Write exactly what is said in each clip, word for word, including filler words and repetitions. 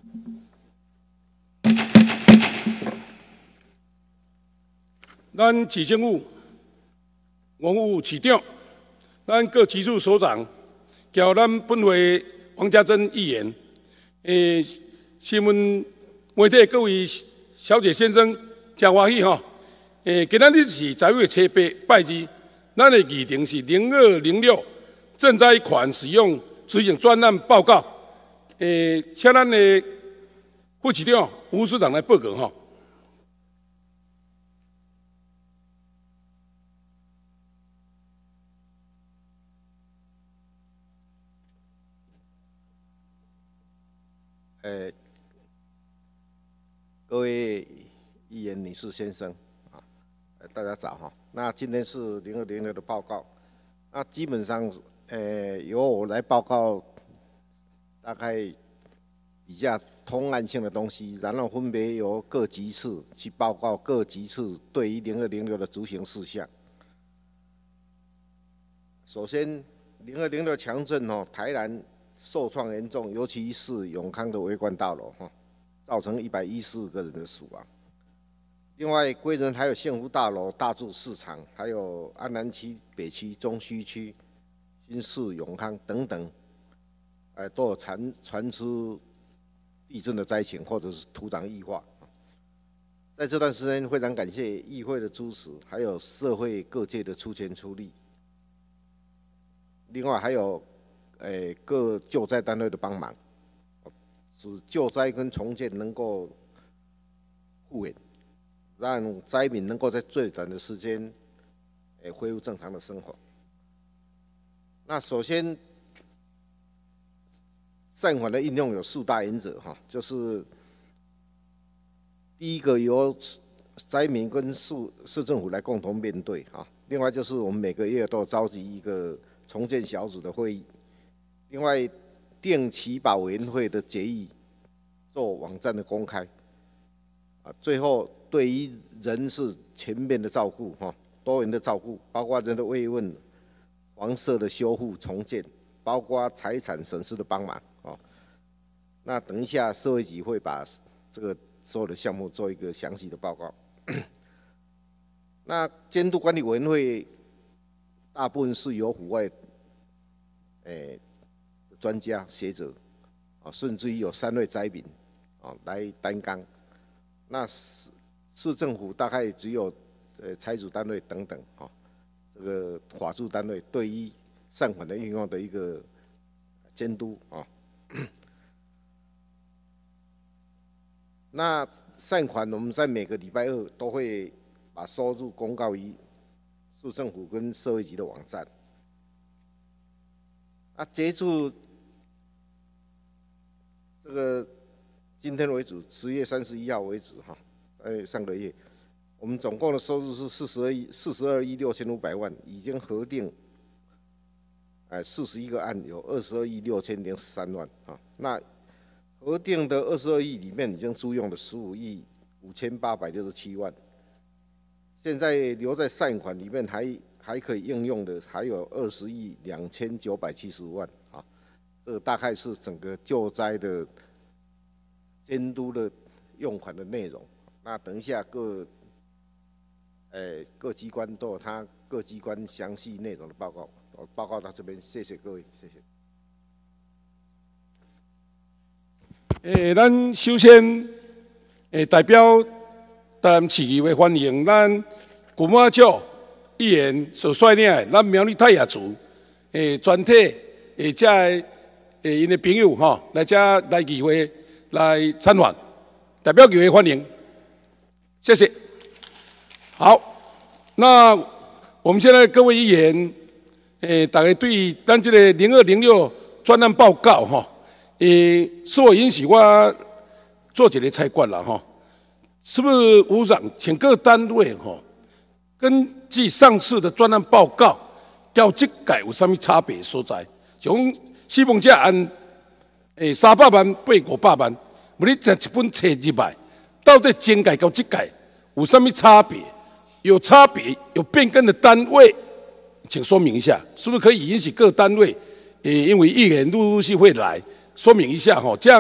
咱市政府、王务市长、咱各局处首长，交咱本会王家珍议员，诶，新闻媒体各位小姐先生，真欢喜吼！诶，今仔日是十一月初八拜日，咱的议程是零二零六赈灾款使用执行专案报告。诶，请咱的副市长吴市长来报告吼。 呃，各位议员、女士、先生啊，呃，大家早哈。那今天是零二零六的报告，那基本上呃由我来报告，大概比较通案性的东西，然后分别由各级次去报告各级次对于零二零六的执行事项。首先，零二零六强震哦，台南 受创严重，尤其是永康的维冠大楼哈，造成一百一十四个人的死亡。另外，归仁还有幸福大楼、大柱市场，还有安南区、北区、中西区、新市、永康等等，呃，都有传传出地震的灾情或者是土壤异化。在这段时间，非常感谢议会的支持，还有社会各界的出钱出力。另外还有 诶，各救灾单位的帮忙，使救灾跟重建能够互援，让灾民能够在最短的时间，诶，恢复正常的生活。那首先，善款的应用有四大原则哈，就是第一个由灾民跟市市政府来共同面对哈，另外就是我们每个月都召集一个重建小组的会议。 另外，定期把委员会的决议做网站的公开，啊，最后对于人事全面的照顾哈，多元的照顾，包括人的慰问、房舍的修复重建，包括财产损失的帮忙哦。那等一下社会局会把这个所有的项目做一个详细的报告。那监督管理委员会大部分是由府外，诶、欸。 专家学者啊，甚至于有三位灾民啊来担纲。那市市政府大概只有呃财主单位等等啊，这个法助单位对于善款的运用的一个监督啊。那善款我们在每个礼拜二都会把收入公告于市政府跟社会局的网站。啊，截至 这个今天为止，十月三十一号为止哈，哎，上个月我们总共的收入是四十二亿四十二亿六千五百万，已经核定，哎，四十一个案有二十二亿六千零十三万啊。那核定的二十二亿里面，已经租用了十五亿五千八百六十七万，现在留在善款里面还还可以应用的还有二十亿两千九百七十五万啊。 这个大概是整个救灾的监督的用款的内容。那等一下各，诶、各机关都有他各机关详细内容的报告，我报告到这边，谢谢各位，谢谢。 诶，咱首先，诶，代表台南市议会欢迎咱古马ကျော议员所率领的咱苗栗泰雅族诶全体诶遮个。 诶，因的朋友哈，来遮来议会来参访，代表议会欢迎，谢谢。好，那我们现在各位议员，诶，大家对咱这个零二零六专案报告哈，诶，是否允许我做一个采管了哈？是不是吴长请各单位哈，根据上次的专案报告，到这届有啥物差别所在？从 希望这按诶三百万八五百万，无你这一本册入来，到底前届到这届有啥物差别？有差别有变更的单位，请说明一下，是不是可以允许各单位？诶，因为议员陆陆续会来说明一下哈，这样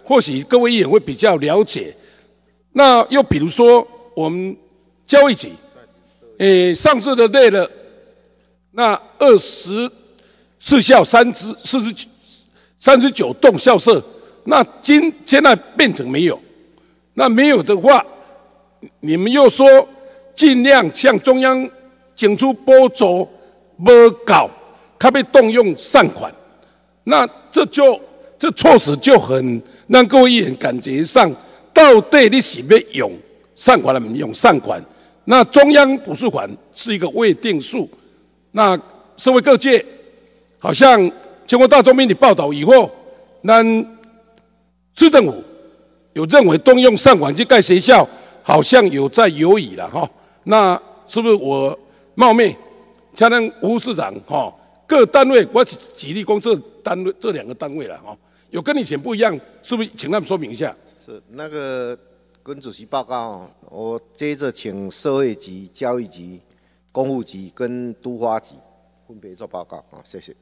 或许各位议员会比较了解。那又比如说我们教育局，诶，上次的列了那二十四校三十四十九三十九栋校舍，那今现在变成没有。那没有的话，你们又说尽量向中央争取补助，没搞，他被动用善款，那这就这措施就很让各位议员感觉上，到底你是要用善款还是用善款？那中央补助款是一个未定数，那社会各界好像经过大众媒体报道以后，那市政府有认为动用善款去盖学校，好像有在犹疑了哈。那是不是我冒昧，才能吴市长哈？各单位我举例公这单位这两个单位了哈，有跟以前不一样，是不是？请他们说明一下。 是那个跟主席报告，我接着请社会局、教育局、公务局跟都发局分别做报告啊，谢谢。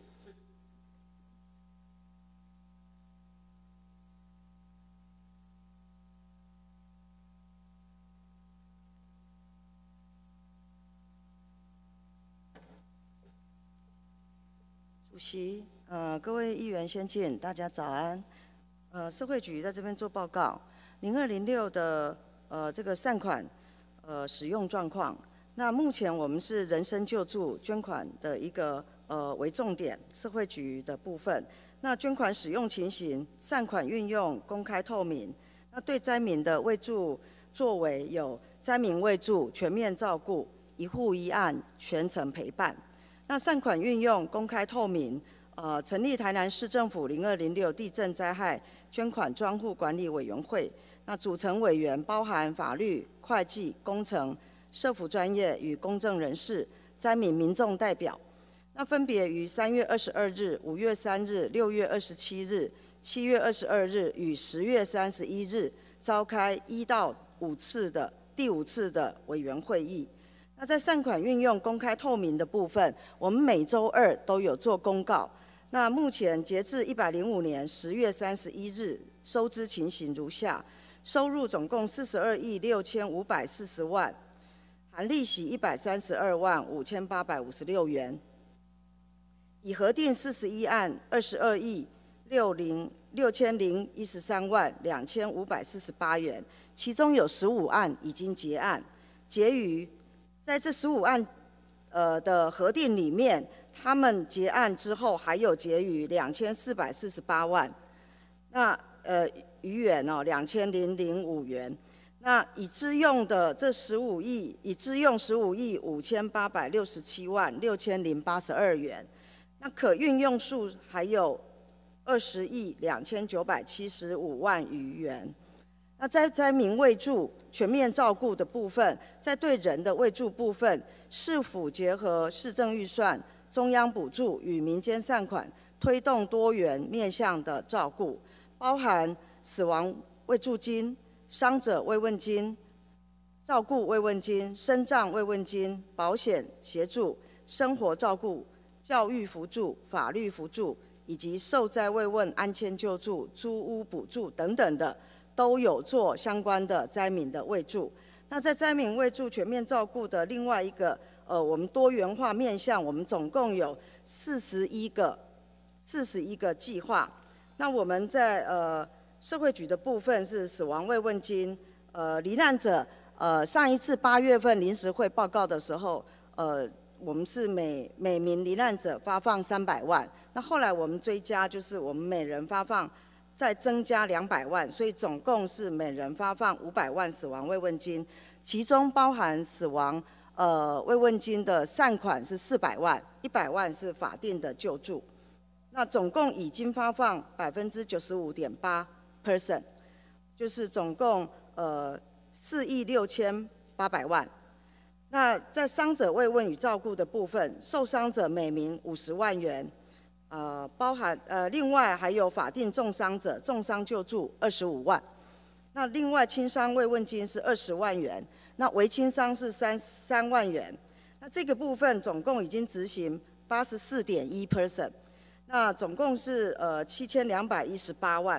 主席，呃，各位议员先进，大家早安。呃，社会局在这边做报告，零二零六的呃这个善款呃使用状况。那目前我们是人身救助捐款的一个呃为重点，社会局的部分。那捐款使用情形，善款运用公开透明。那对灾民的慰助作为有灾民慰助、全面照顾、一户一案、全程陪伴。那善款运用公开透明，呃，成立台南市政府零二零六地震灾害捐款专户管理委员会。那组成委员包含法律、会计、工程、社福专业与公正人士、灾民民众代表。那分别于三月二十二日、五月三日、六月二十七日、七月二十二日与十月三十一日召开一到五次的第五次的委员会议。那在善款运用公开透明的部分，我们每周二都有做公告。那目前截至一百零五年十月三十一日，收支情形如下：收入总共四十二亿六千五百四十万，含利息一百三十二万五千八百五十六元，已核定四十一案二十二亿六零六千零一十三万两千五百四十八元，其中有十五案已经结案，结余。在这十五案，呃的核定里面，他们结案之后还有结余两千四百四十八万，那呃余元哦两千零零五元，那已支用的这十五亿，已支用十五亿五千八百六十七万六千零八十二元，那可运用数还有二十亿两千九百七十五万余元。那在灾民慰助、全面照顾的部分，在对人的慰助部分，市府结合市政预算、中央补助与民间善款，推动多元面向的照顾，包含死亡慰助金、伤者慰问金、照顾慰问金、身障慰问金、保险协助、生活照顾、教育扶助、法律扶助，以及受灾慰问、安迁救助、租屋补助等等的。都有做相关的灾民的慰助。那在灾民慰助全面照顾的另外一个，呃，我们多元化面向，我们总共有四十一个四十一个计划。那我们在呃社会局的部分是死亡慰问金，呃，罹难者，呃，上一次八月份临时会报告的时候，呃，我们是每每名罹难者发放三百万。那后来我们追加，就是我们每人发放。再增加两百万，所以总共是每人发放五百万死亡慰问金，其中包含死亡呃慰问金的善款是四百万，一百万是法定的救助。那总共已经发放百分之九十五点八 percent， 就是总共呃四亿六千八百万。那在伤者慰问与照顾的部分，受伤者每名五十万元。呃，包含呃，另外还有法定重伤者重伤救助二十五万，那另外轻伤慰问金是二十万元，那微轻伤是三三万元，那这个部分总共已经执行八十四点一 percent， 那总共是呃七千两百一十八万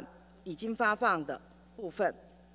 已经发放的部分。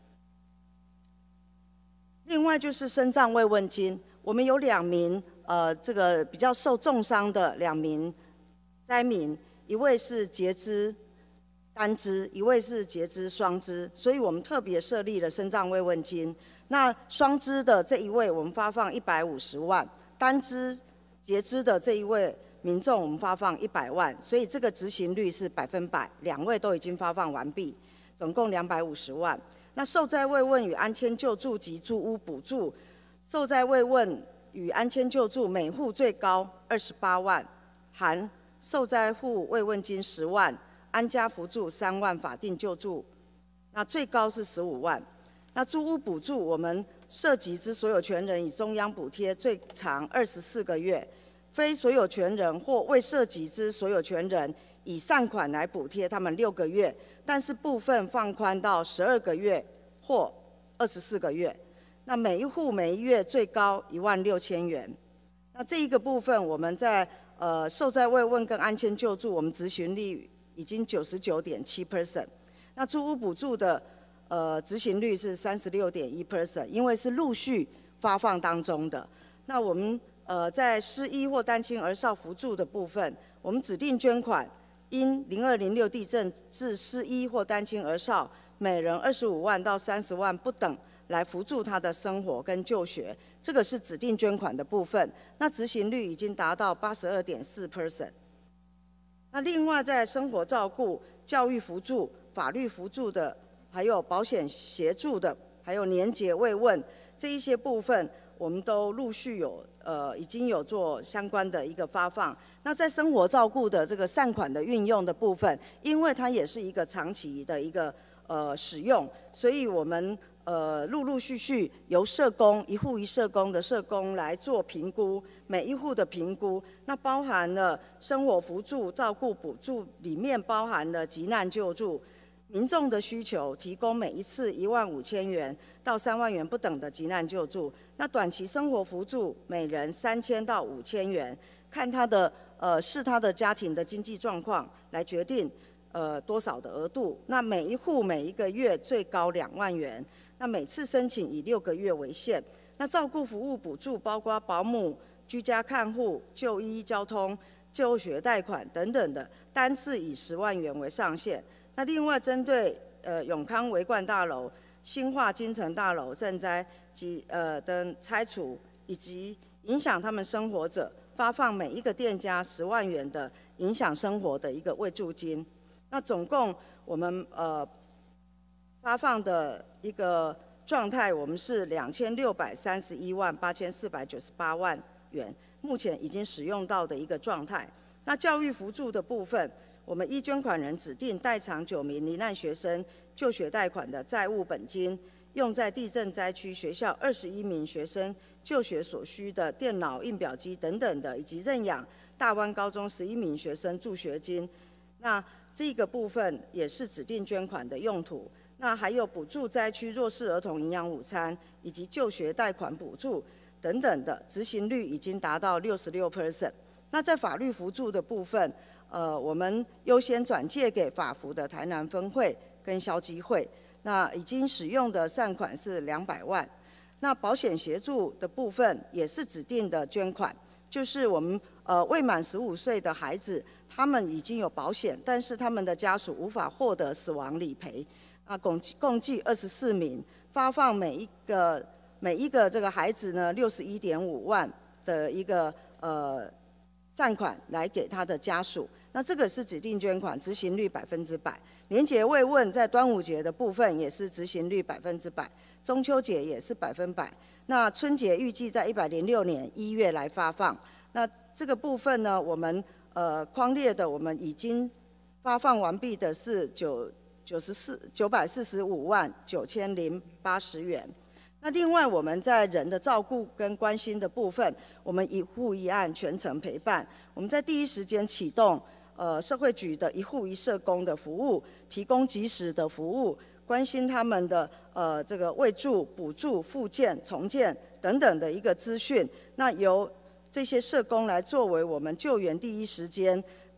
另外就是身障慰问金，我们有两名呃这个比较受重伤的两名灾民，一位是截肢单肢，一位是截肢双肢，所以我们特别设立了身障慰问金。那双肢的这一位，我们发放一百五十万；单肢、截肢的这一位民众，我们发放一百万。所以这个执行率是百分百，两位都已经发放完毕，总共两百五十万。那受灾慰问与安迁救助及住屋补助，受灾慰问与安迁救助每户最高二十八万，含受灾户慰问金十万，安家扶助三万，法定救助那最高是十五万。那住屋补助，我们涉及之所有权人以中央补贴最长二十四个月，非所有权人或未涉及之所有权人以善款来补贴他们六个月，但是部分放宽到十二个月或二十四个月。那每一户每一月最高一万六千元。那这一个部分，我们在呃受灾慰问跟安迁救助，我们执行率已经九十九点七 percent。那住屋补助的呃执行率是三十六点一 percent， 因为是陆续发放当中的。那我们呃在失依或单亲儿少扶助的部分，我们指定捐款因零二零六地震致失依或单亲儿少，每人二十五万到三十万不等，来扶助他的生活跟就学，这个是指定捐款的部分。那执行率已经达到八十二点四 percent。那另外在生活照顾、教育扶助、法律扶助的，还有保险协助的，还有年节慰问这一些部分，我们都陆续有呃已经有做相关的一个发放。那在生活照顾的这个善款的运用的部分，因为它也是一个长期的一个呃使用，所以我们呃陆陆续续由社工一户一社工的社工来做评估，每一户的评估，那包含了生活扶助、照顾补助，里面包含了急难救助。民众的需求，提供每一次一万五千元到三万元不等的急难救助。那短期生活扶助每人三千到五千元，看他的呃视他的家庭的经济状况来决定呃多少的额度。那每一户每一个月最高两万元。那每次申请以六个月为限。那照顾服务补助包括保姆、居家看护、就医、交通、就学贷款等等的，单次以十万元为上限。那另外针对呃永康维冠大楼、新化金城大楼赈灾及呃的拆除以及影响他们生活者，发放每一个店家十万元的影响生活的一个慰助金。那总共我们呃发放的一个状态，我们是两千六百三十一万八千四百九十八万元，目前已经使用到的一个状态。那教育扶助的部分，我们依捐款人指定代偿九名罹难学生就学贷款的债务本金，用在地震灾区学校二十一名学生就学所需的电脑、印表机等等的，以及认养大湾高中十一名学生助学金。那这个部分也是指定捐款的用途。那还有补助灾区弱势儿童营养午餐，以及就学贷款补助等等的，执行率已经达到六十六 percent。那在法律扶助的部分，呃，我们优先转介给法扶的台南分会跟消基会，那已经使用的善款是两百万。那保险协助的部分也是指定的捐款，就是我们呃未满十五岁的孩子，他们已经有保险，但是他们的家属无法获得死亡理赔。啊，共共计二十四名，发放每一个每一个这个孩子呢六十一点五万的一个呃善款来给他的家属。那这个是指定捐款，执行率百分之百。年节慰问在端午节的部分也是执行率百分之百，中秋节也是百分百。那春节预计在一百零六年一月来发放。那这个部分呢，我们呃匡列的我们已经发放完毕的是九。九十四九百四十五万九千零八十元。那另外我们在人的照顾跟关心的部分，我们一户一案全程陪伴。我们在第一时间启动呃社会局的一户一社工的服务，提供及时的服务，关心他们的呃这个慰助、补助、复健、重建等等的一个资讯。那由这些社工来作为我们救援第一时间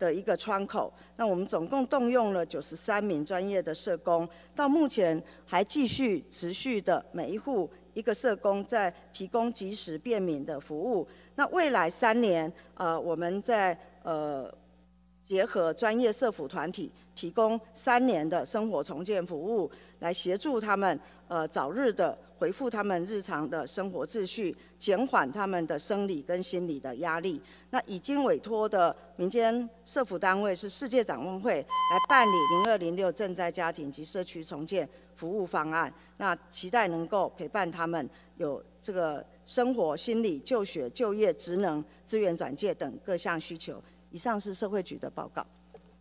的一个窗口。那我们总共动用了九十三名专业的社工，到目前还继续持续的每一户一个社工在提供及时便民的服务。那未来三年，呃，我们在呃结合专业社福团体，提供三年的生活重建服务，来协助他们呃早日的恢复他们日常的生活秩序，减缓他们的生理跟心理的压力。那已经委托的民间社福单位是世界展望会来办理零二零六赈灾家庭及社区重建服务方案。那期待能够陪伴他们有这个生活、心理、就学、就业、职能、资源转介等各项需求。以上是社会局的报告。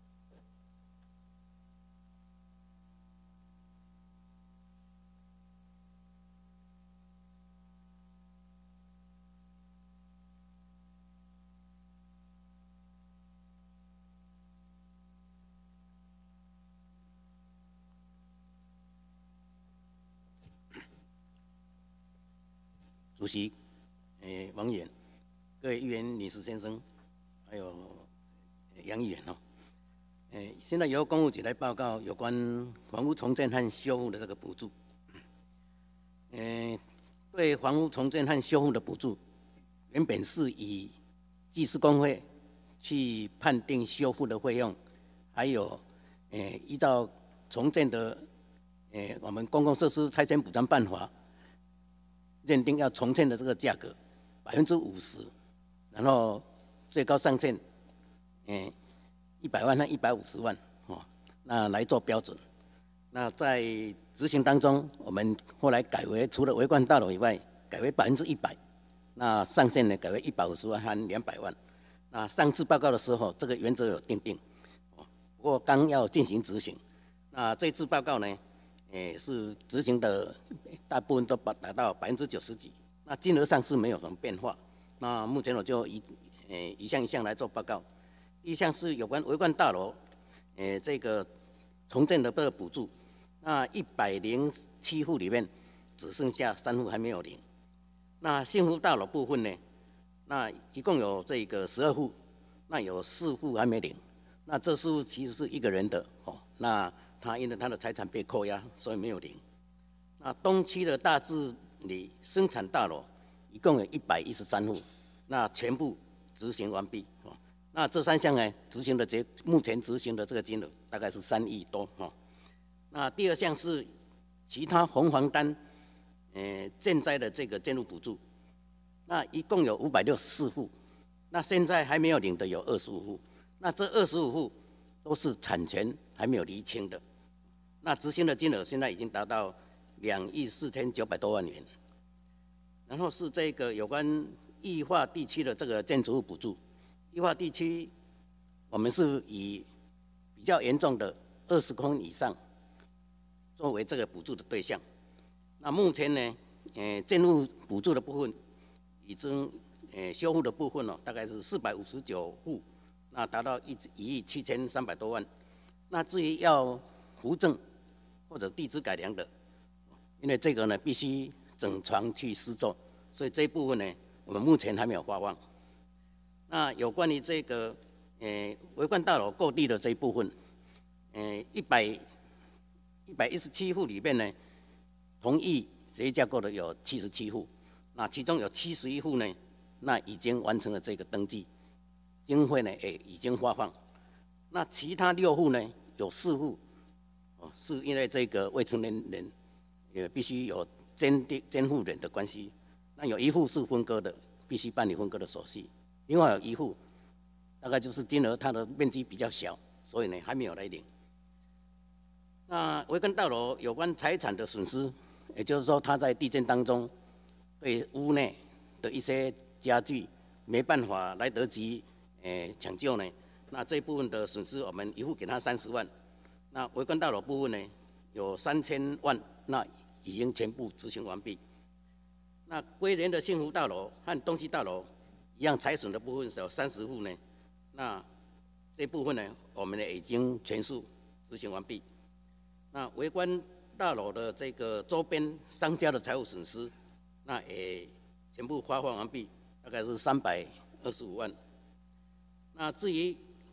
主席，诶、王委员，各位议员、女士、先生，还有杨议员哦，诶、现在由公务局来报告有关房屋重建和修复的这个补助。诶、对房屋重建和修复的补助，原本是以技师工会去判定修复的费用，还有诶、依照重建的诶、我们公共设施拆迁补偿办法。认定要重建的这个价格百分之五十，然后最高上限，嗯，一百万和一百五十万哦，那来做标准。那在执行当中，我们后来改为除了维冠大楼以外，改为百分之一百，那上限呢改为一百五十万和两百万。那上次报告的时候，这个原则有定定，哦，不过刚要进行执行。那这次报告呢？诶，是执行的大部分都达到百分之九十几，那金额上是没有什么变化。那目前我就一诶一项一项来做报告。一项是有关维冠大楼，诶这个重建的这个补助，那一百零七户里面只剩下三户还没有领。那幸福大楼部分呢，那一共有这个十二户，那有四户还没领。那这四户其实是一个人的哦，那。他因为他的财产被扣押，所以没有领。那东区的大治理生产大楼一共有一百一十三户，那全部执行完毕。哦，那这三项呢，执行的结目前执行的这个金额大概是三亿多。哦，那第二项是其他红黄单，呃，赈灾的这个建筑补助，那一共有五百六十四户，那现在还没有领的有二十五户，那这二十五户都是产权还没有厘清的。那执行的金额现在已经达到两亿四千九百多万元。然后是这个有关异化地区的这个建筑物补助，异化地区我们是以比较严重的二十公以上作为这个补助的对象。那目前呢，呃，建筑补助的部分已经呃修复的部分哦，大概是四百五十九户，那达到一一亿七千三百多万。那至于要扶正或者地质改良的，因为这个呢必须整床去施作，所以这一部分呢我们目前还没有发放。那有关于这个呃维冠大楼购地的这一部分，呃一百一百一十七户里面呢，同意协议架构的有七十七户，那其中有七十一户呢，那已经完成了这个登记，经费呢也已经发放。那其他六户呢，有四户。是因为这个未成年人也必须有监监护人的关系，那有一户是分割的，必须办理分割的手续。另外有一户，大概就是金额它的面积比较小，所以呢还没有来领。那维根大楼有关财产的损失，也就是说他在地震当中对屋内的一些家具没办法来得及诶抢救呢，那这一部分的损失我们一户给他三十万。那维冠大楼部分呢，有三千万，那已经全部执行完毕。那龟连的幸福大楼和东区大楼一样，财损的部分是有三十户呢，那这部分呢，我们呢已经全数执行完毕。那维冠大楼的这个周边商家的财务损失，那也全部发放完毕，大概是三百二十五万。那至于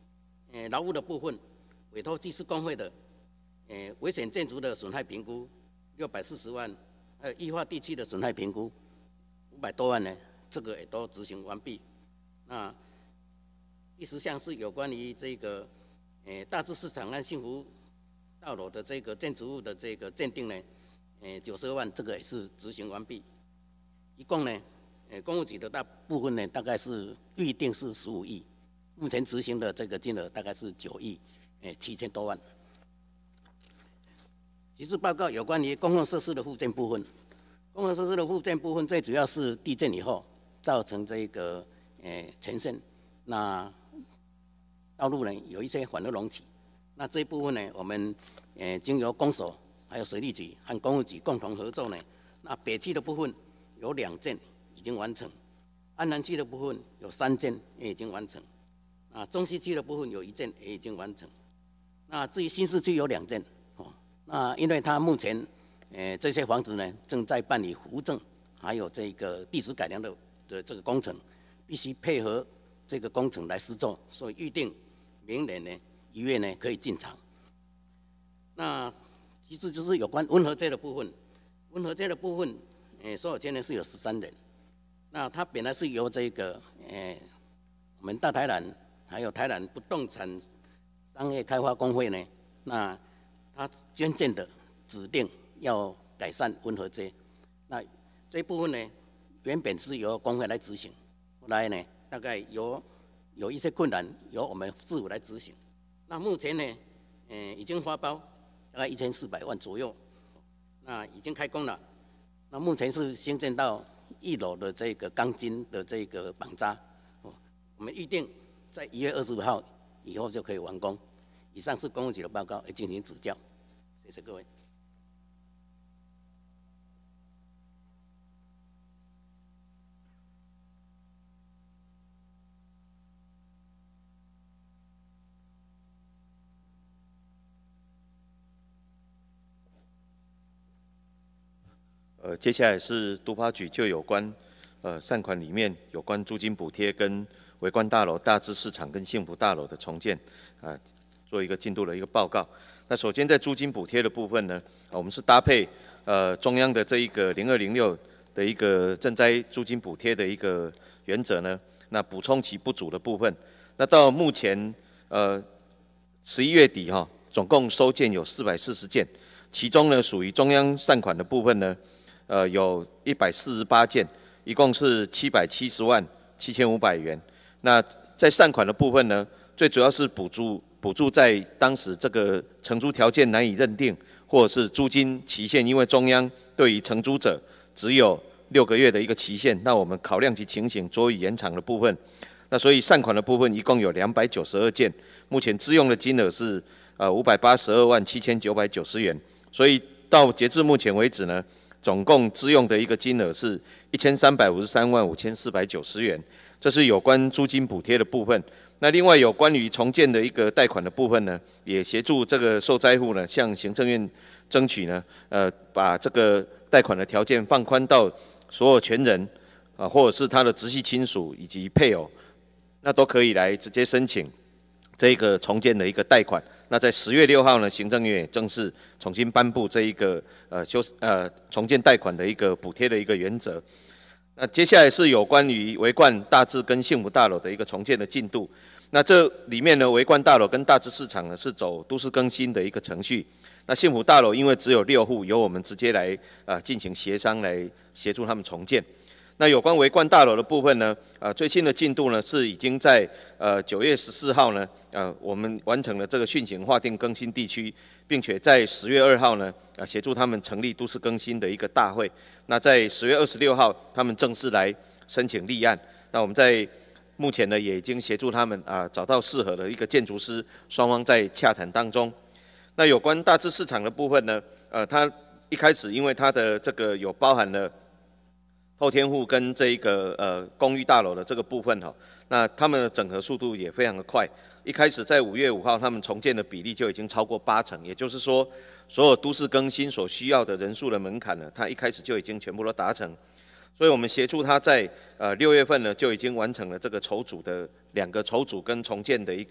呃劳务的部分，委托技师工会的，呃危险建筑的损害评估六百四十万，还有异化地区的损害评估五百多万呢，这个也都执行完毕。那第十项是有关于这个，呃大致市场和幸福大楼的这个建筑物的这个鉴定呢，呃九十二万，这个也是执行完毕。一共呢，呃公务局的大部分呢，大概是预定是十五亿。目前执行的这个金额大概是九亿，诶七千多万。其次报告有关于公共设施的附件部分，公共设施的附件部分最主要是地震以后造成这个诶全线，那道路呢有一些缓和隆起，那这一部分呢，我们诶经由公所还有水利局和公务局共同合作呢，那北区的部分有两件已经完成，安南区的部分有三件也已经完成。啊，中西区的部分有一件也已经完成，那至于新市区有两件，哦，那因为它目前，呃，这些房子呢正在办理户政，还有这个地质改良的的这个工程，必须配合这个工程来施作，所以预定明年呢一月呢可以进场。那其次就是有关温和街的部分，温和街的部分，呃，所有权人是有十三人，那它本来是由这个，呃，我们大台南。还有台南不动产商业开发工会呢，那他捐赠的指定要改善温和街，那这一部分呢，原本是由工会来执行，后来呢，大概有有一些困难，由我们市府来执行。那目前呢，呃，已经发包大概一千四百万左右，那已经开工了。那目前是新建到一楼的这个钢筋的这个绑扎，哦，我们预定。在一月二十五号以后就可以完工。以上是公务局的报告，来进行指教。谢谢各位。 呃，接下来是都发局就有关呃善款里面有关租金补贴跟维冠大楼、大智市场跟幸福大楼的重建，啊、呃，做一个进度的一个报告。那首先在租金补贴的部分呢，啊、我们是搭配呃中央的这一个零二零六的一个赈灾租金补贴的一个原则呢，那补充其不足的部分。那到目前呃十一月底哈、哦，总共收件有四百四十件，其中呢属于中央善款的部分呢，呃有一百四十八件，一共是七百七十万七千五百元。那在善款的部分呢，最主要是补助补助在当时这个承租条件难以认定，或者是租金期限，因为中央对于承租者只有六个月的一个期限，那我们考量其情形做以延长的部分。那所以善款的部分一共有两百九十二件，目前支用的金额是呃五百八十二万七千九百九十元，所以到截至目前为止呢，总共支用的一个金额是一千三百五十三万五千四百九十元。这是有关租金补贴的部分。那另外有关于重建的一个贷款的部分呢，也协助这个受灾户呢，向行政院争取呢，呃，把这个贷款的条件放宽到所有权人啊，或者是他的直系亲属以及配偶，那都可以来直接申请这个重建的一个贷款。那在十月六号呢，行政院也正式重新颁布这一个呃修呃重建贷款的一个补贴的一个原则。那接下来是有关于维冠大智跟幸福大楼的一个重建的进度。那这里面呢，维冠大楼跟大智市场呢是走都市更新的一个程序。那幸福大楼因为只有六户，由我们直接来啊、呃、进行协商，来协助他们重建。那有关维冠大楼的部分呢，呃，最新的进度呢是已经在呃九月十四号呢，呃，我们完成了这个训行划定更新地区，并且在十月二号呢，呃，协助他们成立都市更新的一个大会。那在十月二十六号，他们正式来申请立案。那我们在目前呢，也已经协助他们啊、呃、找到适合的一个建筑师，双方在洽谈当中。那有关大智市场的部分呢，呃，它一开始因为它的这个有包含了透天户跟这一个呃公寓大楼的这个部分哈，那他们的整合速度也非常的快。一开始在五月五号，他们重建的比例就已经超过八成，也就是说，所有都市更新所需要的人数的门槛呢，它一开始就已经全部都达成。所以我们协助他在呃六月份呢就已经完成了这个筹组的两个筹组跟重建的一个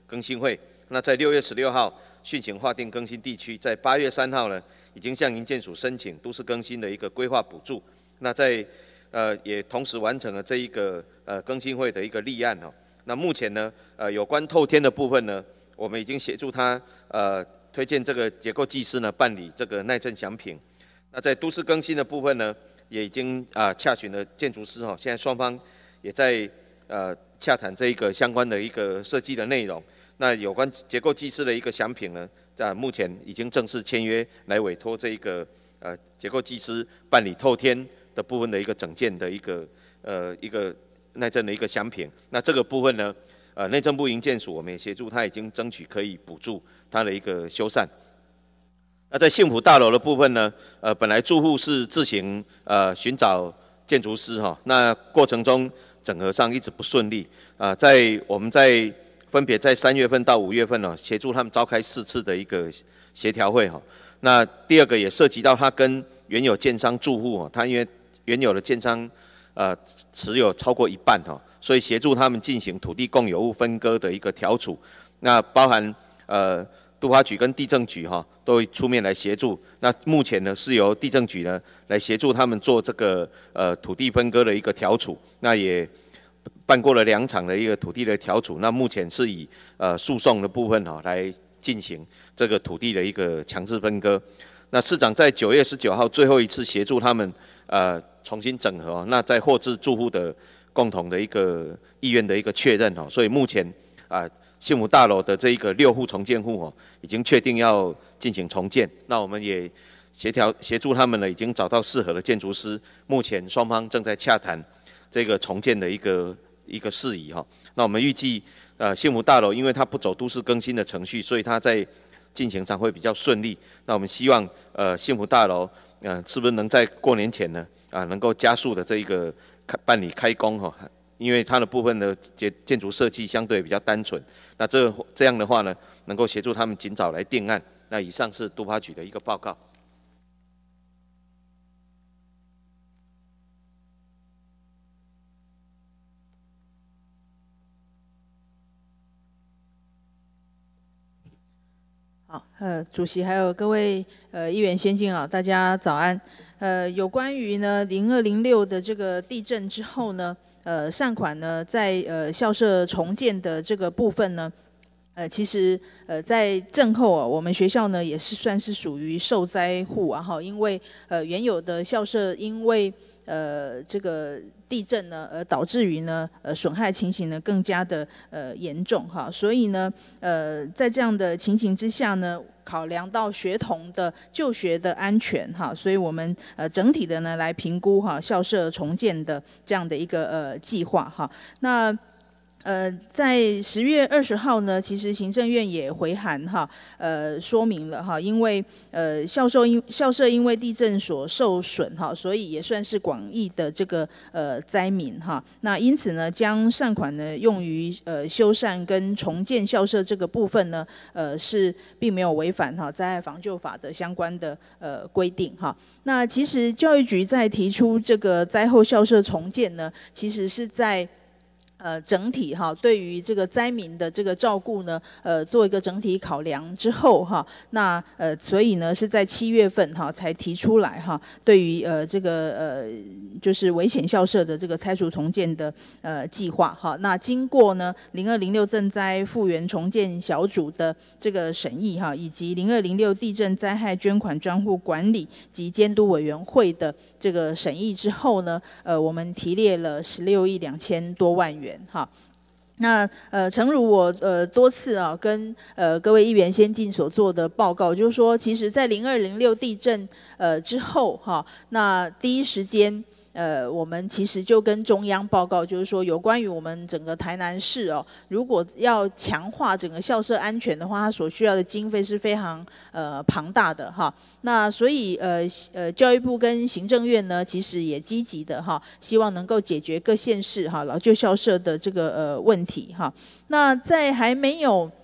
更新会。那在六月十六号训请划定更新地区，在八月三号呢，已经向营建署申请都市更新的一个规划补助。那在呃也同时完成了这一个呃更新会的一个立案哦。那目前呢，呃有关透天的部分呢，我们已经协助他呃推荐这个结构技师呢办理这个耐震详评。那在都市更新的部分呢，也已经啊、呃、洽询了建筑师哈、哦，现在双方也在呃洽谈这一个相关的一个设计的内容。那有关结构技师的一个详评呢，在目前已经正式签约来委托这一个呃结构技师办理透天的部分的一个整件的一个呃一个耐震的一个详评。那这个部分呢，呃内政部营建署我们也协助他已经争取可以补助他的一个修缮。那在幸福大楼的部分呢，呃本来住户是自行呃寻找建筑师哈、哦，那过程中整合上一直不顺利啊、呃，在我们在分别在三月份到五月份哦，协助他们召开四次的一个协调会哈。那第二个也涉及到他跟原有建商住户哦，他因为原有的建商呃持有超过一半哈，所以协助他们进行土地共有物分割的一个调处。那包含呃都发局跟地政局哈都会出面来协助。那目前呢是由地政局呢来协助他们做这个呃土地分割的一个调处。那也办过了两场的一个土地的调处，那目前是以呃诉讼的部分哈、哦、来进行这个土地的一个强制分割。那市长在九月十九号最后一次协助他们呃重新整合、哦，那在获知住户的共同的一个意愿的一个确认哦，所以目前啊、呃、幸福大楼的这一个六户重建户哦已经确定要进行重建，那我们也协调协助他们呢已经找到适合的建筑师，目前双方正在洽谈这个重建的一个一个事宜哈，那我们预计呃幸福大楼因为它不走都市更新的程序，所以它在进行上会比较顺利。那我们希望呃幸福大楼呃是不是能在过年前呢啊、呃、能够加速的这一个办理开工哈，因为它的部分的建建筑设计相对比较单纯。那这这样的话呢，能够协助他们尽早来定案。那以上是都发局的一个报告。 好，呃，主席还有各位呃议员先进啊，大家早安。呃，有关于呢零二零六的这个地震之后呢，呃，善款呢在呃校舍重建的这个部分呢，呃，其实呃在震后啊，我们学校呢也是算是属于受灾户啊哈，因为呃原有的校舍因为呃这个地震呢，而导致于呢，呃损害情形呢更加的呃严重哈，所以呢，呃在这样的情形之下呢，考量到学童的就学的安全哈，所以我们呃整体的呢来评估哈校舍重建的这样的一个呃计划哈，那。呃，在十月二十号呢，其实行政院也回函哈，呃，说明了哈，因为呃校舍因校舍因为地震所受损哈，所以也算是广义的这个呃灾民哈。那因此呢，将善款呢用于呃修缮跟重建校舍这个部分呢，呃是并没有违反哈灾害防救法的相关的呃规定哈。那其实教育局在提出这个灾后校舍重建呢，其实是在呃，整体哈，对于这个灾民的这个照顾呢，呃，做一个整体考量之后哈，那呃，所以呢是在七月份哈才提出来哈，对于呃这个呃就是危险校舍的这个拆除重建的呃计划哈，那经过呢零二零六震灾复原重建小组的这个审议哈，以及零二零六地震灾害捐款专户管理及监督委员会的这个审议之后呢，呃，我们提列了十六亿两千多万元。哈，那呃，诚如我呃多次啊跟呃各位议员先进所做的报告，就是说，其实在零二零六地震呃之后哈，那第一时间。呃，我们其实就跟中央报告，就是说有关于我们整个台南市哦，如果要强化整个校舍安全的话，它所需要的经费是非常呃庞大的哈。那所以呃呃教育部跟行政院呢，其实也积极的哈，希望能够解决各县市哈老旧校舍的这个呃问题哈。那在还没有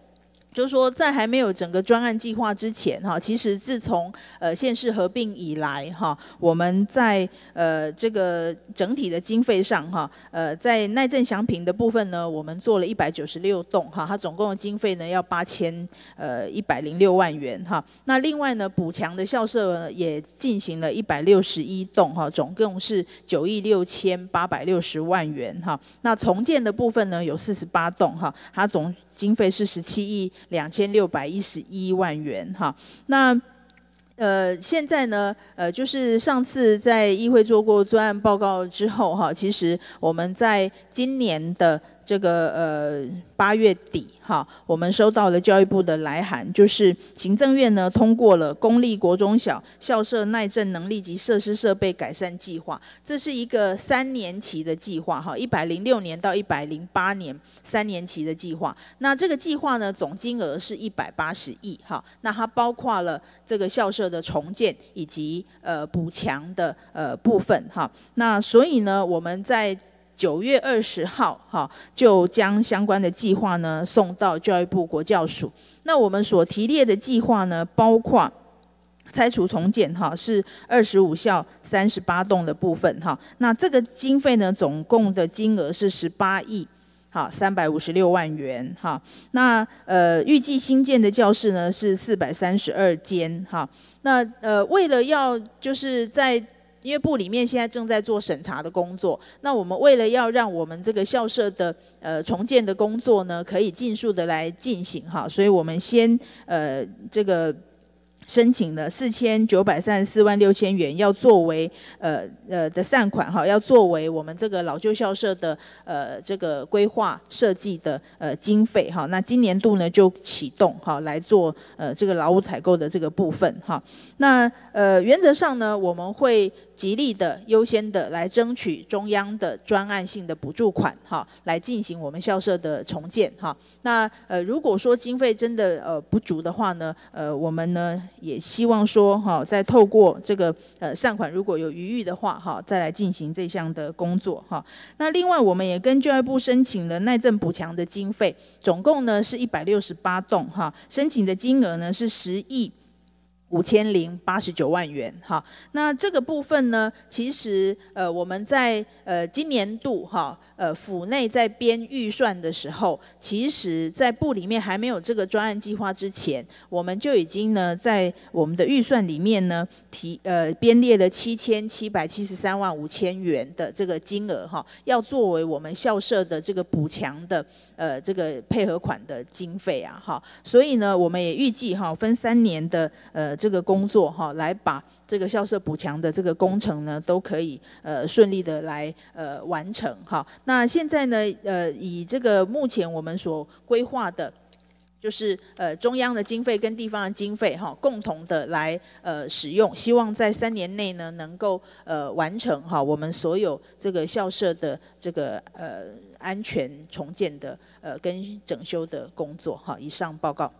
就是说，在还没有整个专案计划之前，哈，其实自从呃县市合并以来，哈，我们在呃这个整体的经费上，哈，呃，在耐震祥平的部分呢，我们做了一百九十六栋，哈，它总共的经费呢要八千呃一百零六万元，哈。那另外呢，补强的校舍也进行了一百六十一栋，哈，总共是九亿六千八百六十万元，哈。那重建的部分呢有四十八栋，哈，它总经费是十七亿两千六百一十一万元，哈。那呃，现在呢，呃，就是上次在议会做过专案报告之后，哈，其实我们在今年的这个呃八月底，哈，我们收到了教育部的来函，就是行政院呢通过了公立国中小校舍耐震能力及设施设备改善计划，这是一个三年期的计划，哈，一百零六年到一百零八年三年期的计划。那这个计划呢，总金额是一百八十亿，哈，那它包括了这个校舍的重建以及呃补强的呃部分，哈。那所以呢，我们在九月二十号，哈，就将相关的计划呢送到教育部国教署。那我们所提列的计划呢，包括拆除重建，哈，是二十五校三十八栋的部分，哈。那这个经费呢，总共的金额是十八亿。好，三百五十六万元，哈。那呃，预计新建的教室呢是四百三十二间，哈。那呃，为了要就是在因为部里面现在正在做审查的工作，那我们为了要让我们这个校舍的呃重建的工作呢，可以尽速的来进行，哈，所以我们先呃这个申请了四千九百三十四万六千元，要作为呃呃的善款，哈，要作为我们这个老旧校舍的呃这个规划设计的呃经费，哈。那今年度呢就启动，哈，来做呃这个劳务采购的这个部分，哈。那呃原则上呢，我们会极力的优先的来争取中央的专案性的补助款，哈，来进行我们校舍的重建，哈。那呃如果说经费真的呃不足的话呢，呃我们呢也希望说，哈，再透过这个呃善款如果有余裕的话，哈，再来进行这项的工作，哈。那另外我们也跟教育部申请了耐震补强的经费，总共呢是一百六十八栋，哈，申请的金额呢是十亿五千零八十九万元，哈。那这个部分呢，其实呃我们在呃今年度哈呃府内在编预算的时候，其实在部里面还没有这个专案计划之前，我们就已经呢在我们的预算里面呢提呃编列了七千七百七十三万五千元的这个金额，哈，要作为我们校舍的这个补强的呃这个配合款的经费啊，哈。所以呢，我们也预计哈分三年的呃这个工作，哈，来把这个校舍补强的这个工程呢，都可以呃顺利的来呃完成，哈。那现在呢，呃以这个目前我们所规划的，就是呃中央的经费跟地方的经费，哈，共同的来呃使用，希望在三年内呢能够呃完成，哈，我们所有这个校舍的这个呃安全重建的呃跟整修的工作，哈。以上报告。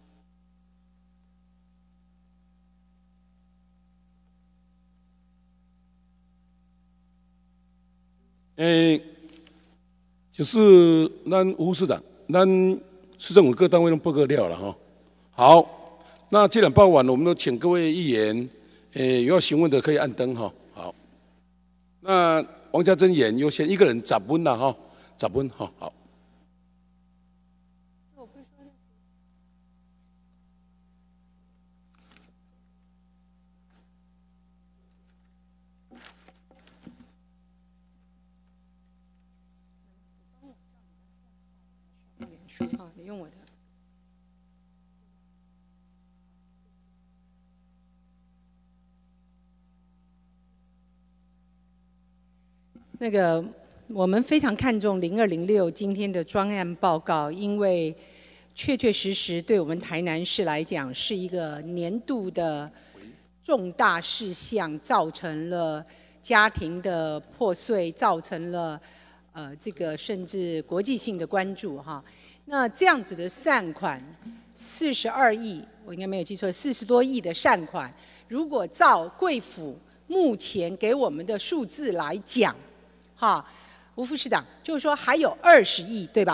诶，就是咱吴市长，咱市政府各单位都报告了了哈。好，那既然报完了，我们都请各位议员，诶，有要询问的可以按灯哈。好，那王家珍言优先，一个人十分啦哈，十分哈。好。 好，你用我的。那个，我们非常看重零二零六今天的专案报告，因为确确实实对我们台南市来讲是一个年度的重大事项，造成了家庭的破碎，造成了呃这个甚至国际性的关注哈。那这样子的善款，四十二亿，我应该没有记错，四十多亿的善款，如果照贵府目前给我们的数字来讲，哈，吴副市长就是说还有二十亿，对吧？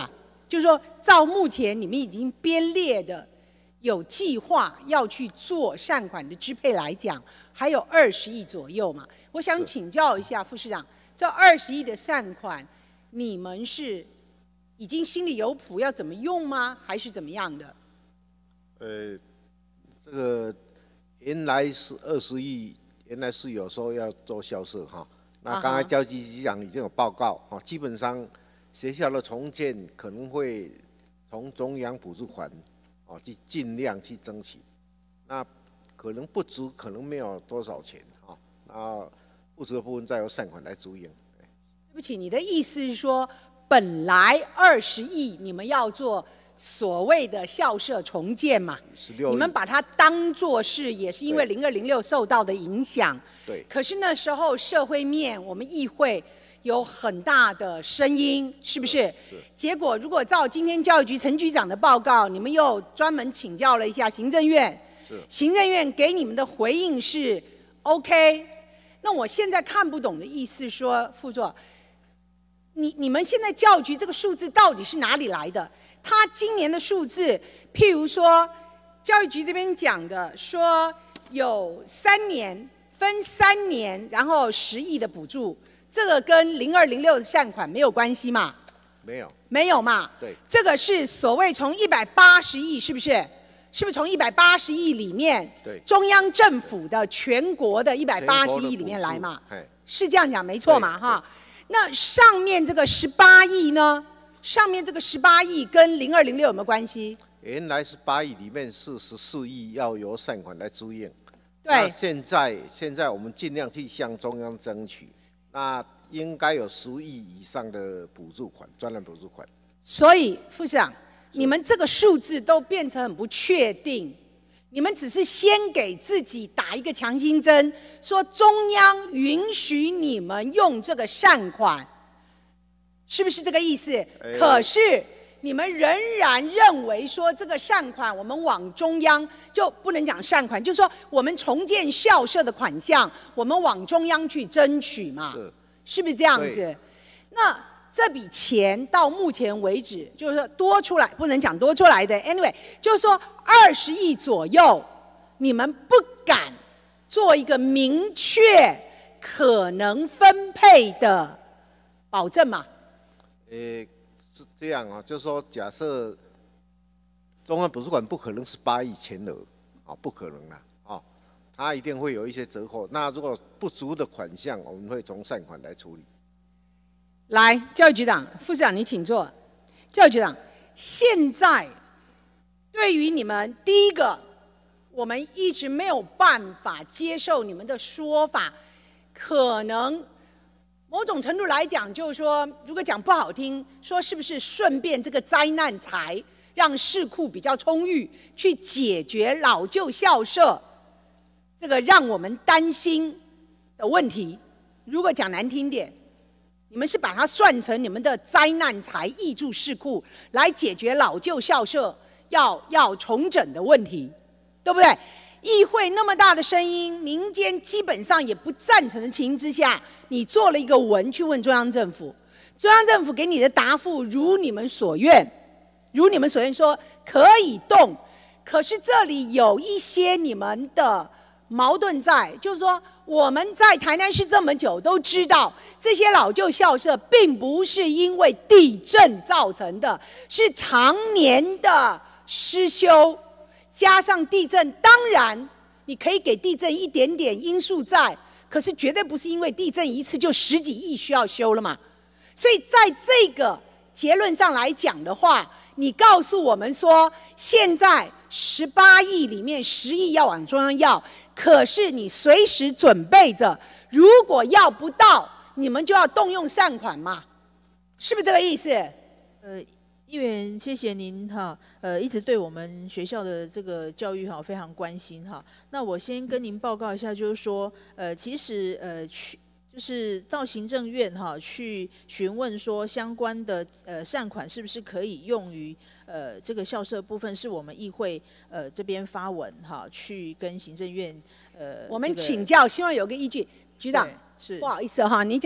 就是说，照目前你们已经编列的有计划要去做善款的支配来讲，还有二十亿左右嘛。我想请教一下副市长，这二十亿的善款，你们是已经心里有谱要怎么用吗？还是怎么样的？ 呃，这个原来是二十亿，原来是有时候要做校舍哈。那刚才教育局长已经有报告哈，基本上学校的重建可能会从中央补助款哦去尽量去争取，那可能不足，可能没有多少钱哈，那不足的部分再由善款来足应。对不起，你的意思是说，本来二十亿你们要做所谓的校舍重建嘛？你们把它当作是也是因为零二零六受到的影响。 对。 可是那时候社会面，我们议会有很大的声音，是不是？ 是。 结果如果照今天教育局陈局长的报告，你们又专门请教了一下行政院， 是。 行政院给你们的回应是 OK。那我现在看不懂的意思说，副座，你你们现在教育局这个数字到底是哪里来的？他今年的数字，譬如说，教育局这边讲的说有三年分三年，然后十亿的补助，这个跟零二零六的善款没有关系嘛？ 没有， 没有嘛？ 对， 这个是所谓从一百八十亿，是不是？是不是从一百八十亿里面， 对， 中央政府的全国的一百八十亿里面来嘛？是这样讲没错嘛？哈，那上面这个十八亿呢？上面这个十八亿跟零二零六有没有关系？ 原来十八亿里面是十四亿要由善款来支应。 对。 那现在现在我们尽量去向中央争取，那应该有十亿以上的补助款，专栏补助款。 所以副市长，你们这个数字都变成很不确定，你们只是先给自己打一个强心针，说中央允许你们用这个善款，是不是这个意思？ 哎、 可是你们仍然认为说这个善款我们往中央就不能讲善款，就是说我们重建校舍的款项，我们往中央去争取嘛， 是， 是不是这样子？那这笔钱到目前为止，就是说多出来，不能讲多出来的 ，anyway， 就是说二十亿左右，你们不敢做一个明确可能分配的保证嘛？ 诶，是这样啊，就是说，假设中央补助款不可能是八亿全额，啊，不可能啦，啊，它一定会有一些折扣。那如果不足的款项，我们会从善款来处理。 来，教育局长、副市长，你请坐。教育局长，现在对于你们第一个，我们一直没有办法接受你们的说法，可能某种程度来讲，就是说，如果讲不好听，说是不是顺便这个灾难财，让市库比较充裕，去解决老旧校舍这个让我们担心的问题？如果讲难听点，你们是把它算成你们的灾难财挹注市库，来解决老旧校舍要要重整的问题，对不对？议会那么大的声音，民间基本上也不赞成的情形之下，你做了一个文去问中央政府，中央政府给你的答复如你们所愿，如你们所愿说可以动，可是这里有一些你们的矛盾在，就是说我们在台南市这么久都知道，这些老旧校舍并不是因为地震造成的，是常年的失修，加上地震，当然你可以给地震一点点因素在，可是绝对不是因为地震一次就十几亿需要修了嘛。所以在这个结论上来讲的话，你告诉我们说，现在十八亿里面十亿要往中央要，可是你随时准备着，如果要不到，你们就要动用善款嘛，是不是这个意思？ 呃，议员，谢谢您哈，呃，一直对我们学校的这个教育哈非常关心哈。那我先跟您报告一下，就是说，呃，其实呃去。就是到行政院哈去询问说相关的呃善款是不是可以用于呃这个校舍部分，是我们议会呃这边发文哈去跟行政院呃我们请教，希望有个依据。局长， 是不好意思哈，你讲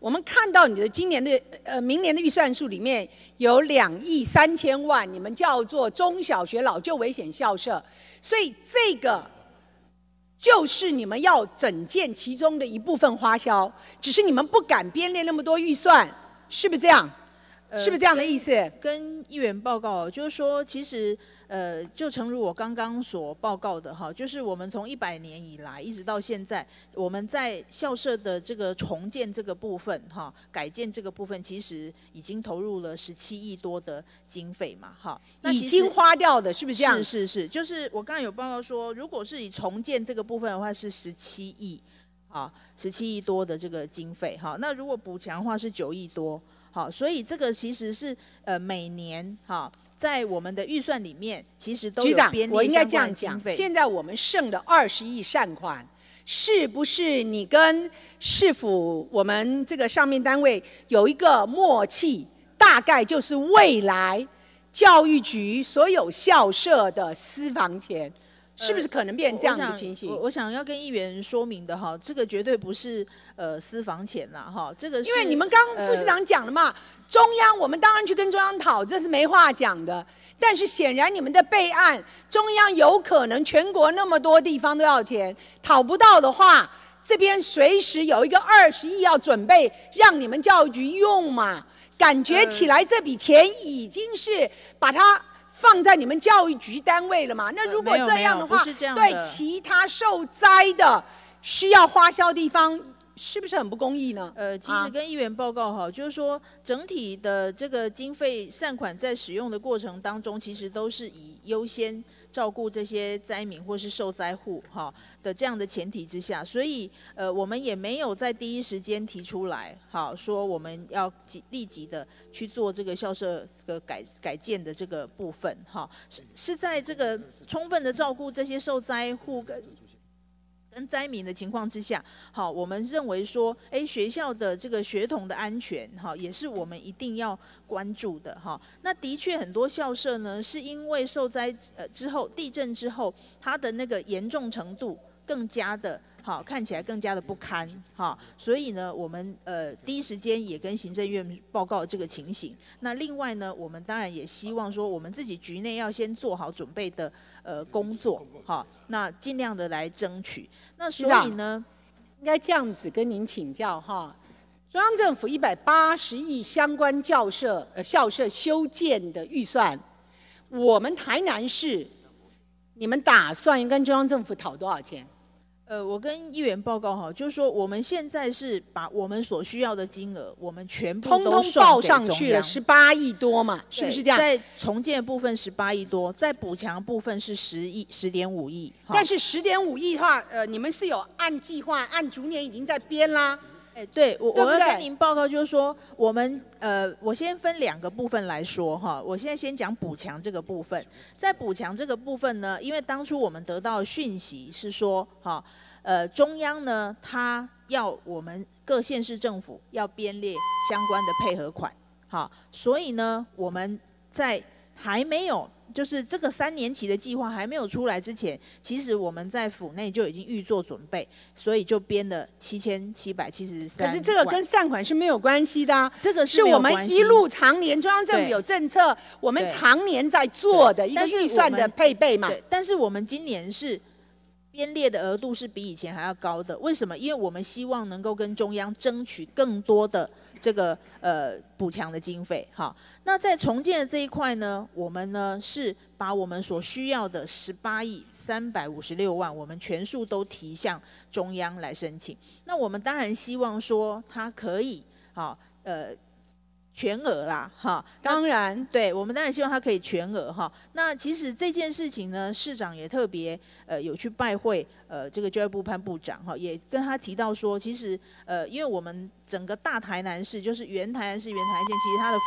我们看到你的今年的呃明年的预算数里面有两亿三千万，你们叫做中小学老旧危险校舍，所以这个就是你们要整建其中的一部分花销，只是你们不敢编列那么多预算，是不是这样？呃、是不是这样的意思？ 跟议员报告，就是说，其实呃，就诚如我刚刚所报告的哈，就是我们从一百年以来一直到现在，我们在校舍的这个重建这个部分哈，改建这个部分，其实已经投入了十七亿多的经费嘛哈。那已经花掉的，是不是这样？ 是是是，就是我刚刚有报告说，如果是以重建这个部分的话，是十七亿，啊，十七亿多的这个经费哈。那如果补强的话是九亿多。好，所以这个其实是呃每年哈，在我们的预算里面，其实都有编列相关的经费。 现在我们剩的二十亿善款，是不是你跟市府我们这个上面单位有一个默契？大概就是未来教育局所有校舍的私房钱。是不是可能变这样的情形？ 呃、我, 我, 我想要跟议员说明的哈，这个绝对不是呃私房钱啦哈，这个是因为你们刚刚副市长讲了嘛，呃、中央我们当然去跟中央讨，这是没话讲的。但是显然你们的备案，中央有可能全国那么多地方都要钱，讨不到的话，这边随时有一个二十亿要准备让你们教育局用嘛，感觉起来这笔钱已经是把它放在你们教育局单位了嘛？那如果这样的话， 呃、的对其他受灾的需要花销地方，是不是很不公义呢？ 呃，其实跟议员报告哈，啊、就是说整体的这个经费善款在使用的过程当中，其实都是以优先照顾这些灾民或是受灾户哈的这样的前提之下，所以呃我们也没有在第一时间提出来，好说我们要立即的去做这个校舍的改改建的这个部分哈，是是在这个充分的照顾这些受灾户跟跟灾民的情况之下，好，我们认为说，哎，学校的这个学童的安全，哈，也是我们一定要关注的，哈。那的确很多校舍呢，是因为受灾呃之后，地震之后，它的那个严重程度更加的。好，看起来更加的不堪，哈，所以呢，我们呃第一时间也跟行政院报告这个情形。那另外呢，我们当然也希望说，我们自己局内要先做好准备的呃工作，好，那尽量的来争取。那所以呢， 应该这样子跟您请教哈，中央政府一百八十亿相关教舍呃校舍修建的预算，我们台南市，你们打算跟中央政府讨多少钱？ 呃，我跟议员报告哈，就是说我们现在是把我们所需要的金额，我们全部都通通报上去了，十八亿多嘛，是不是这样？ 在重建部分十八亿多，在补强部分是十亿十点五亿。 但是十点五亿的话，呃，你们是有按计划、按逐年已经在编啦。 哎，对我我要跟您报告，就是说我们呃，我先分两个部分来说哈。我现在先讲补强这个部分，在补强这个部分呢，因为当初我们得到的讯息是说哈，呃，中央呢，它要我们各县市政府要编列相关的配合款，好，所以呢，我们在还没有。就是这个三年期的计划还没有出来之前，其实我们在府内就已经预做准备，所以就编了七千七百七十三。 可是这个跟善款是没有关系的、啊， 这个是我们一路常年中央政府有政策，我们常年在做的一个预算的配备嘛。 对，但是我们今年是编列的额度是比以前还要高的，为什么？因为我们希望能够跟中央争取更多的这个呃补强的经费。好，那在重建的这一块呢，我们呢是把我们所需要的十八亿三百五十六万，我们全数都提向中央来申请。那我们当然希望说它可以好呃。全额啦，哈， 当然， 对我们当然希望他可以全额哈。那其实这件事情呢，市长也特别呃有去拜会呃这个教育部潘部长哈，也跟他提到说，其实呃因为我们整个大台南市就是原台南市原台南县，其实它的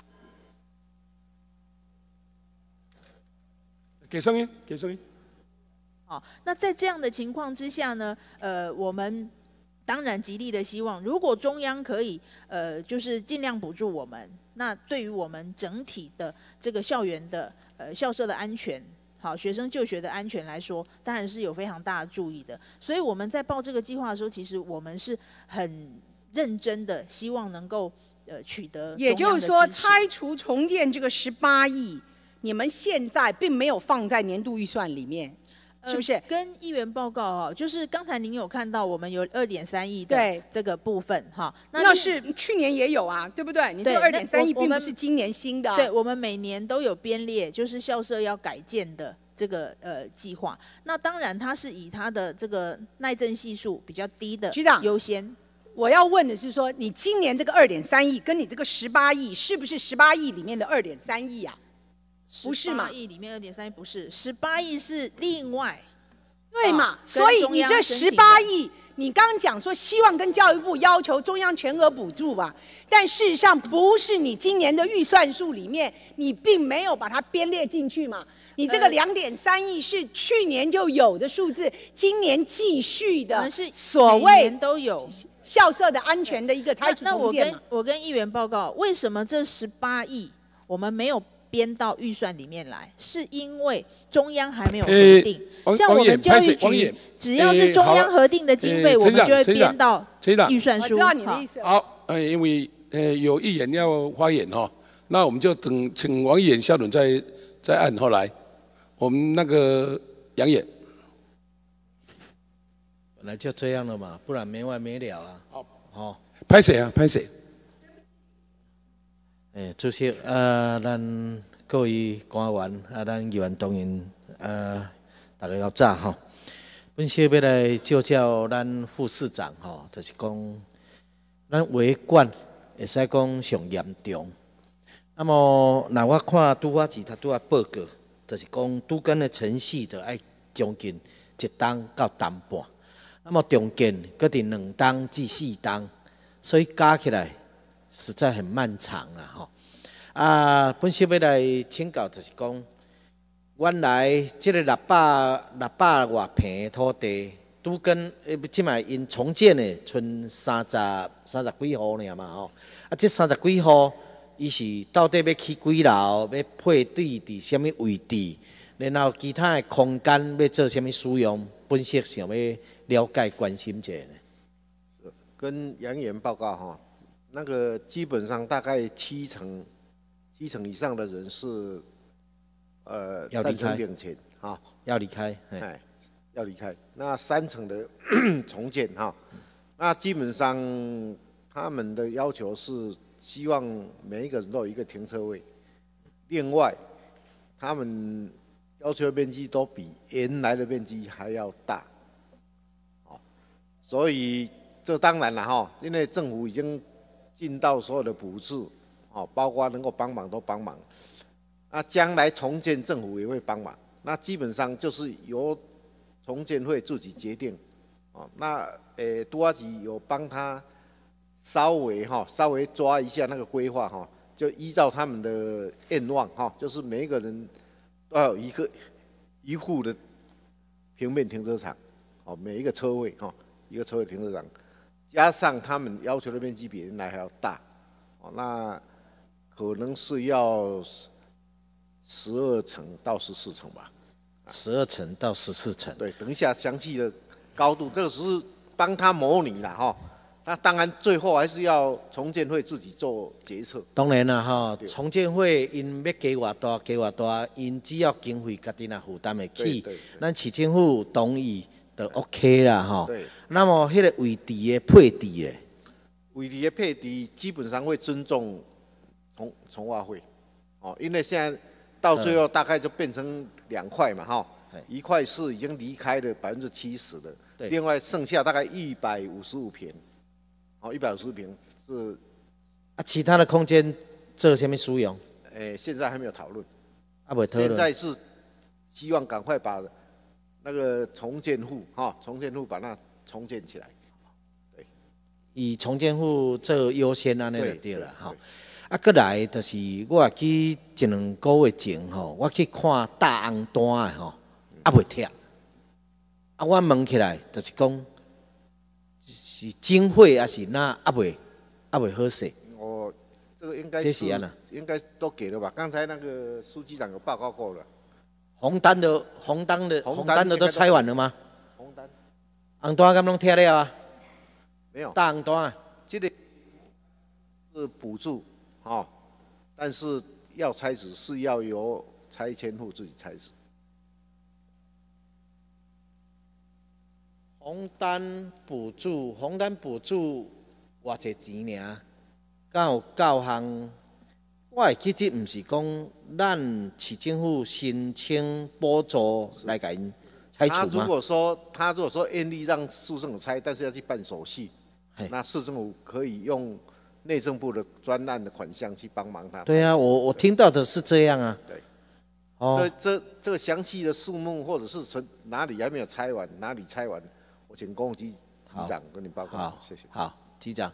给声音，给声音。 好，那在这样的情况之下呢，呃我们。当然，极力的希望，如果中央可以，呃，就是尽量补助我们，那对于我们整体的这个校园的呃校舍的安全，好，学生就学的安全来说，当然是有非常大的注意的。所以我们在报这个计划的时候，其实我们是很认真的希望能够呃取得。 也就是说，拆除重建这个十八亿，你们现在并没有放在年度预算里面。是不是、呃、 跟议员报告哈、哦？就是刚才您有看到我们有二点三亿的这个部分哈， 那, 那是去年也有啊，对不对？你这二点三亿并不是今年新的、啊。 对，我们每年都有编列，就是校舍要改建的这个呃计划。那当然它是以它的这个耐震系数比较低的局长优先。 我要问的是说，你今年这个二点三亿跟你这个十八亿，是不是十八亿里面的二点三亿啊？不是嘛？ 十八亿里面二点三亿不是，十八亿是另外， 对嘛？啊、所以你这十八亿，你刚刚讲说希望跟教育部要求中央全额补助吧，但事实上不是你今年的预算数里面，你并没有把它编列进去嘛？你这个两点三亿是去年就有的数字，今年继续的， 是所谓都有校舍的安全的一个拆除重建嘛。 那我跟我跟议员报告，为什么这十八亿我们没有编到预算里面来，是因为中央还没有核定。欸、像我们教育局，只要是中央核定的经费，欸、我们就会编到预算书。 我知道你的意思。 好，呃，因为呃有议员要发言哈，那我们就等请王议员下轮再再按后来，我们那个杨演。 本来就这样了嘛，不然没完没了啊。 好， 好， 拍谁啊？拍谁？ 诶，主席，呃，咱各位官员，啊，咱议员同仁，呃，大家较早吼。本席要来教教咱副市长吼，就是讲，咱维管会使讲上严重。那么，若我看拄我其他拄啊报告，就是讲拄跟的程序就爱将近一档到档半，那么中间搁伫两档至四档，所以加起来。实在很漫长啊！吼啊，本席要来请教，就是讲，原来这个六百六百外平的土地，拄跟呃，即卖因重建的，剩三十三十几户尔嘛吼。啊，这三十几户，伊是到底要起几楼，要配对伫什么位置，然后其他的空间要做什么使用，本席想要了解关心一下呢。 跟杨议员报告哈。那个基本上大概七成、七成以上的人是，呃， 要离开领钱哈， 要离开， 哎，要离开。那三成的重建哈，那基本上他们的要求是希望每一个人都有一个停车位，另外他们要求的面积都比原来的面积还要大，哦，所以这当然了哈，因为政府已经尽到所有的补助，哦，包括能够帮忙都帮忙。那将来重建政府也会帮忙。那基本上就是由重建会自己决定，哦，那诶，都阿局有帮他稍微哈，稍微抓一下那个规划哈，就依照他们的愿望哈，就是每一个人都要有一个一户的平面停车场，哦，每一个车位哈，一个车位停车场。加上他们要求的面积比原来还要大，哦，那可能是要十二层到十四层吧。 十二层到十四层。 对，等一下详细的高度，这个只是帮他模拟啦，哈。那当然最后还是要重建会自己做决策。 当然啦，哈，重建会因要加偌大，加偌大，因只要经费家己若负担得起，咱市政府同意。就 OK 啦，吼。那么，迄个位置的配置的， 位置的配置基本上会尊重从从化会，哦，因为现在到最后大概就变成两块嘛，哈、嗯，一块是已经离开了百分之七十的，另外剩下大概一百五十五平，哦，一百五十平是啊，其他的空间做什么使用？ 诶、欸，现在还没有讨论， 啊，未讨论。 现在是希望赶快把那个重建户哈，重建户把它重建起来。对， 以重建户做优先安尼就对了哈。啊，过来就是我也去一两个月前吼，我去看大红单的吼，啊袂拆。啊，我问起来就是讲，是经费还是哪啊袂啊袂好势？ 哦，这个应该是应该都给了吧？刚才那个书记长有报告过了。 红单的红单的红单的都拆完了吗？ 红单， 红单敢拢拆了啊？ 没有。 大红单这个是补助，哦，但是要拆除是要由拆迁户自己拆除。 红单补助，红单补助偌济钱尔？敢有够项？我会记这毋是讲咱市政府申请补助来给因拆除吗？ 他如果说他如果说愿意让市政府拆，但是要去办手续，那市政府可以用内政部的专案的款项去帮忙他。 对啊，我我听到的是这样啊。 对。 哦。 这这这个详细的数目或者是从哪里还没有拆完，哪里拆完，我请公务局局长跟你报告。 好， 谢谢。 好，局长。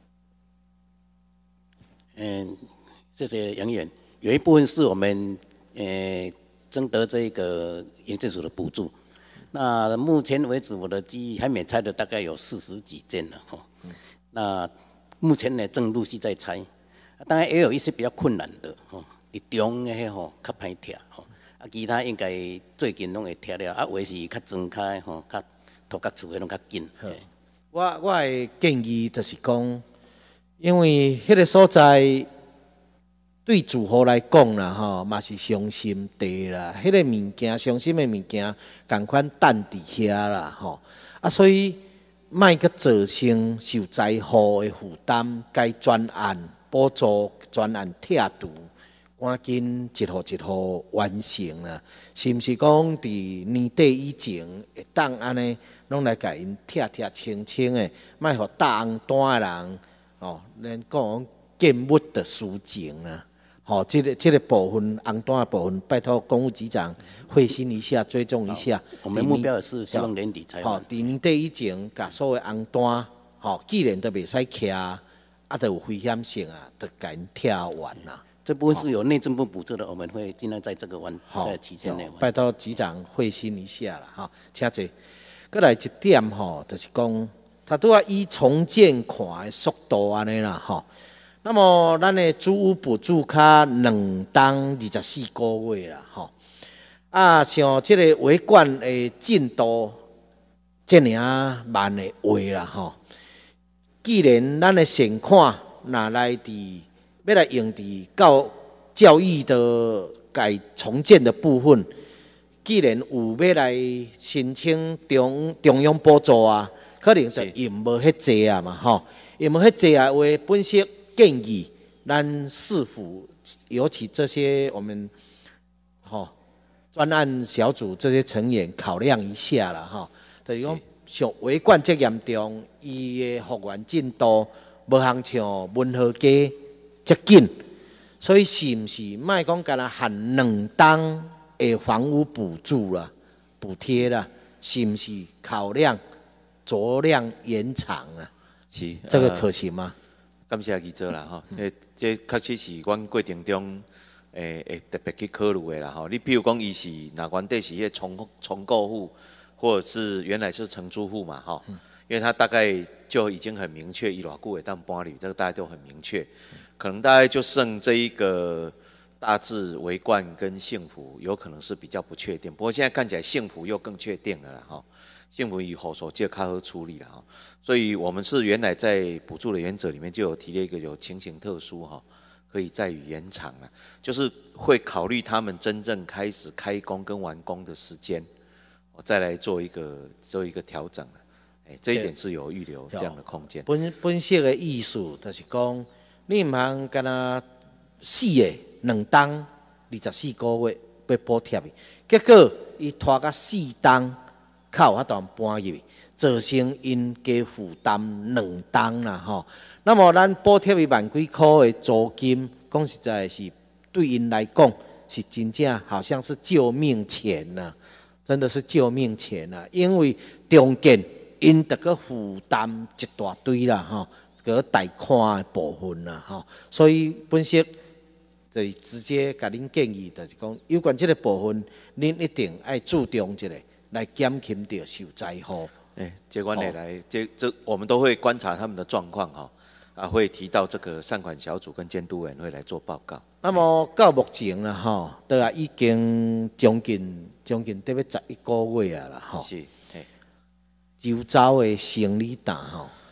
嗯，谢谢杨议员。有一部分是我们呃征得这个营政署的补助。那目前为止，我的记忆还没拆的大概有四十几件了哈。嗯、那目前呢，正陆续在拆。当然也有一些比较困难的哈，伫中的迄吼较歹拆吼，啊其他应该最近拢会拆了，啊有的是较庄开吼，较土角厝的拢较紧。 我我的建议就是讲。因为迄个所在对住户来讲啦，吼，嘛是伤心地啦。迄个物件，伤心的物件，共款等伫遐啦，吼。啊，所以莫阁造成受灾户的负担，该专案补助专案拆除，赶紧一户一户完成啦。是毋是讲伫年底以前会当安尼，拢来甲因拆拆清清的，莫互大红单的人。哦，咱讲建物的抒情啊，好、哦，这个这个部分红单的部分，拜托公务局长会心一下，追踪一下。 我们目标是希望年底才完。 好、哦，伫年底以前，甲所有红单，好、哦，既然都袂使徛，啊，都有危险性啊，都甲因拆完啦。 这部分是有内政部补助的，我们会尽量在这个完在期间内完。 拜托局长会心一下啦，哈、哦，请坐。过来一点吼，就是讲。他都要依重建款的速度安尼啦，吼。那么咱的租屋补助卡两当二十四个月啦，吼。啊，像这个维管的进度，这尔慢的话啦，吼。既然咱的现款拿来伫要来用伫教教育的改重建的部分，既然有要来申请中中央补助啊。可能就用无迄济啊嘛，吼，用无迄济啊，话本席建议咱市府，尤其这些我们吼专案小组这些成员考量一下啦，吼，就是讲像维管这严重，伊的复原进度无通像文和街遮紧，所以是毋是莫讲干那含两档的房屋补助啦、补贴啦，是毋是考量？酌量延长啊， 是这个可行吗？ 感谢议长啦，吼、嗯，这这确实是阮过程中诶诶特别去考虑的啦，吼。你比如讲，伊是哪原底是迄重重购户，或者是原来是承租户嘛，吼、嗯，因为他大概就已经很明确，伊偌久会当搬离，这个大家都很明确，可能大概就剩这一个大致维冠跟幸福，有可能是比较不确定，不过现在看起来幸福又更确定了啦，吼。幸福与户所就较好处理了哈，所以我们是原来在补助的原则里面就有提了一个有情形特殊哈，可以再予延长了，就是会考虑他们真正开始开工跟完工的时间，我再来做一个做一个调整了，哎，这一点是有预留这样的空间。 本本席的意思就是讲，你唔通干那四个两档二十四个月要补贴的，结果伊拖到四档。靠法度搬入去，造成因加负担两档啦吼。那么咱补贴伊万几块的租金，讲实在是对因来讲是真正好像是救命钱呐、啊，真的是救命钱呐、啊。因为中间因得个负担一大堆啦吼，个贷款的部分啦吼，所以本席就直接甲恁建议，就是讲有关这个部分，恁一定要注重一下。来减轻掉受灾户， 哎，接管内来，这这我们都会观察他们的状况哈，啊，会提到这个善款小组跟监督委员会来做报告。 那么到目前啦吼，都啊已经将近将近得要十一个月啊啦吼。 是，哎， 周遭的生理担吼，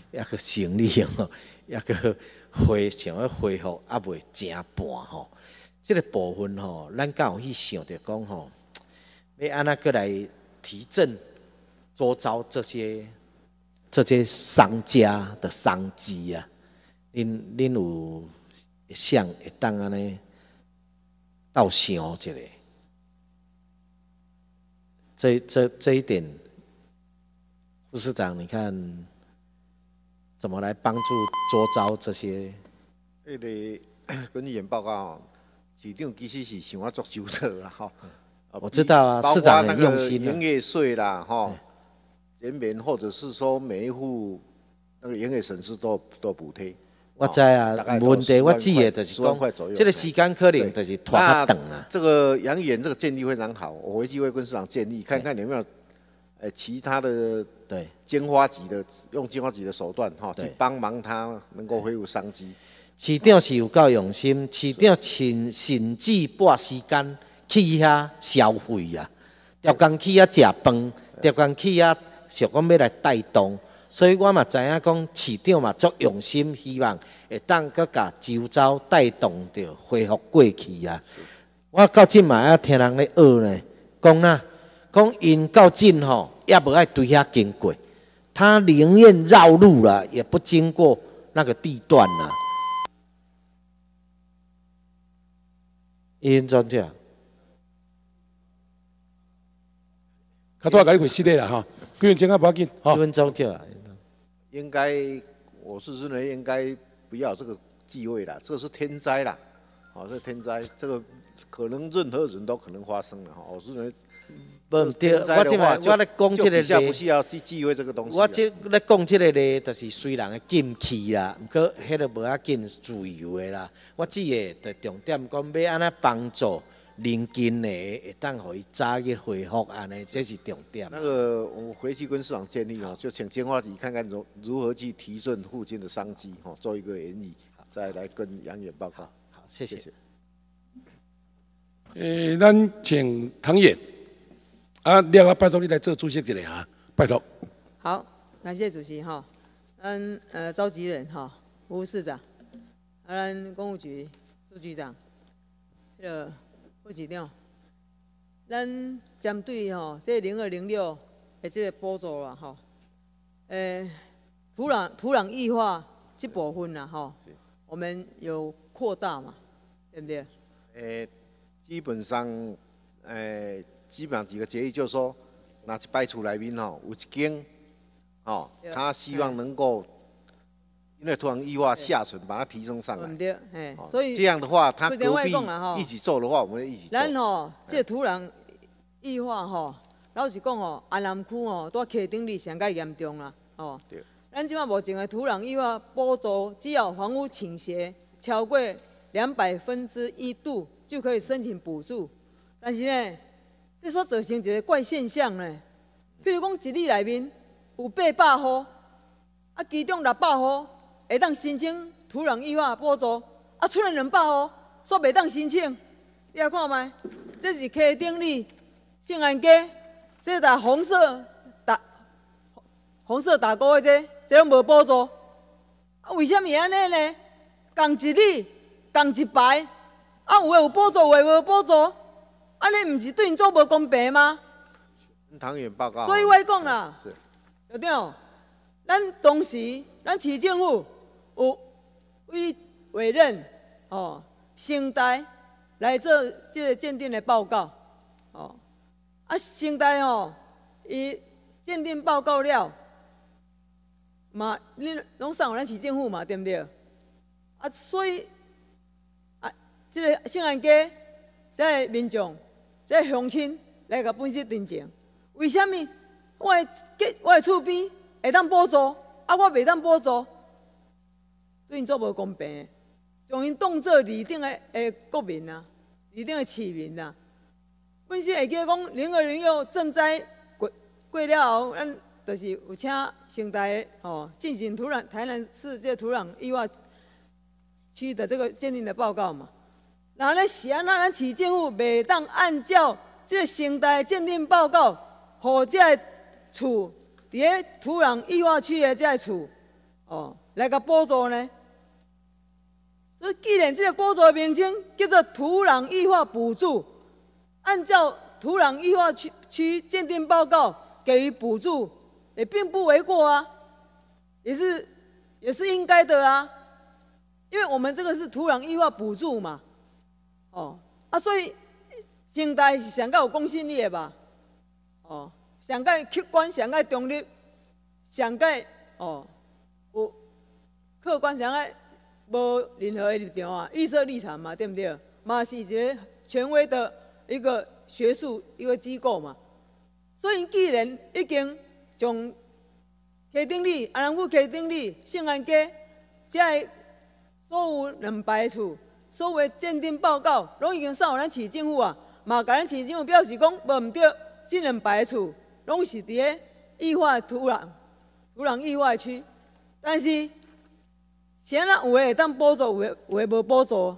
抑个行李吼，抑个恢想要恢复也未正半吼。这个部分吼，咱敢有去想着讲吼，要安怎过来提振周遭这些这些商家的商机啊？恁恁有想会当安尼倒想一下？这这这一点，副市长，你看怎么来帮助周遭这些？ 迄个跟议员报告哦，市长其实是想要做周到啦吼。 我知道啊，市长很用心啊。 营业税啦，吼，减免或者是说每一户那个营业损失都都补贴。 我知啊，问题我记得就是讲，这个时间可能就是拖较长啊。 这个杨议员这个建议非常好，我回去会跟市长建议，看看有没有呃其他的对尖花级的用尖花级的手段哈，去帮忙他能够恢复商机。 市长是有够用心，市长亲甚至拨时间去遐消费啊，调工去遐食饭，调工去遐想讲要来带动。所以我嘛知影讲，市长嘛足用心，希望会当搁甲周遭带动着恢复过去啊。我到即嘛还听人咧学呢，讲呐，讲因到近吼也无爱对遐经过，他宁愿绕路了，也不经过那个地段啦。因怎这？ 较多甲你回失礼啦吼，几分钟啊，无要紧，吼。 几分钟就。 应该，我是认为应该不要这个忌讳啦，这个是天灾啦，好、哦，这个天灾，这个可能任何人都可能发生的哈。我是认为， 不对，我即摆我咧讲即个咧，不需要去忌讳这个东西。 我即咧讲即个咧，就是虽然的禁气啦，毋过迄个无要紧，自由的啦。我只个就重点讲要安怎帮助。邻近的会当互伊早日恢复安尼，这是重点。 那个我回去跟市长建议哦，就请金花局看看如如何去提振附近的商机哦，做一个研议，再来跟杨远报告。 好，谢谢。谢谢诶、欸，咱请唐远啊，了后拜托你来做主席一下哈，拜托。 好，感谢主席哈。咱呃召集人哈，吴市长，啊，咱公务局副局长，迄、那个。副市长，咱针对吼这零二零六的这个补助啦吼，诶，土壤土壤异化这部分啦吼，我们有扩大嘛，对不对？ 诶，基本上，诶，基本上几个决议就是说，那一摆厝内面吼有一间，哦，他希望能够。因为土壤异化下沉，把它提升上来。 对，哎，所以这样的话，他隔壁一起做的话，我们一起做。 咱吼，这土壤异化吼，老实讲吼，安南区吼，在溪顶里上较严重啦，哦。对。咱即马目前的土壤异化补助，只要房屋倾斜超过两百分之一度，就可以申请补助。但是呢，这所造成一个怪现象呢，譬如讲一里内面有八百户，啊，其中六百户。会当申请土壤异化补助，啊，出了两百户，煞袂当申请，你来看卖，这是溪顶里圣安街，这打红色打红色打勾的这，这拢无补助，啊，为什么安尼呢？共一里，共一排，啊，有诶有补助，有诶无补助，安尼毋是对因做无公平吗？ 唐远报告。 所以我讲啦，对对，咱当时咱市政府。有委委任哦，城大来做这个鉴定的报告，哦，啊，城大哦，伊鉴定报告了，嘛，你拢送咱市政府嘛，对不对？啊，所以啊，这个圣安街这个民众、这个乡亲来个本息定情，为什么我的我的厝边会当补助，啊，我袂当补助？对因做无公平，将因当作二等的诶国民啊，二等的市民啊。本身会记讲零二零六赈灾过过了后，咱就是有请城大哦进行土壤台南市这土壤异化区的这个鉴定的报告嘛。然后咧是安那咱市政府袂当按照这个城大鉴定报告，互这厝伫咧土壤异化区的这厝。 哦来甲补助呢？所以既然这个补助的名称叫做土壤异化补助，按照土壤异化区区鉴定报告给予补助，也并不为过啊，也是也是应该的啊，因为我们这个是土壤异化补助嘛，哦啊，所以生态是上较有公信力的吧，哦，上较客观、上较中立、上较哦有客观、上较无任何的立场啊，预设立场嘛，对不对？嘛是一个权威的一个学术一个机构嘛。所以既然已经从溪顶里、安南区溪顶里、圣安街这所有两排厝，所有的鉴定报告，拢已经送予咱市政府啊，嘛甲咱市政府表示讲无毋对，这两排厝拢是伫个异化土壤、土壤异化区，但是。是安那有诶会当补助，有诶有诶无补助。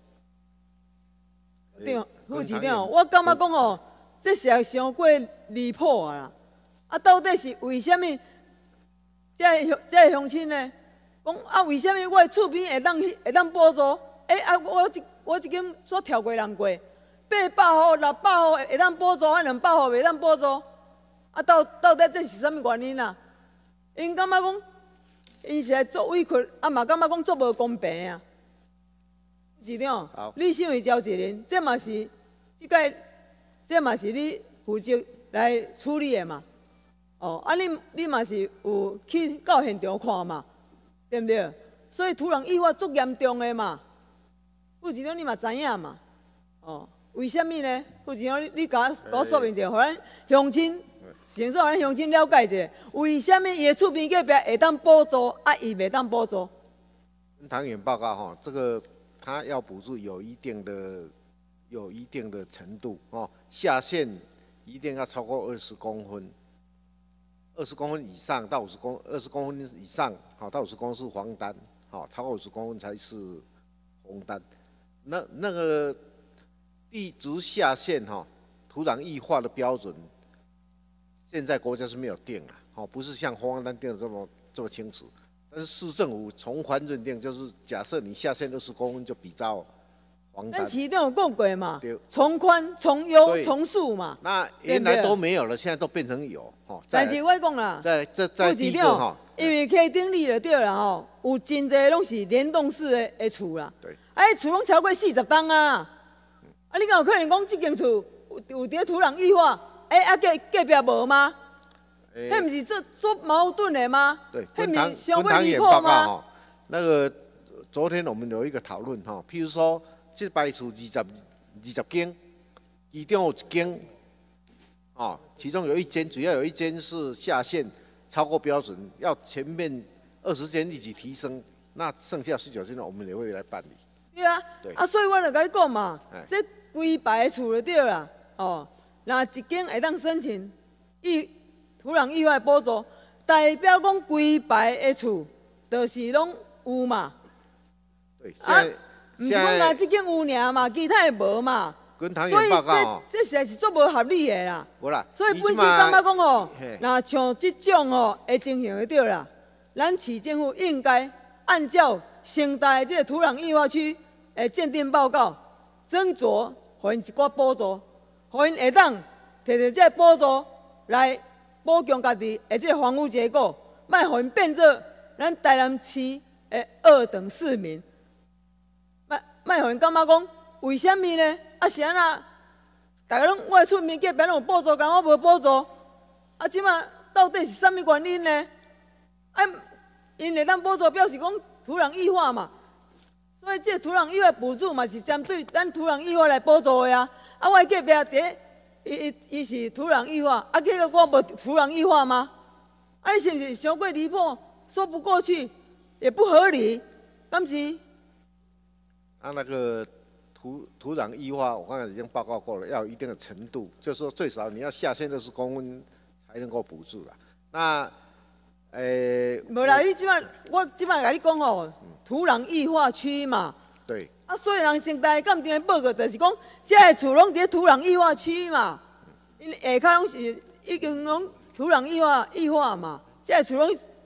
对，副市长，我感觉讲哦，这是伤过离谱啊啦！啊，到底是为虾米？这个这个乡亲呢，讲啊，为虾米我诶厝边会当会当补助？诶、欸、啊，我一我一间所跳过人过，八百户、六百户会当补助，啊两百户袂当补助。啊，到到底这是啥物原因啊？因感觉讲。因是来做委屈，啊嘛感觉讲做无公平啊。市长，你身为召集人，这嘛是即个，这嘛是你负责来处理的嘛。哦，啊你你嘛是有去到现场看嘛，对不对？所以土壤异化足严重的嘛。副市长你嘛知影嘛？哦，为什么呢？副市长你你甲我甲我说明一下，互咱乡亲。先说咱乡亲了解一下，为什么伊的厝边隔壁会当补助，啊，伊袂当补助？ 跟唐远报告哈，这个他要补助有一定的、有一定的程度哦，下限一定要超过二十公分，二十公分以上到五十公二十公分以上，好到五十公分是黄单，好超过五十公分才是红单。那那个地质下限哈，土壤异化的标准。现在国家是没有定啊，好，不是像黄单定的这么这么清楚。但是市政府从宽认定，就是假设你下限二十公分就比照黄单。 咱市长有讲过嘛，从宽、从优、从速嘛。 那原来都没有了，现在都变成有，吼。 但是我讲啦， 在在在第一个哈， 因为溪顶里就对啦吼，有真侪拢是联动式的的厝啦。 对。 哎，厝拢超过四十栋啊！啊，你敢有可能讲这间厝有有伫土壤异化？哎、欸，啊隔隔壁无吗？迄、欸、不是做做矛盾的吗？ 对， 迄不是相当离谱吗？那个昨天我们有一个讨论哈，譬如说这排厝二十二十间，其中有一间，哦，其中有一间，主要有一间是下限超过标准，要前面二十间一起提升，那剩下十九间呢，我们也会来办理。 对啊，对啊，所以我就甲你讲嘛，欸、这规排厝就对啦，哦。那一间会当申请异土壤异化补助，代表讲规排的厝，就是拢有嘛。 对， 啊，唔是讲那这间有尔嘛，其他的无嘛。 跟唐员报告哦， 这这实在是足无合理的啦。 无啦， 所以本身感觉讲哦，那像这种哦的情形就对啦，咱市政府应该按照生态这个土壤异化区的鉴定报告，斟酌给因一寡补助。互因会当摕着这补助来补强家己的这个房屋结构，莫互因变做咱台南市的二等市民。莫莫互因感觉讲，为什么呢？啊是安那？大家拢我的厝边隔壁拢有补助，但我无补助。啊，即马到底是啥物原因呢？啊，因会当补助表示讲土壤异化嘛，所以这土壤异化补助嘛是针对咱土壤异化来补助的呀。啊，我隔壁伫，伊伊伊是土壤异化，啊，结果我无土壤异化吗？啊，你是不是伤过离谱，说不过去，也不合理，敢是？ 啊，那个土土壤异化，我刚才已经报告过了，要有一定的程度，就是说最少你要下限二十公分才能够补助啦。那，诶、欸， 无啦，你即摆我即摆甲你讲哦，土壤异化区嘛。 对。 啊，所以人生态鉴定的报告就是讲，这个厝拢伫土壤异化区嘛，因下骹拢是已经拢土壤异化异化嘛，这个厝拢下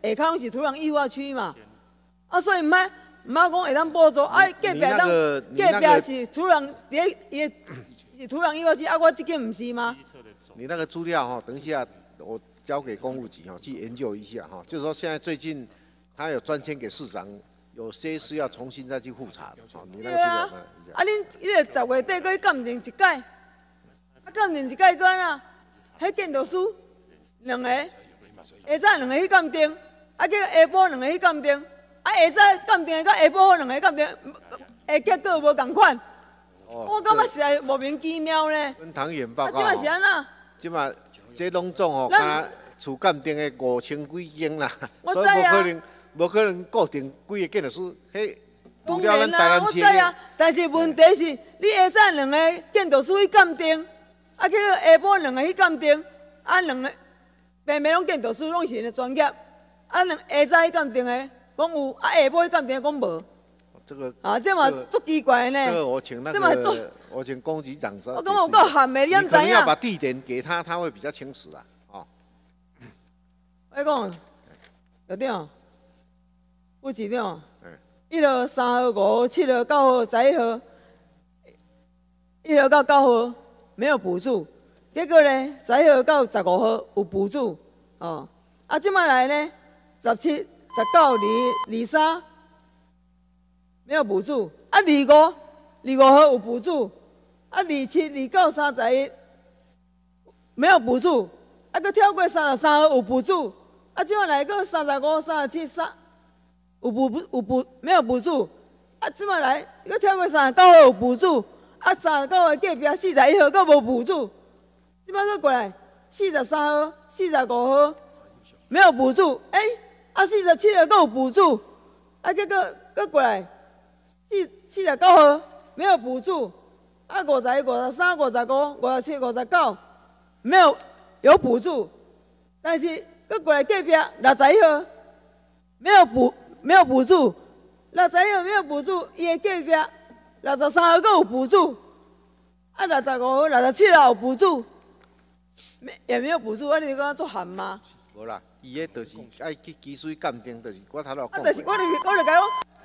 下骹是土壤异化区嘛，啊，所以唔爱唔爱讲会当补助，啊，隔壁当隔壁是土壤伫伊是土壤异化区，啊，我这个唔是吗？ 你那个资料哈，等一下我交给公务局哈去研究一下哈，就是说现在最近他有专签给市长，有些是要重新再去复查的。好，你那个资料看一下。 啊，恁迄个十月底搁去鉴定一届，啊，鉴定一届干啊？迄建筑师两个，下早两个去鉴定，啊，叫下晡两个去鉴定，啊，下早鉴定甲下晡两个鉴定，下结果无共款。我感觉实在莫名其妙呢。 跟唐远报告。 啊，即摆是安怎？ 即摆这拢总哦，敢厝鉴定的五千几间啦， 所以无可能无可能固定几个建筑师，迄除了咱台啊， 南市。 我知啊，但是问题是，你下早两个建筑师去鉴定，啊，去下晡两个去鉴定，啊，两个平平拢建筑师拢是因的专业，啊，两下早去鉴定的讲有，啊，下晡去鉴定讲无。 这个啊，这嘛足奇怪呢。 这个我请那个，我请公局长说。 我感觉有够含的，你敢知影？ 你可能要把地点给他，他会比较清楚啊。哦。 我讲，校长，副市长，一号、三号、五号、七号、九号、十一号，一号到九号没有补助，结果呢，十一号到十五号有补助，哦，啊，即摆来呢，十七、十九、二、二三。没有补助，啊，二五、二五号有补助，啊，二七、二九、三十一没有补助，啊，佮跳过三十三号有补助，啊，即摆来个三十五、三十七、三有补补有补没有补助，啊，即摆来佮跳过三十九号有补助，啊，三十九号隔壁四十一号佮无补助，即摆佮过来四十三号、四十五号没有补助，哎、欸，啊，四十七号佮有补助，啊，结果佮过来。四四十九号没有补助，啊，五十一、五十三、五十五、五十七、五十九没有有补助，但是佮过来隔壁六十一号没有补没有补助，六十一号没有补助，伊的隔壁六十三号佮有补助，啊，六十五号、六十七号有补助，没也没有补助，啊，你讲做含吗？ 无啦，伊个就是爱去基水鉴定，就是我头头讲。 啊，但是我就是我就讲。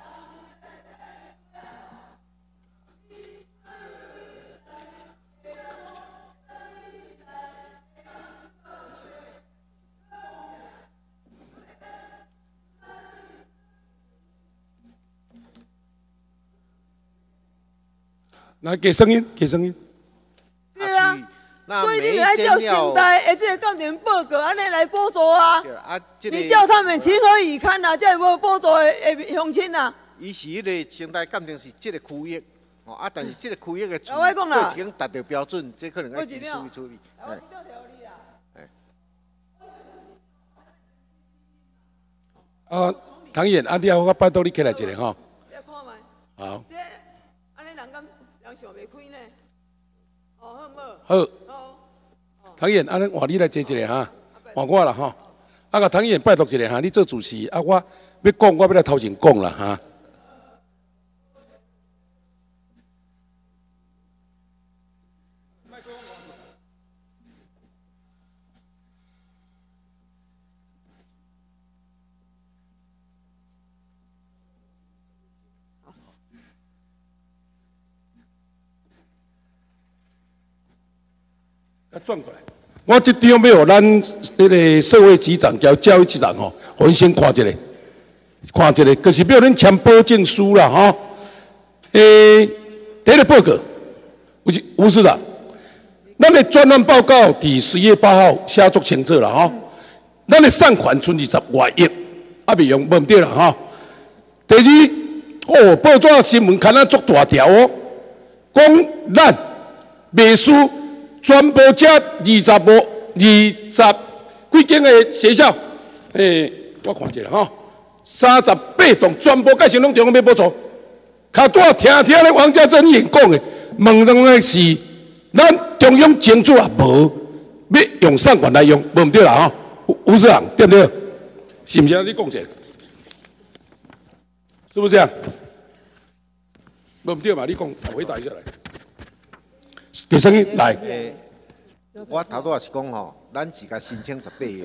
来，给声音，给声音。 对啊，所以你来叫现代的这个鉴定报告，安尼来补助啊。啊，你叫他们情何以堪啊？这无补助的的乡亲啊。 伊是迄个现代鉴定是这个区域，哦啊，但是这个区域的处我讲啦， 已经达到标准，这可能要技术处理。 我知道条理啦。 哎。 啊，唐燕，啊，你好，我拜托你起来一下吼。 你看卖。 好。 安尼人敢人想袂开呢？哦，好唔好？好。唐燕，安尼换你来坐一下哈，换我啦吼。啊，甲唐燕拜托一下哈，你做主持，啊，我要讲，我要来头前讲啦哈。啊，转过来，我这张要有咱这个社会局长交教育局长吼，互因先看一下，看一下，就是要恁签保证书啦吼。诶，第一个报告，吴吴市长，咱的专案报告伫十月八号写作清楚啦吼。咱的善款剩二十外亿，啊未用，无唔对啦吼。第二，哦，报纸新闻刊啊足大条哦，讲咱秘书。全部这二十部、二十几间的学校，诶、欸，我看一下吼，三十八栋全部改成拢中央要补助。较多听听咧王家珍演讲的，问两个是咱中央政府也无要用善款来用，无唔对啦吼，吴市长对不对？是不是？你讲一下，是不是这样？无唔对嘛？你讲，回答一下来。给声音来。 我头拄也是讲吼，咱是甲申请十八亿，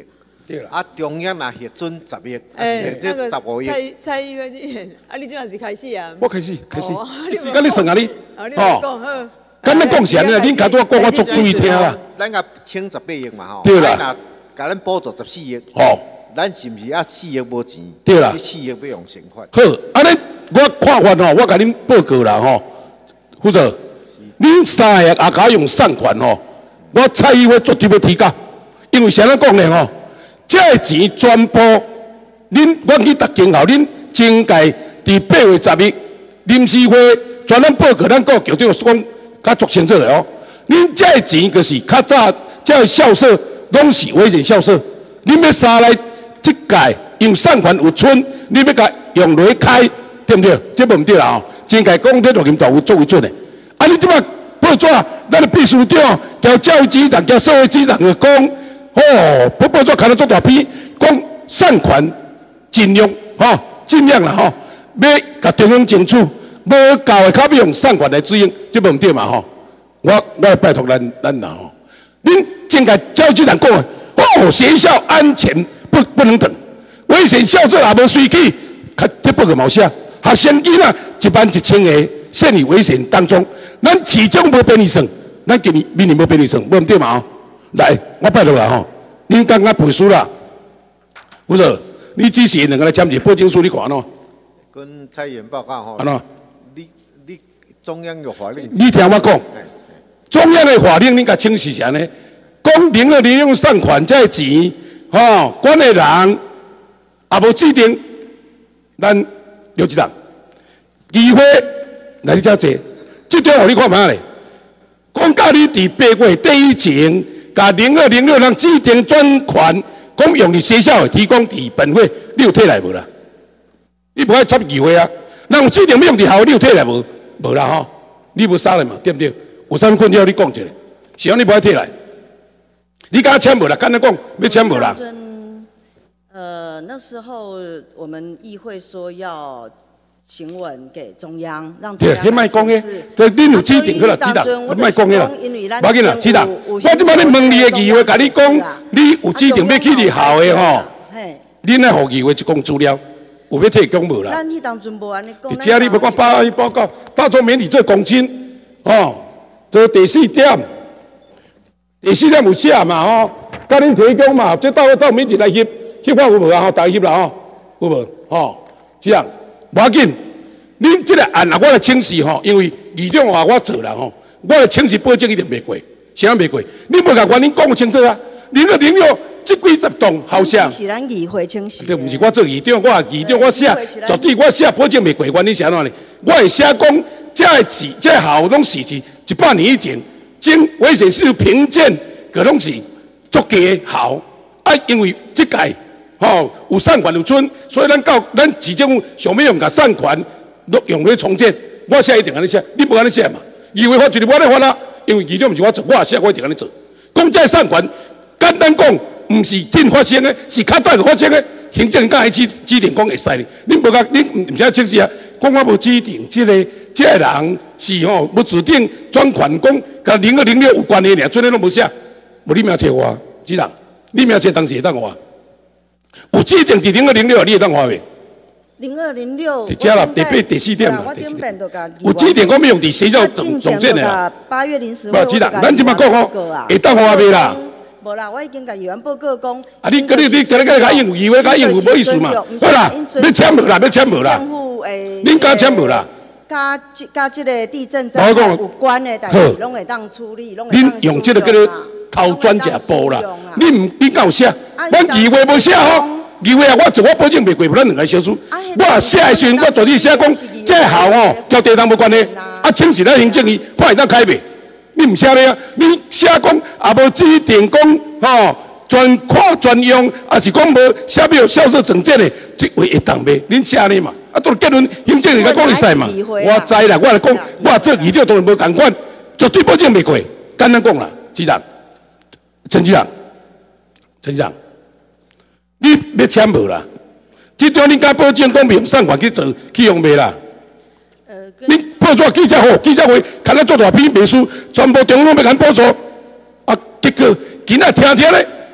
对啦。 啊，中央若核准十亿， 哎， 这那个十五亿。 蔡蔡议员议员，啊，你即马是开始啊？ 我开始开始哦， 是甲你算啊你， 哦，你来讲好。 敢咱讲啥呢？恁甲拄讲我足注意听啦。 咱甲请十八亿嘛吼。 对啦。 若甲咱补助十四亿。 哦。 咱是毋是啊四亿无钱？ 对啦。 四亿要用先款。 好，安尼我看法吼，我甲恁报告啦吼，副座，恁三个也甲用善款吼，我蔡议员绝对要提高，因为啥咱讲呢吼，这个钱全部恁我去达经后，恁前届伫八月十日临时会专门报告咱国局长讲较足清楚的哦，恁这个钱就是较早这个校舍拢是危险校舍，恁要三来即届用善款有剩，你要甲用落去开，对不对？这无毋对啦吼，前届讲这录音大有作为准的，啊你即摆报纸，咱的秘书长、交教育局长、交社会局长就讲，哦，报报纸看得足大篇，讲善款尽量吼，尽量啦吼，要甲中央争取，无够的较要用善款来支应，这无毋对嘛吼。我我拜托咱咱啦吼，恁前届教育局长讲的，哦，学校安全不不能等，危险校舍也无随去，看这报告冇写，学生囡仔一万一千个陷于危险当中，咱始终无便宜算，咱今年明年无便宜算，无毋对嘛吼。来，我拜托啦吼，恁刚刚背书啦，不是？你支持两个来签一个报警书，你看喏。 跟蔡议员报告吼。 安怎？ 你你中央有法令。 你听我讲，中央的法令恁甲清晰啥呢？讲零二零用善款这个钱，吼、哦，管的人也无指定，咱刘局长，议会来你遮坐，这段互你看嘛咧。讲甲你伫八月底以前，甲零二零六人指定专款，讲用伫学校提供伫本会，你有摕来无啦？你无爱插议会啊？人有指定要用伫校，你有摕来无？无啦吼，你无杀人嘛，对不对？有啥物困扰你讲一下，是讲你无爱摕来。你敢签无啦？敢若讲要签无啦？ 呃，那时候我们议会说要请文给中央，让中央对，迄卖讲诶，对，恁有指定去啦，指定，莫讲诶啦，无要紧啦，指定。我即摆咧问你个议会，甲你讲，你有指定要去伫校诶吼，恁来互议会一讲资料，有要提供无啦？ 咱迄当阵无安尼讲。 伫遮你无讲报报告，大众媒体做公亲，哦，这第四点。第四点有写嘛吼，甲恁提供嘛，即到到媒体来翕，翕看有无啊？吼，大家翕啦吼，有无？吼，这样无要紧。恁即个案啊，我来请示吼，因为议长话我做啦吼，我来请示保证一定袂过，啥袂过？恁无甲原因讲清楚啊？零二零六即几十栋后巷， 是咱议会请示。 对，毋是我做议长，我议长我写，绝对我写保证袂过，原因是安怎呢？我会写讲，这个字，这个校拢是是一百年以前。经危险是评鉴，个拢是足价好啊，因为即届吼有善款有剩，所以咱到咱市政府想要用甲善款用来重建，我写一定安尼写，你无安尼写嘛？议会法就是我咧发啦，因为议长毋是我做，我也写我一定安尼做。讲这善款，简单讲，毋是真发生的，是较早就发生的。行政甲指指定讲会使哩，恁无甲恁毋晓清晰啊？讲我无指定，即、這个即、這个人是吼无指定专款讲，甲零二零六有关系尔，做咧拢无写，无你名册我，局长，你名册当时会当我，有指定伫零二零六，你会当我袂？ 零二零六， 伫遮啦，第八第四点啦，第四点。有指定讲要用伫学校总总建的啦。 八月临时。 无局长，咱即摆讲吼，会当我袂啦？ 无啦，我已经甲议员报告讲。 啊，你嗰你你今日甲应付议会甲应付无意思嘛？好啦，要签无啦？要签无啦？恁敢签无啦？ 甲即甲即个地震灾害有关的代志，拢会当处理，拢会当恁用即个叫做靠专家部啦，你唔你敢有写？咱议会无写吼，议会啊，我做我保证袂过，咱两个小书。我写的时阵，我绝对写讲，这校哦，交地当无关系，啊，请示咱行政院，看会当开袂？你唔写咧啊？你写讲也无指定讲吼专款专用，也是讲无写要校舍整建的，这会会当袂？恁写咧嘛？啊，都结论行政院甲讲会使嘛？我知啦，我来讲，我做议长当然无共款，绝对保证袂过。简单讲啦，局长，陈局长，陈局长，你要签无啦？这段你敢保证讲袂用善款去做去用袂啦？你报纸记者会，记者会看咱做大篇秘书，全部中央要咱补助，啊，结果今仔听听咧，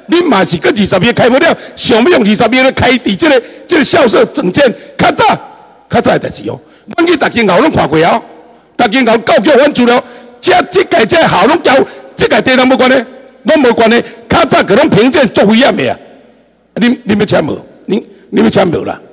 恁嘛是跟二十页开不了，想要用二十页来开伫这个这个校舍整建，较早较早的代志哦。阮去大间校拢看过啊，大间校教育阮资料，这这届这校拢交这届地人无关系，拢无关系，较早个拢评鉴作危险的啊。恁恁要签无？恁恁要签无啦？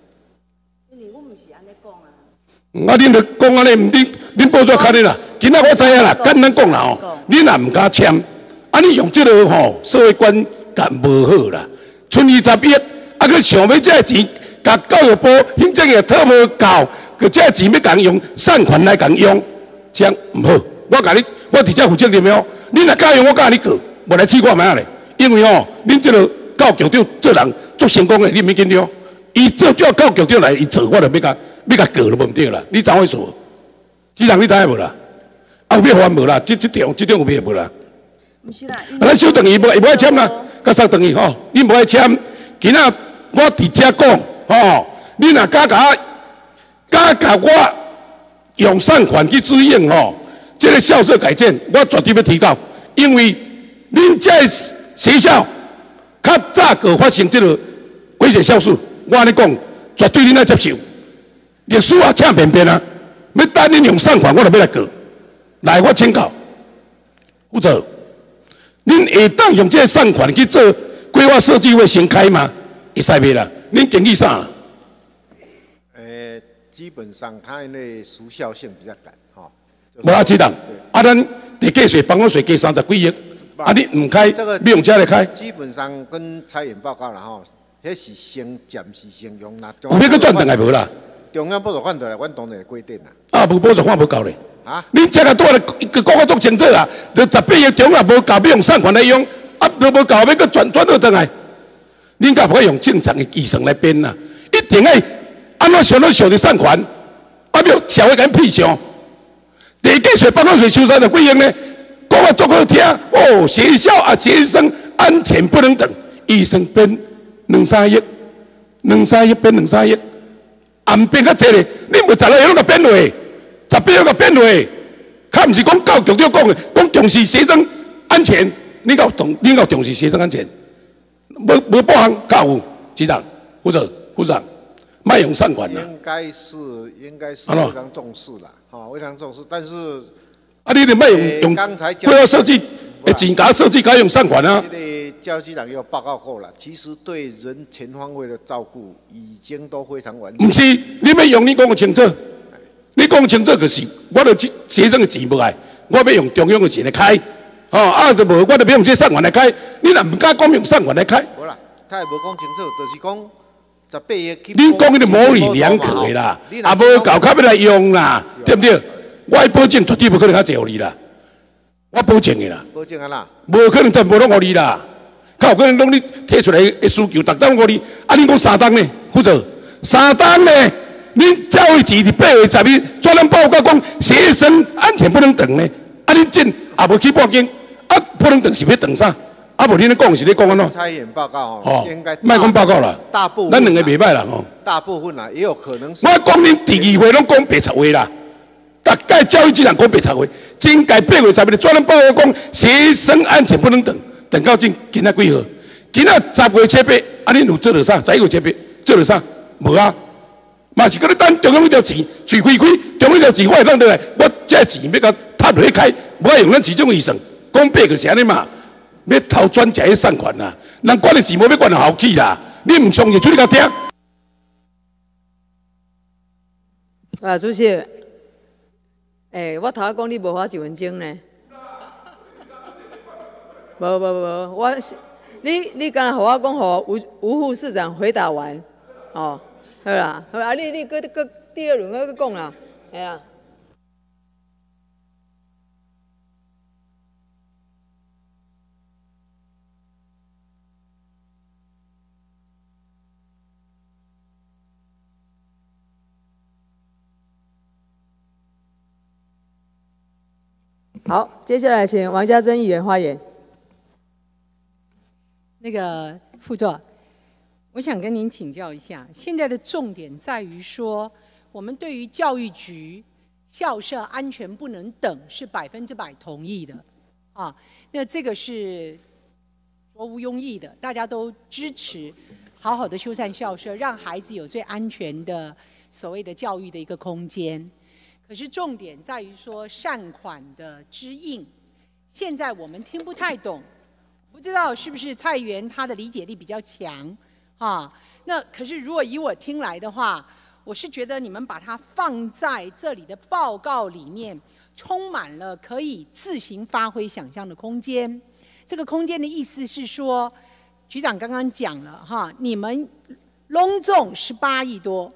啊！恁著讲安尼，毋恁恁报纸看哩啦。今仔我知影啦，简单讲啦吼，恁也毋敢签，啊！你用即个吼社会观感无好啦。剩二十亿，啊！佮想要这钱，甲教育部行政院讨无够，佮这钱要共用善款来共用，这样毋好。我甲你，我伫遮负责任哦。恁若敢用，我甲你过，无来试看卖咧。因为吼，恁即个教局长做人足成功的，你免紧张。伊做叫教局长来，伊做我就要甲。你甲过都无毋对啦，你怎会说？这人你知影无啦？啊有要还无啦？这这种这种有要无啦？ 毋是啦， 咱小等伊无伊无爱签啦，甲三等伊吼，你无爱签。今仔我伫遮讲吼，你若敢甲敢甲我用善款去支援吼，这个校舍改建，我绝对要提高，因为恁这学校较早个发生这个危险校事，我安尼讲，绝对恁爱接受。历史也请便便啊！要等恁用善款，我就要来过。来，我请教，负责，恁下当用这个善款去做规划设计会先开吗？会使袂啦？恁建议啥啦？ 呃，基本上它的时效性比较短，哈、哦。 无啊，市长，啊，咱地价税、办公税加三十几亿，啊，你唔开， 这个要用这来开？ 基本上跟采研报告了哈，迄是先暂时先用啦。 有要搁转转来无啦？ 中央补助款就来，阮当然规定啦。 啊，无补助款无够咧。 啊！ 恁这个拄来个讲个足清楚啊！就十八亿中啊，无够要用善款来用，啊，都无够要搁转转倒转来。恁甲不可以用正常的计算来编呐，一定要安怎想都想着善款，啊，要社会敢屁想。地价税、办公税收三十几亿呢，讲啊足好听哦。学校啊，学生安全不能等，医生编两三亿，两三亿编两三亿。暗变较济咧，你无十个亿拢甲变落，十八亿甲变落，较毋是讲教局长讲的，讲重视学生安全，你够重，你够重视学生安全，无无包含教务局长、负责、副长，卖用善款啦。 应该是应该是非常重视啦，哈，非常重视，但是啊，你得卖用用刚才规划设计，诶，钱甲设计该用善款啊。 教育局长也有报告过了，其实对人全方位的照顾已经都非常完善。 唔是，你要用你讲个清楚，你讲清楚就是，我著学生的钱无来，我要用中央的钱来开，哦，啊就无，我就要用这善款来开。你若唔敢讲用善款来开， 无啦，他也无讲清楚，就是讲十八亿。 你讲迄个模棱两可的啦，也无够卡要来用啦，对不对？我保证绝对无可能较济互你啦，我保证的啦。 保证啊啦， 无可能全部拢互你啦。较有可能拢你提出来的需求，逐档互你。啊，你讲三档呢？负责三档呢？恁教育局伫八月十日专栏报告讲学生安全不能等呢。啊，恁进也无去报警，啊，不能等是要等啥？啊，无恁咧讲是咧讲安怎？ 采研报告哦，应该莫讲报告啦， 大部分咱两个袂歹啦吼。 大部分啦，也有可能是。 我讲恁第二回拢讲白贼话啦，大概教育局长讲白贼话，真该八月十日专栏报告讲学生安全不能等。等到今今仔几号？今仔十月七八，啊，恁有做了啥？十一月七八做了啥？无啊，嘛是搁咧等中央迄条钱，嘴开开，中央迄条钱我会当落来，我这钱要甲摊落去开，无爱用咱市政预算，讲白就是安尼嘛，要偷转食迄善款啦，人管的钱无要管到后去啦，你唔相信出去甲听。 啊，主席，诶、欸，我头讲你无花一分钟呢。无无无，我你你刚才和我讲，和吴吴副市长回答完，哦，好啦，好啦，你你搁搁第二轮搁讲啦，系啦。好，接下来请王家珍议员发言。 那个副座，我想跟您请教一下，现在的重点在于说，我们对于教育局校舍安全不能等是百分之百同意的，啊，那这个是多毋庸役的，大家都支持好好的修缮校舍，让孩子有最安全的所谓的教育的一个空间。可是重点在于说善款的支应，现在我们听不太懂，不知道是不是蔡元他的理解力比较强啊？那可是如果以我听来的话，我是觉得你们把它放在这里的报告里面，充满了可以自行发挥想象的空间。这个空间的意思是说，局长刚刚讲了哈，你们隆重十八亿多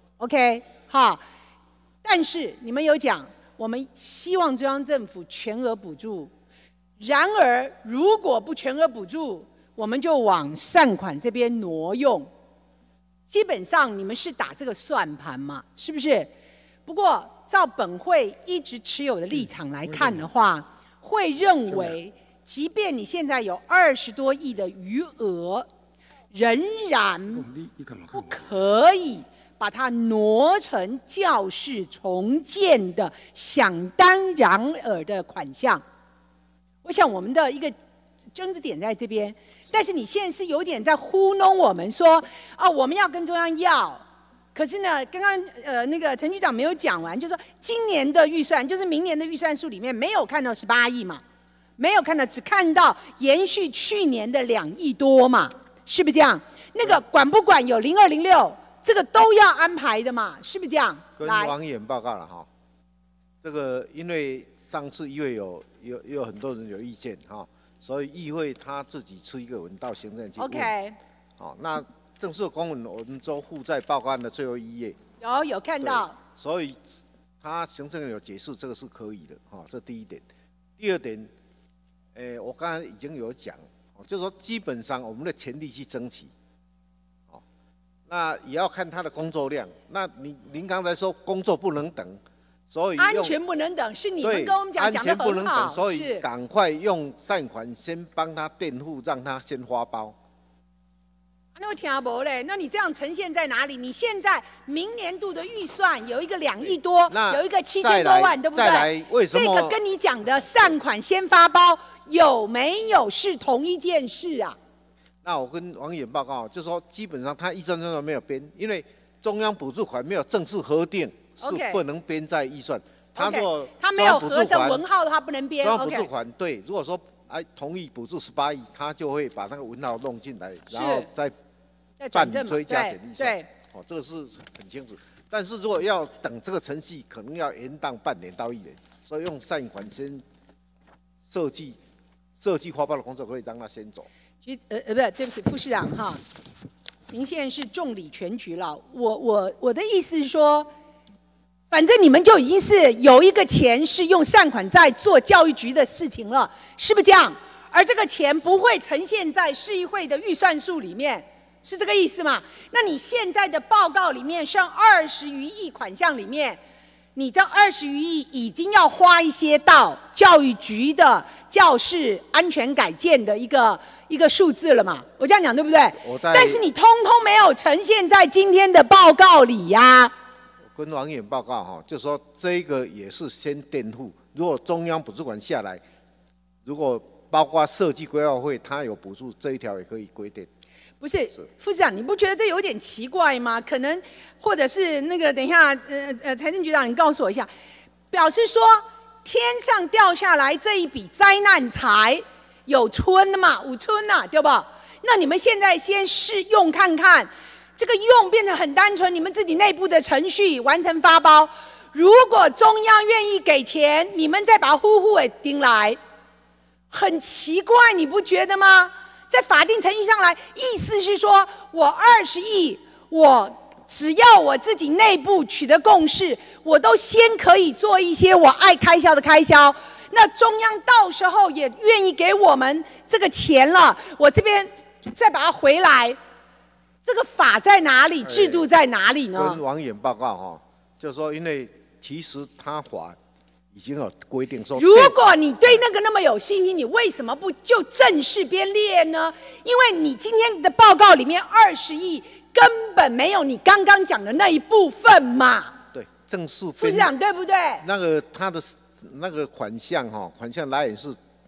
，OK 哈，但是你们有讲，我们希望中央政府全额补助。然而，如果不全额补助，我们就往善款这边挪用。基本上你们是打这个算盘嘛，是不是？不过照本会一直持有的立场来看的话，会认为，即便你现在有二十多亿的余额，仍然不可以把它挪成教室重建的想当然尔的款项。我想我们的一个争执点在这边。但是你现在是有点在糊弄我们说，啊，我们要跟中央要，可是呢，刚刚呃那个陈局长没有讲完，就是说今年的预算，就是明年的预算数里面没有看到十八亿嘛，没有看到，只看到延续去年的两亿多嘛，是不是这样？那个管不管有零二零六，这个都要安排的嘛，是不是这样？ 跟网友报告了哈，这个因为上次议会有有有很多人有意见哈。所以议会他自己出一个文到行政去问 ，OK， 好，那正式公文我们都附在报告案的最后一页， 有有看到， 所以他行政有解释这个是可以的，哈，这第一点。第二点，诶、欸，我刚才已经有讲，就是说基本上我们的全力去争取，哦，那也要看他的工作量。那您您刚才说工作不能等。所以安全不能等，是你们跟我们讲讲得很好， 所以赶快用善款先帮他垫付，让他先发包。 那我听不嘞？那你这样呈现在哪里？你现在明年度的预算有一个两亿多，有一个七千多万，对不对？ 再来，为什么这个跟你讲的善款先发包有没有是同一件事啊？ 那我跟网友报告，就说基本上他预算上都没有编，因为中央补助款没有正式核定。是不能编在预算。他若他没有合成文号，他不能编。 中央补助款对，如果说哎同意补助十八亿，他就会把那个文号弄进来，然后再办理追加减预算。哦，这个是很清楚。但是如果要等这个程序，可能要延宕半年到一年，所以用善款先设计设计发包的工作，可以让他先走。 局呃呃不，对不起，副市长哈，您现在是众理全局了。我我我的意思是说。反正你们就已经是有一个钱是用善款在做教育局的事情了，是不是这样？而这个钱不会呈现在市议会的预算数里面，是这个意思吗？那你现在的报告里面剩二十余亿款项里面，你这二十余亿已经要花一些到教育局的教室安全改建的一个一个数字了嘛？我这样讲对不对？但是你通通没有呈现在今天的报告里呀、啊。 跟网友报告哈，就说这个也是先垫付，如果中央补助款下来，如果包括设计规划会，它有补助，这一条也可以规定。 不是，副市长，你不觉得这有点奇怪吗？可能，或者是那个，等一下，呃呃，财政局长，你告诉我一下，表示说天上掉下来这一笔灾难财有春嘛，有春呐、啊，对吧？那你们现在先试用看看。这个用变得很单纯，你们自己内部的程序完成发包。如果中央愿意给钱，你们再把呼呼给盯来，很奇怪，你不觉得吗？在法定程序上来，意思是说我二十亿，我只要我自己内部取得共识，我都先可以做一些我爱开销的开销。那中央到时候也愿意给我们这个钱了，我这边再把它回来。这个法在哪里？制度在哪里呢？ 跟网友报告哈，就是说，因为其实他法已经有规定说， 如果你对那个那么有信心，你为什么不就正式编列呢？因为你今天的报告里面二十亿根本没有你刚刚讲的那一部分嘛。 对，正式编。 副市长对不对？ 那个他的那个款项哈，款项来源是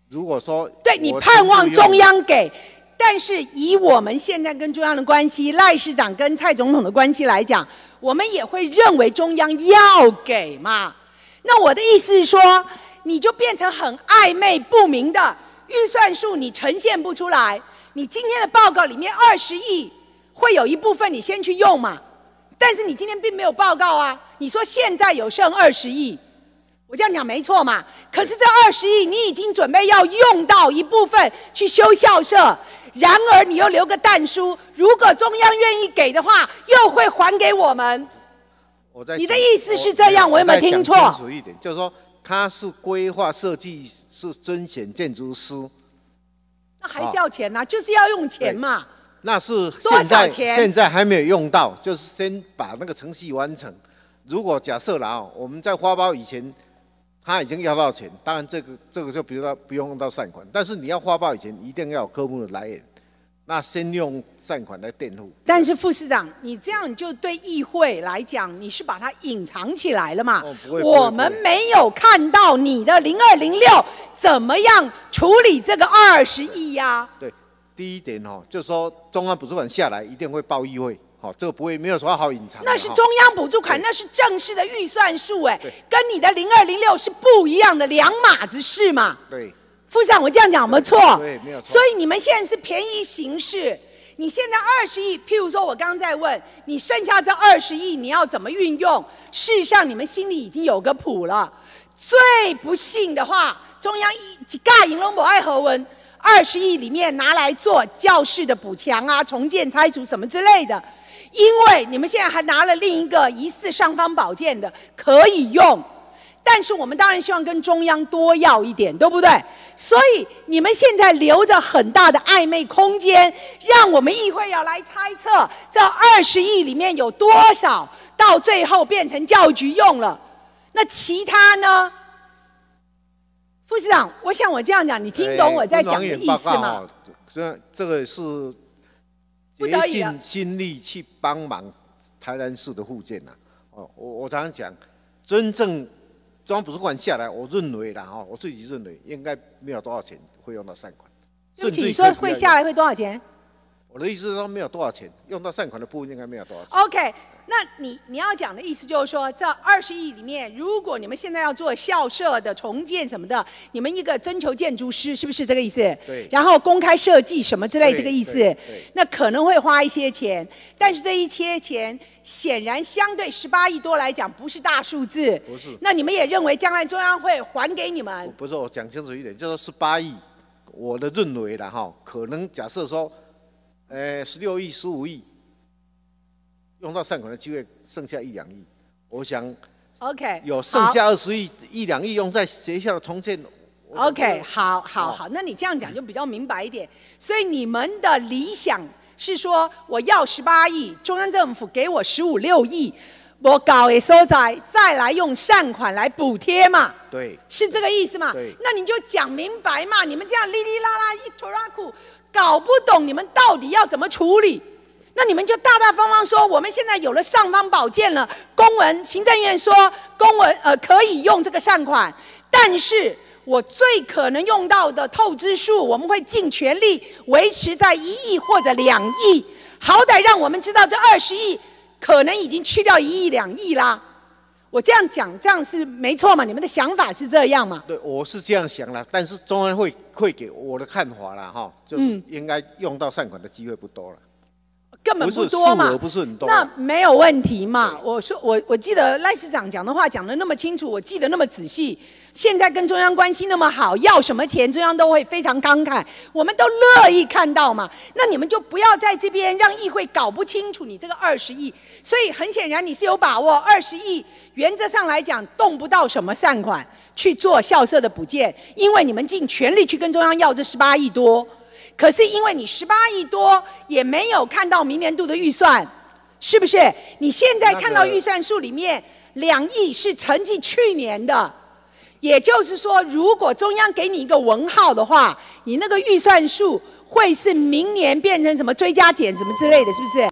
如果说对你盼望中央给，但是以我们现在跟中央的关系，赖市长跟蔡总统的关系来讲，我们也会认为中央要给嘛。那我的意思是说，你就变成很暧昧不明的预算数，你呈现不出来。你今天的报告里面二十亿，会有一部分你先去用嘛？但是你今天并没有报告啊。你说现在有剩二十亿，我这样讲没错嘛？可是这二十亿你已经准备要用到一部分去修校舍，然而你又留个弹书，如果中央愿意给的话，又会还给我们。 我在你的意思是这样，我有没有听错？ 清楚一点，就是说它是规划设计是甄选建筑师。 那还是要钱呐、啊，就是要用钱嘛。 那是多现在少钱？ 现在还没有用到，就是先把那个程序完成。如果假设了啊，我们在发包以前，他已经要到钱，当然这个这个就比如说不用用到善款，但是你要发包以前一定要有科目的来源，那先用善款来垫付。 但是副市长，你这样就对议会来讲，你是把它隐藏起来了嘛？ 哦、不会不会我们没有看到你的零二零六怎么样处理这个二十亿呀？ 对，第一点哦，就是说中央补助款下来一定会报议会，好、哦，这个不会没有什么好隐藏的。 那是中央补助款，那是正式的预算数，哎，跟你的零二零六是不一样的两码子事嘛。 对。 副市长，我这样讲有没有错？ 对，没有错。 所以你们现在是便宜行事。你现在二十亿，譬如说我刚刚在问你，剩下这二十亿你要怎么运用？事实上，你们心里已经有个谱了。最不幸的话，中央一尬赢了我爱和文，二十亿里面拿来做教室的补强啊、重建、拆除什么之类的，因为你们现在还拿了另一个疑似尚方宝剑的可以用。但是我们当然希望跟中央多要一点，对不对？所以你们现在留着很大的暧昧空间，让我们议会要来猜测这二十亿里面有多少到最后变成教育局用了，那其他呢？副市长，我想我这样讲，你听懂我在讲的意思吗？ 这这个是竭尽心力去帮忙台南市的复建呐。哦，我我常常讲，真正中央补助款下来，我认为啦，哈，我自己认为应该没有多少钱会用到善款。 对不起，你说会下来会多少钱？ 我的意思是说没有多少钱，用到善款的部分应该没有多少钱。 OK， 那你你要讲的意思就是说，这二十亿里面，如果你们现在要做校舍的重建什么的，你们一个征求建筑师，是不是这个意思？ 对。 然后公开设计什么之类，这个意思。那可能会花一些钱，但是这一些钱显然相对十八亿多来讲不是大数字。 不是。 那你们也认为将来中央会还给你们？ 不是，我讲清楚一点，就是十八亿，我的认为啦哈，可能假设说。呃，十六亿、十五亿，用到善款的机会剩下一两亿，我想 ，OK， 有剩下二十亿、一两亿用在学校的重建。 OK， 好，好，好，那你这样讲就比较明白一点。所以你们的理想是说，我要十八亿，中央政府给我十五六亿，我搞的所在再来用善款来补贴嘛？ 对， 是这个意思嘛？ 对， 那你就讲明白嘛。你们这样哩哩啦啦一拖拉库。搞不懂你们到底要怎么处理，那你们就大大方方说，我们现在有了尚方宝剑了。公文行政院说公文呃可以用这个善款，但是我最可能用到的透支数，我们会尽全力维持在一亿或者两亿，好歹让我们知道这二十亿可能已经去掉一亿两亿啦。我这样讲，这样是没错嘛？你们的想法是这样嘛？ 对，我是这样想啦，但是中央会会给我的看法啦，哈，就是应该用到善款的机会不多了， 根本不多嘛， 数额不是很多， 那没有问题嘛。我说我我记得赖市长讲的话讲得那么清楚，我记得那么仔细。现在跟中央关系那么好，要什么钱中央都会非常慷慨，我们都乐意看到嘛。那你们就不要在这边让议会搞不清楚你这个二十亿。所以很显然你是有把握，二十亿原则上来讲动不到什么善款去做校舍的补建，因为你们尽全力去跟中央要这十八亿多。可是因为你十八亿多也没有看到明年度的预算，是不是？你现在看到预算数里面两亿是承继去年的。也就是说，如果中央给你一个文号的话，你那个预算数会是明年变成什么追加减什么之类的，是不是？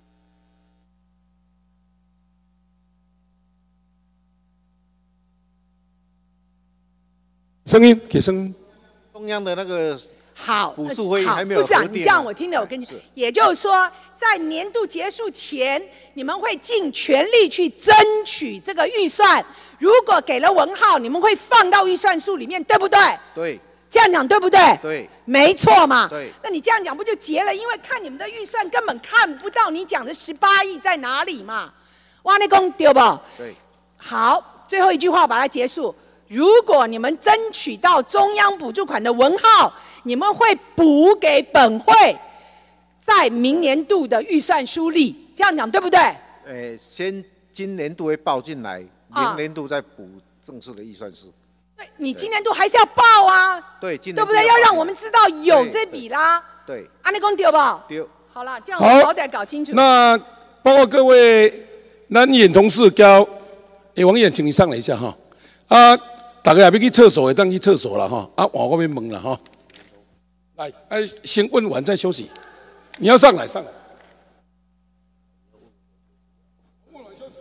声音，给声音。 中央的那个好， 补助会议好， 还没有副市长， 核定啊你这样我听了，我跟你，也就是说，在年度结束前，你们会尽全力去争取这个预算。如果给了文号，你们会放到预算数里面，对不对？ 对。 这样讲对不对？ 对。 没错嘛。 对。 那你这样讲不就结了？因为看你们的预算根本看不到你讲的十八亿在哪里嘛。哇，你讲对不？ 对。 好，最后一句话把它结束。如果你们争取到中央补助款的文号，你们会补给本会，在明年度的预算书里，这样讲对不对？ 呃，先今年度会报进来，明年度再补正式的预算是。 对，你今年度还是要报啊。 对，今年对不对？要让我们知道有这笔啦。 对。 安利公对不？ 对。 好了，这样我好歹搞清楚。 那包括各位咱演同事交，诶，王演，请你上来一下哈。啊。大家也要去厕所，当去厕所了哈。啊，往后面问了哈。来，哎，先问完再休息。你要上来，上来。问完休息。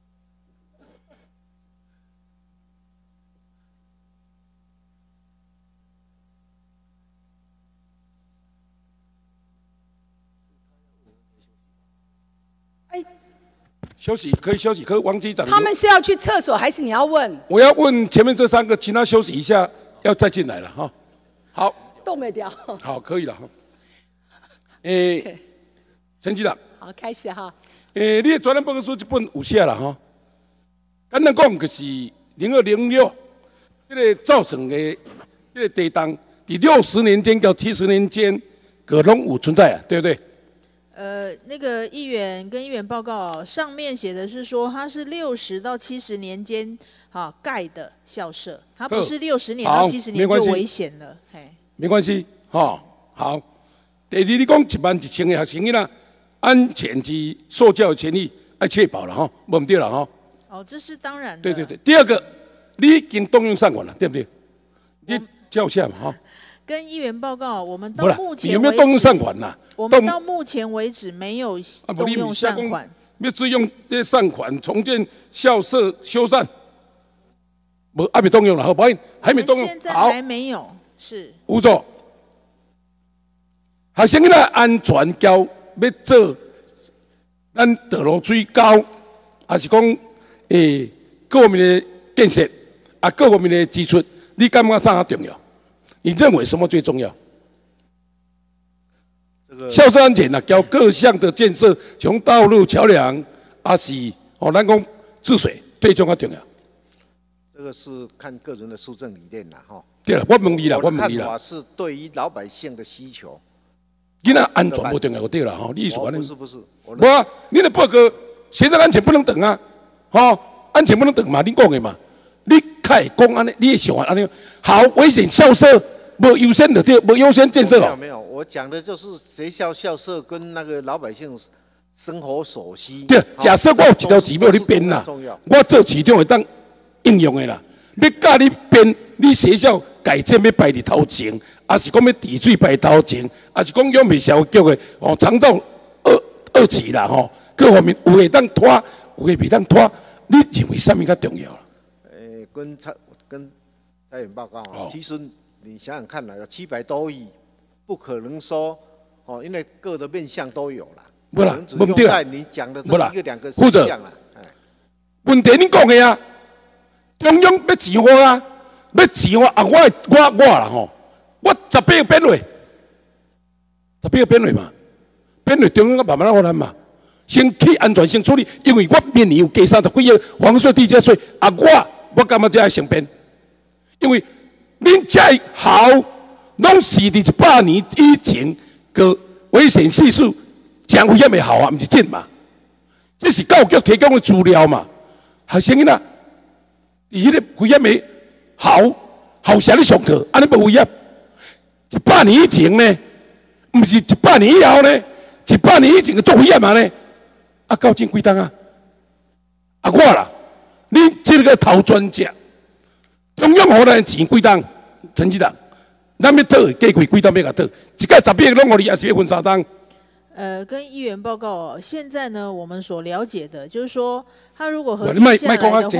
哎。 休息可以休息，可以王机长。 他们是要去厕所，还是你要问？ 我要问前面这三个，请他休息一下，要再进来了哈。好。 都没掉。 好，可以了哈。诶、欸，陈局长。 好，开始哈。 诶、欸，你的专栏报告书这本有写了哈。简单讲，就是零二零六，这个造成的这个地动，在六十年间到七十年间，各拢有存在啊，对不对？ 呃，那个议员跟议员报告、哦、上面写的是说，它是六十到七十年间啊盖的校舍，它不是六十年到七十年就危险了。嘿， 没关系，哈、哦，好。第二，你讲一万一千个学生啦，安全及受教育权利要确保了哈，没对了哈。 哦，这是当然的。 对对对，第二个，你已经动用善款了，对不对？你叫下嘛哈。 跟议员报告，我们到目前你有没有动用善款呐？ 我们到目前为止没有动用善款。 要自用这些善款重建校舍修缮，无还没动用了，好，不好？还没动用， 现在还没有，是。 有错。学生仔安全交要做，咱道路水沟，还是讲诶各方面的建设啊，各方面的支出，你感觉啥重要？你认为什么最重要？这个校舍安全啊，交各项的建设，从道路、桥梁，啊是哦，咱讲治水，最重要重要。 这个是看个人的施政理念啦，哈。 对了，我问你啦，我问你啦。 看法是对于老百姓的需求。 囡仔安全不重要，对了哈。你意思反正不是不是， 不啊，你的报告现在安全不能等啊，哈、哦，安全不能等嘛，你讲的嘛。你开讲安尼，你也想安尼，好危险校舍，无优先的对，无优先建设哦。 没有没有，我讲的就是学校校舍跟那个老百姓生活所需。对， 假设我有一条钱要你编啦，我做市长会当应用的啦。你教你编，你学校改建要摆伫头前，还是讲要治水摆头前，还是讲用美小局的哦，长照二二期啦吼，各方面有会当拖，有会袂当拖，你认为什么较重要？ 跟蔡跟蔡委员报告啊，其实你想想看啦，有七百多亿，不可能说哦，因为各的面向都有啦。 不啦，不对啦， 你讲的这一个两个负责项啦。 问题你讲的啊，中央要钱花啊，要钱花啊，我我我啦吼，我十八个编落，十八个编落嘛，编落中央慢慢来咱嘛。先去安全性处理，因为我明年有加三十几亿房税、地价税，啊我。我干嘛这样成变？因为恁这好，拢是伫一百年以前个危险系数降危险的好啊，毋是真嘛？这是教育局提供的资料嘛？学生囡仔，伫迄个危险的好，好啥咧上课，安尼无危险？一百年以前呢，毋是一百年以后呢？一百年以前个做危险嘛呢？啊，到今几档啊？啊我啦。你这个头专家，中央予咱钱几档？陈局长，咱要讨价贵几档要甲讨？一个十八个拢互你，还是要分三档？ 呃，跟议员报告哦，现在呢，我们所了解的就是说，他如果合并下来的话，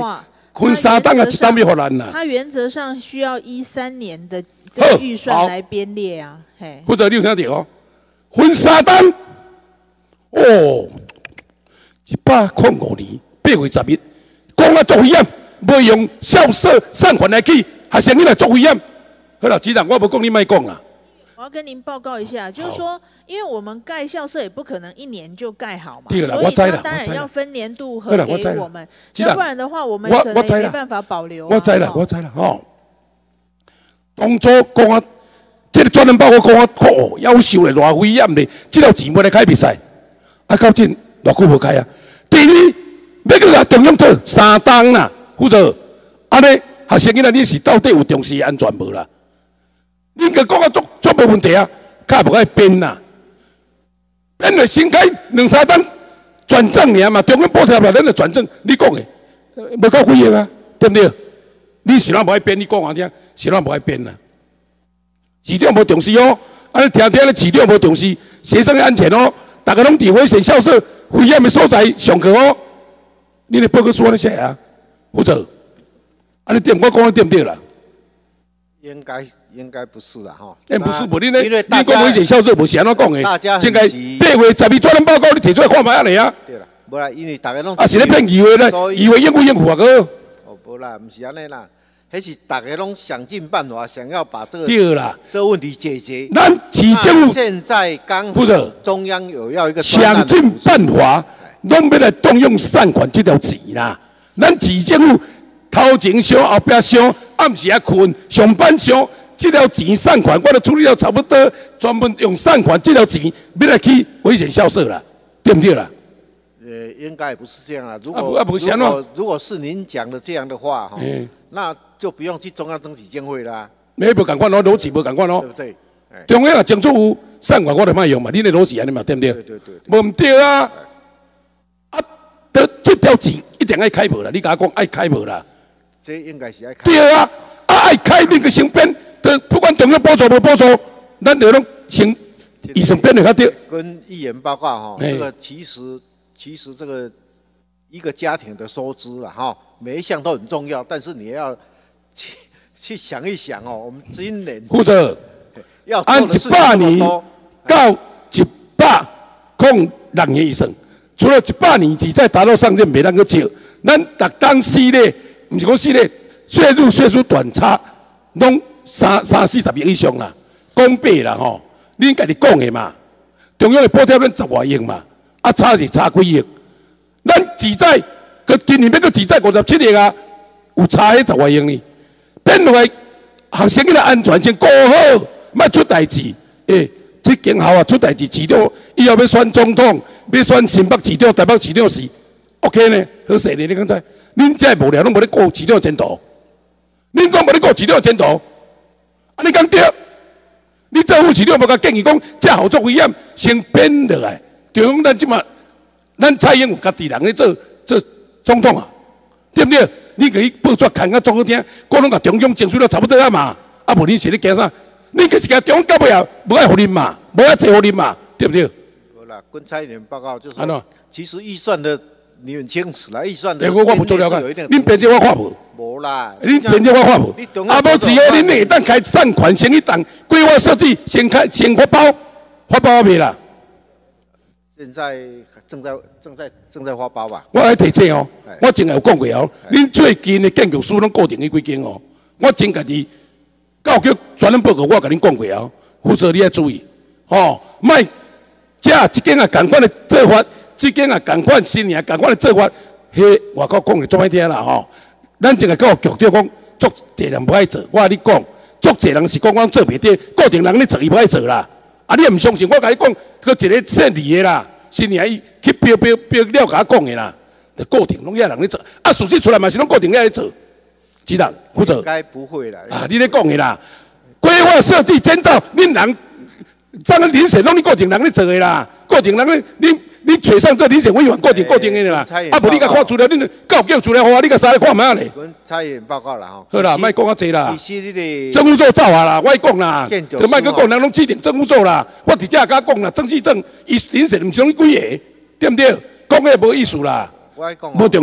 分三档啊，一档要互咱啦。 它原则上需要依三年的这个预算来编列啊。嘿， 负责你有听到哦？分三档，哦，一百零五年八月十日，讲啊作危险，无用校舍善款来去，学生囡仔作危险。好啦，局长，我无讲你莫讲啦。 我要跟您报告一下，就是说，因为我们盖校舍也不可能一年就盖好嘛， 对啦， 所以它当然我知啦要分年度核给我们， 要不然的话，我们我可能也我知啦没办法保留啊。 我知啦， 哦我知啦，吼。当初讲啊，这个专案报告讲啊，哦，夭寿咧，偌危险咧，这条钱要来开比赛，啊，到今偌久无开啊？第二，要去甲中央讨三档啦，负责，安尼学生囡仔你是到底有重视安全无啦？恁个讲啊，足足无问题啊，较无爱编啦，编了先开两三档转正尔嘛，中央补贴嘛，咱就转正，你讲的，无够几亿啊，对不对？你是啷无爱编？你讲我听，是啷无爱编啦？市长无重视哦，啊，听听咧，市长无重视学生的安全哦，大家拢伫危险校舍、危险的所在上课哦。你的报告书安尼写啊，负责，安尼对，我讲的对不对啦？ 应该应该不是啦哈。 哎，不是，无你咧， 因为你讲危险校舍无是安怎讲的？ 大家应该八月十二专案报告你提出来看卖下嚟啊。 对啦，无啦，因为大家拢啊，是咧骗议会咧，议会应付应付啊个。 哦，无啦，不是安尼啦，迄是大家拢想尽办法，想要把这个对啦， 这个问题解决。 咱市政府现在刚负责中央有要一个专案想尽办法，拢要来动用善款这条钱啦。咱市政府头前想后壁想，暗时啊困，上班想，这条钱善款我都处理了差不多，专门用善款这条钱要来去危险校舍啦，对不对啦？ 呃，应该也不是这样啦。如啊不果啊不是安怎如果如果是您讲的这样的话哈哎， 那就不用去中央争取经费啦， 你无共款咯，逻辑无共款咯对。不对？哎， 中央啊，政府有善款我就莫用嘛，你的逻辑安尼嘛，对不对？ 对对对， 无唔对啊！啊，得这条钱一定爱开无啦，你甲我讲爱开无啦？ 这应该是要看。 对啊，啊爱开那个先编，的不管中央补助无补助，咱就拢先预算编就较对。 跟议员报告哈， 哎这个其实其实这个一个家庭的收支啊哈，每一项都很重要，但是你要去去想一想哦，我们今年负责要按一做的事情百年这么多， 到一百空六年以上，除了一百年只再达到上限袂当个少，咱逐当系列，毋是讲系列，岁入岁数短差，拢三三四十亿以上啦，公倍啦吼，恁家己讲的嘛，中央的补贴咱十外亿嘛，啊差是差几亿，咱只在佮今年要佮只在五十七亿啊，有差迄十外亿呢，变落来学生囡仔安全先顾好，莫出代志，诶、这间校啊出代志，市长以后要选总统，要选新北市长、台北市长时 ，OK 呢？好势呢？你刚才，恁这无聊拢无咧顾市长的前途，恁讲无咧顾市长的前途，啊你讲对？你政府市长无甲建议讲，这合作危险先编落来，就讲咱即马，咱蔡英文家己人咧做做总统啊，对不对？你给伊报纸看甲足好听，讲拢甲中央争取了差不多啊嘛，啊无你是咧惊啥？你就是甲中央到尾啊，无爱互恁嘛，无爱找互恁嘛，对不对？ 好啦，跟蔡议员报告就是安怎说，其实预算的你很清楚啦，预算的哎，我我无做了解有一定， 恁编这我看无， 无啦， 恁编这我看无你中，央啊无只个恁会当开善款先去当规划设计，先开先发包，发包未啦？ 现在正在正在正在发包吧？ 我来提醒哦哎， 我真系有讲过哦，恁最近的建筑师拢固定去几间哦，我真家己教育专案报告我甲恁讲过哦，负责你要注意哦，莫这一间啊共款的做法，这间啊共款新年共款的做法，迄外口讲的足歹听啦吼。咱真个教局长讲，足侪人不爱做，我甲你讲，足侪人是讲我做袂对，固定人咧做伊不爱做啦。啊，你也毋相信，我甲你讲，佫一个姓李的啦，新年伊去标标标了甲我讲的啦，就固定拢遐人咧做，啊，事实出来嘛是拢固定遐咧做，几人负责应？该不会啦。 啊，你咧讲的啦，规划设计建造，恁人，咱个临时拢你固定人咧做的啦，固定人咧，你你找上这临时委员固定固定的啦，啊，无你甲看资料，恁教叫出来互我，你甲啥看卖咧？ 跟蔡议员报告了哈。 好啦，莫讲啊济啦。 其实你政府组走啊啦，我讲啦， 建筑师就莫去讲，人拢指定政府组啦。我直接甲讲啦，郑志正伊临时毋是拢几个，对毋对？讲诶无意思啦， 我讲哦无重要。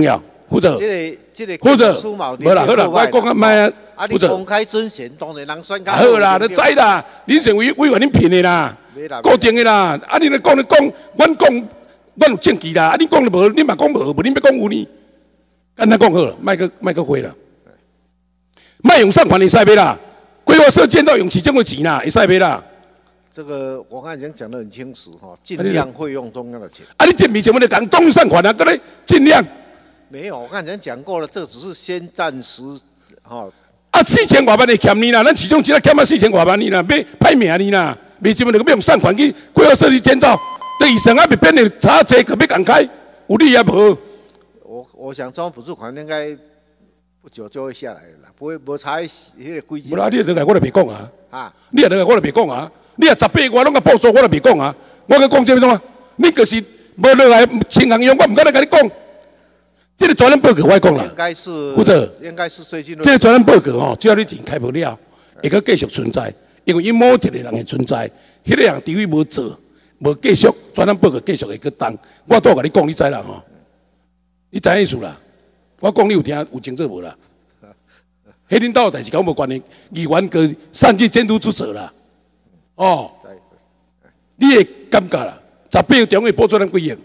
负责， 这个这个负责， 苏毛无啦，好啦，我讲啊，卖啊， 啊， 负责。 你公开准选，当然人选较好啦，你知啦，恁选委委员恁骗的啦，固定的啦。啊，你咧讲咧讲，阮讲，阮有证据啦。啊，你讲咧无，你嘛讲无，无恁要讲有呢？简单讲好了，卖个卖个会啦，卖用善款会使买啦，规划设建到用市政府钱啦，会使买啦。 这个我刚才已经讲得很清楚哈，尽量会用中央的钱。 啊，你这面前我就讲动用善款啊，搁咧尽量。 没有，我刚才讲过了，这只是先暂时哈。 啊，四千外万会欠你啦，咱市中只欠啊四千外万你啦，要歹命你啦，面前我就要用善款去规划设计建造，对医生啊，别变的差这个要讲开，有理也无。 我我想中央补助款应该不久就会下来了啦，不会无差迄个规矩。 无啦，你也来我就别讲啊。 啊， 你也来我就别讲啊。你也十八个我拢甲报数，我就别讲啊。我甲讲这种啊，你就是无落来清行用，我唔敢来甲你讲。这个专案报告我讲啦， 应该是负责， 应该是最近。 这个专案报告哦，只要你钱开不了，会阁继续存在，因为伊某一个人的存在，迄、那个人除非无做，无继续专案报告继续会阁当。我都甲你讲，你知啦吼，你知影意思啦？我讲你有听有清楚无啦？迄恁兜代志跟我无关系，议员个善尽监督职责啦。哦，你会感觉啦？十八个中会拨出咱几亿？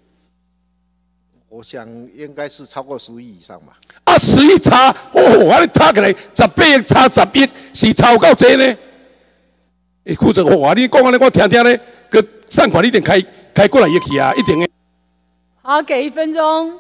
我想应该是超过十亿以上吧。 啊，十亿差，哦，啊，你差起来十八亿差十亿，是超够济呢？诶，负责话，你讲安尼，我听听咧，个善款一定开开过来也去啊，一定的。 好，给一分钟。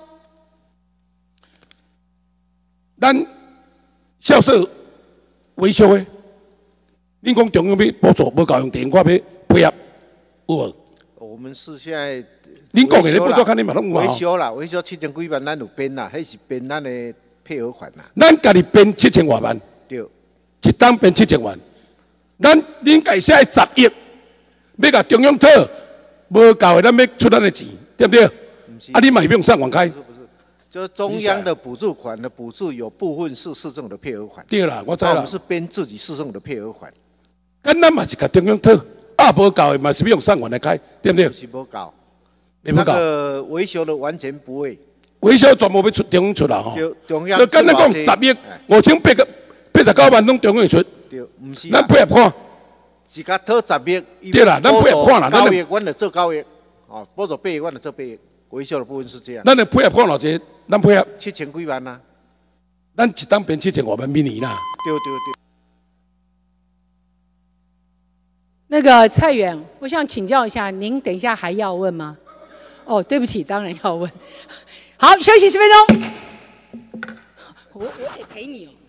咱校舍维修的，恁讲中央要补助，无够用电话要配合，有无？ 我们是现在。 恁讲的咧，补助肯定嘛拢有维修啦，维修七千几万，咱有编啦，迄是编咱的配合款啦。 咱家己编七千外万， 对， 一档编七千万。咱恁家写十亿，要甲中央讨，无够的，咱要出咱的钱，对不对？啊，你嘛不用上网开。 不是不是，就是中央的补助款的补助有部分是市政府的配合款。 对啦，我知啦。 我们是编自己市政府的配合款。 咱咱嘛是甲中央讨，啊无够的嘛是要用上网来开，对不对？ 是无够。 那个维修的完全不会， 维修全部要出中央出啦吼。 中央。 就简单讲，十亿五千八个八十九万拢中央会出。 对，唔是。 咱配合看。 自家讨十亿。 对啦，咱配合看啦。 九亿，阮就做九亿，哦，补助八亿，阮就做八亿。维修的部分是这样。 咱就配合看偌济，咱配合。 七千几万啦。 咱一档编七千外万米年啦。 对对对。 那个蔡远，我想请教一下，您等一下还要问吗？哦，对不起，当然要问。好，休息十分钟。我我得陪你哦。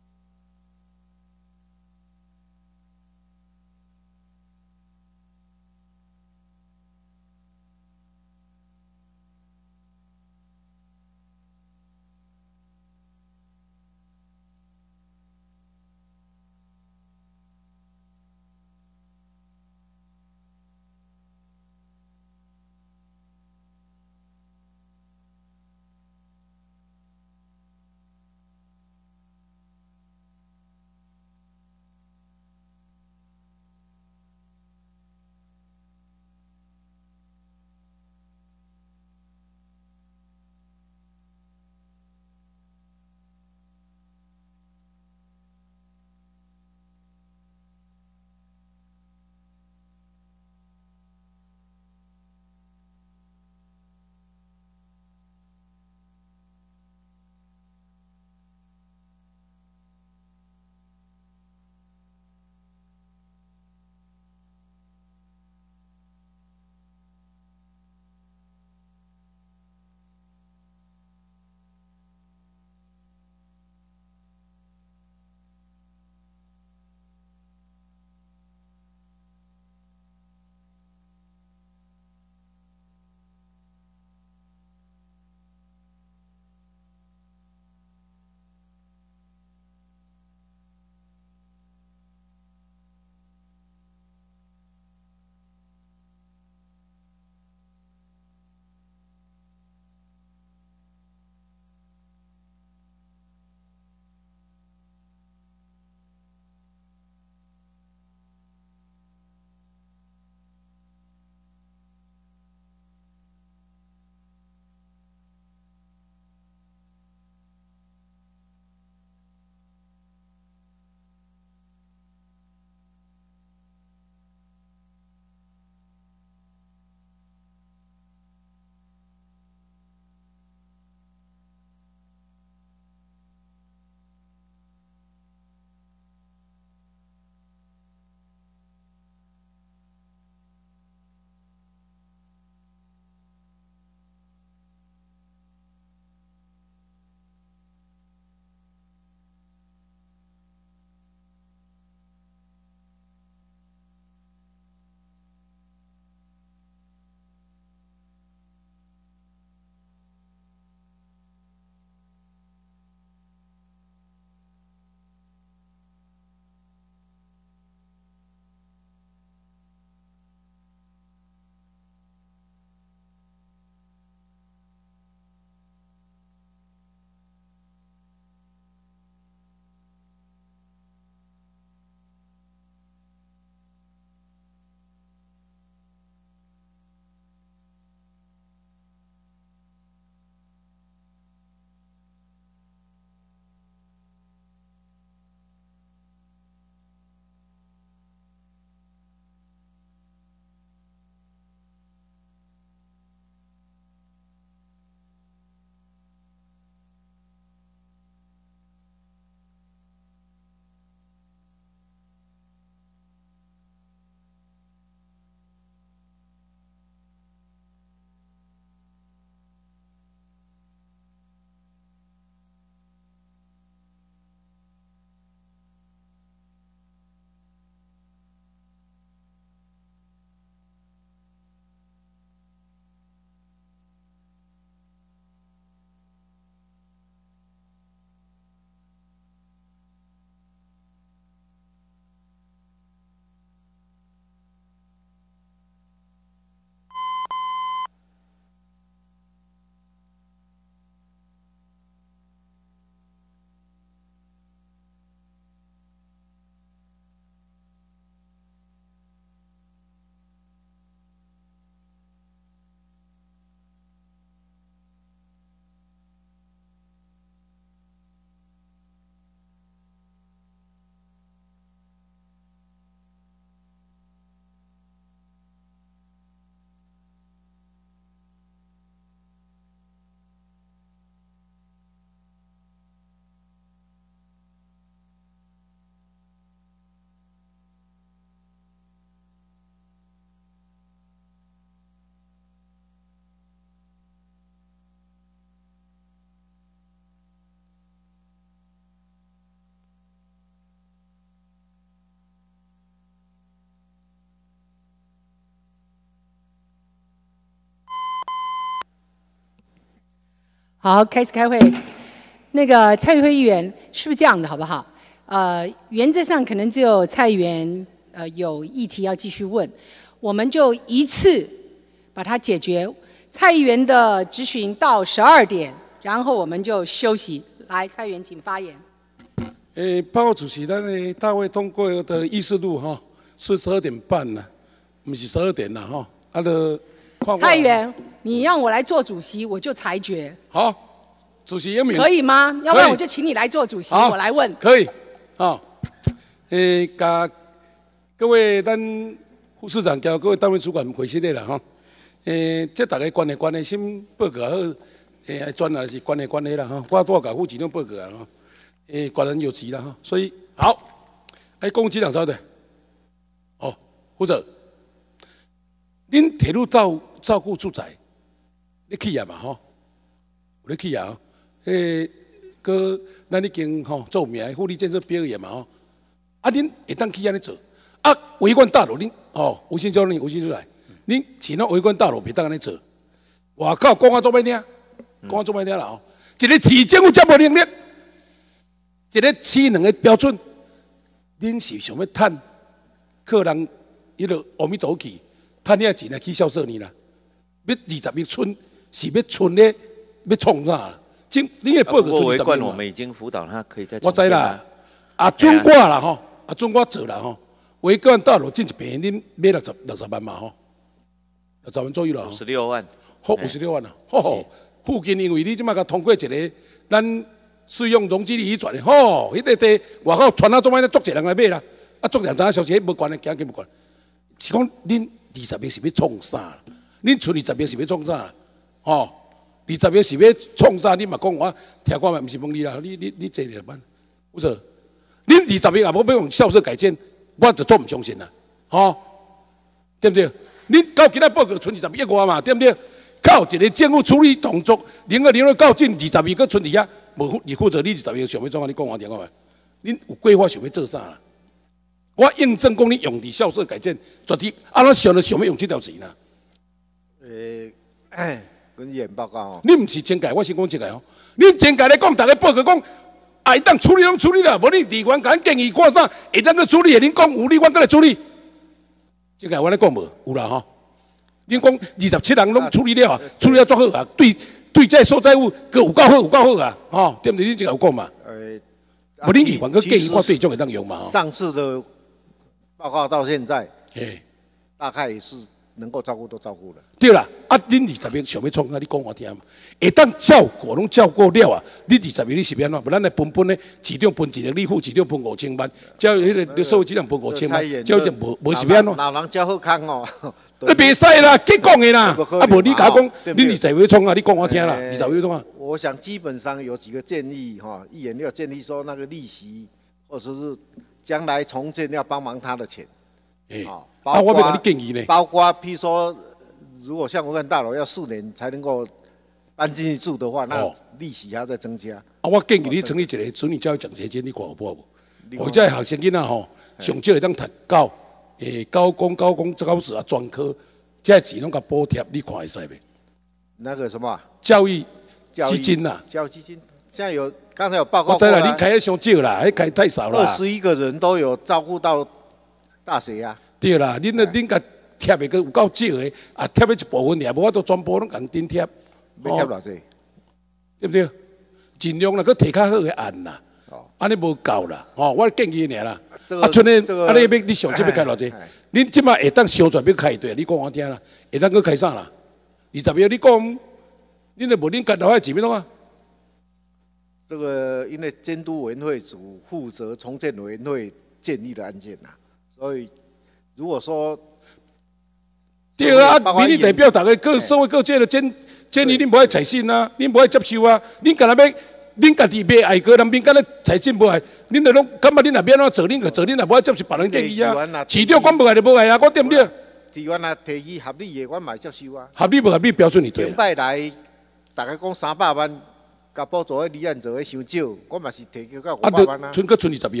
好，开始开会。那个蔡宇辉议员，是不是这样的，好不好？呃，原则上可能只有蔡议员呃有议题要继续问，我们就一次把它解决。蔡议员的质询到十二点，然后我们就休息。来，蔡议员请发言。 诶，报告主席，咱的大会通过的议事录哈是十二点半呢，不是十二点了哈。啊的， 蔡议员，你让我来做主席，我就裁决。 好，主席英明。 可以吗？要不然我就请你来做主席，我来问。 可以。啊，诶，甲各位咱副市长交各位单位主管会室的啦哈。诶，这大家关的关的心报告好，诶，专来是关的关的啦哈。我多甲副局长报告啊哈。诶，寡人有急了哈，所以好，哎，公机两招的，哦，或者，恁铁路照照顾住宅，你去啊嘛吼，有你去啊，诶，个咱已经吼做名福利建设表演嘛吼，啊，恁会当去安尼做，啊，维冠大楼恁哦，吴先生恁吴先生来，恁其他维冠大楼袂当安尼做，外口讲啊做歹听，讲啊做歹听啦吼，一个市政府才无能力。一个市两个标准，恁是想要趁客人迄个阿弥陀去，趁遐钱来去孝顺你啦。要二十亿村是要村咧，要创啥啦？今你的报告出二十亿嘛。我们已经辅导他可以再。 我知啦，啊，准我啦吼，啊，准我做啦吼。维冠大楼进一平，恁买六十六十万嘛吼，六十万左右啦。 五十六万。 好，五十六万啦。吼吼，附近因为你即马甲通过一个咱。使用容积率移转的，吼，迄个地外口传啊做歹咧，足侪人来买啦，啊，足两张消息无关的，行去无关。是讲恁二十亿是要创啥？恁存二十亿是要创啥？吼，二十亿是要创啥？你嘛讲我，听我嘛，毋是问你啦，你你你坐咧班，有错？恁二十亿也无要用校舍改建，我就做毋相信啦，吼，对不对？恁到今仔报告存二十亿外嘛，对不对？靠一个政府处理动作，零二零二到进二十亿，搁存伫遐。无你负责你二十亿想要创啊？你讲我听看觅，恁有规划想要做啥啦？我印证讲你用伫校舍改建，绝对啊！咱想着想要用这条钱啦。 诶，哎，跟议员报告哦。 你毋是前届，我先讲前届哦。恁前届咧讲，大家报告讲，啊，当处理拢处理啦，无你离员甲咱建议看啥，会当去处理的，恁讲有，你我再来处理。前届我咧讲无，有啦吼。恁讲二十七人拢处理了，处理了足好啊，对。对这所在物，佮有够好，有够好啊！吼，对不对？你这个有讲嘛？呃，无恁议员佮建议我对象会当用嘛？ 上次的报告到现在，嘿，大概是能够照顾都照顾了。 对啦，啊，恁二十亿想要创啊？你讲我听嘛。会当照顾拢照顾了啊！你二十亿你是要安怎？无咱来分分咧，市长分一个，你副市长分五千万，叫迄个社会质量分五千万，叫就无无是要安怎？ 老人较好康哦。 你袂使啦，结讲的啦，啊无你甲我讲，恁二十亿创啊？你讲我听啦，二十亿创啊？ 我想基本上有几个建议哈，议员要建议说那个利息，或者是将来重建要帮忙他的钱， 哎，啊我要给你建议呢， 包括譬如说，如果像维冠大楼要四年才能够搬进去住的话，那利息还要再增加。 啊，我建议你成立一个子女教育奖学金，你看有无？或者学生囡仔吼，上少会当读到。诶，高工、高工、高职啊，专科，这钱拢甲补贴，你看会使袂？ 那个什么教育基金呐？ 教育基金现在有，刚才有报告过。 我知啦，你开的伤少啦，迄开太少啦。 二十一个人都有照顾到大学啊。 对啦，恁啊，恁甲贴的个有够少的，啊贴的一部分尔，无法度全部拢共顶贴。 要贴偌济？ 对不对？尽量啦，佮摕较好的案啦。哦。安尼无够啦，哦，我建议你啦。啊，剩的啊，你要你上这要开偌济？恁即马会当小转要开对，你讲我听啦，会当去开啥啦？二十亿你讲，恁都无恁家老海钱要弄啊？ 这个因为监督委员会主负责重建委员会建议的案件呐，所以如果说对啊，民意代表大家各社会各界的建建议，恁无爱采信啊，恁无爱接受啊，恁干那要？恁家己袂爱个人民，敢咧财政无爱，恁就拢感觉恁若要安怎做，恁就做，恁若无爱接受别人建议啊。市长讲无爱就无爱啊，我对不对？ 提案啊，提议合理的，我嘛接受啊。 合理无合理标准你对。 前摆来，大家讲三百万，甲补助迄离岸做迄伤少，我嘛是提高到五百万啊。 存搁存二十亿咧，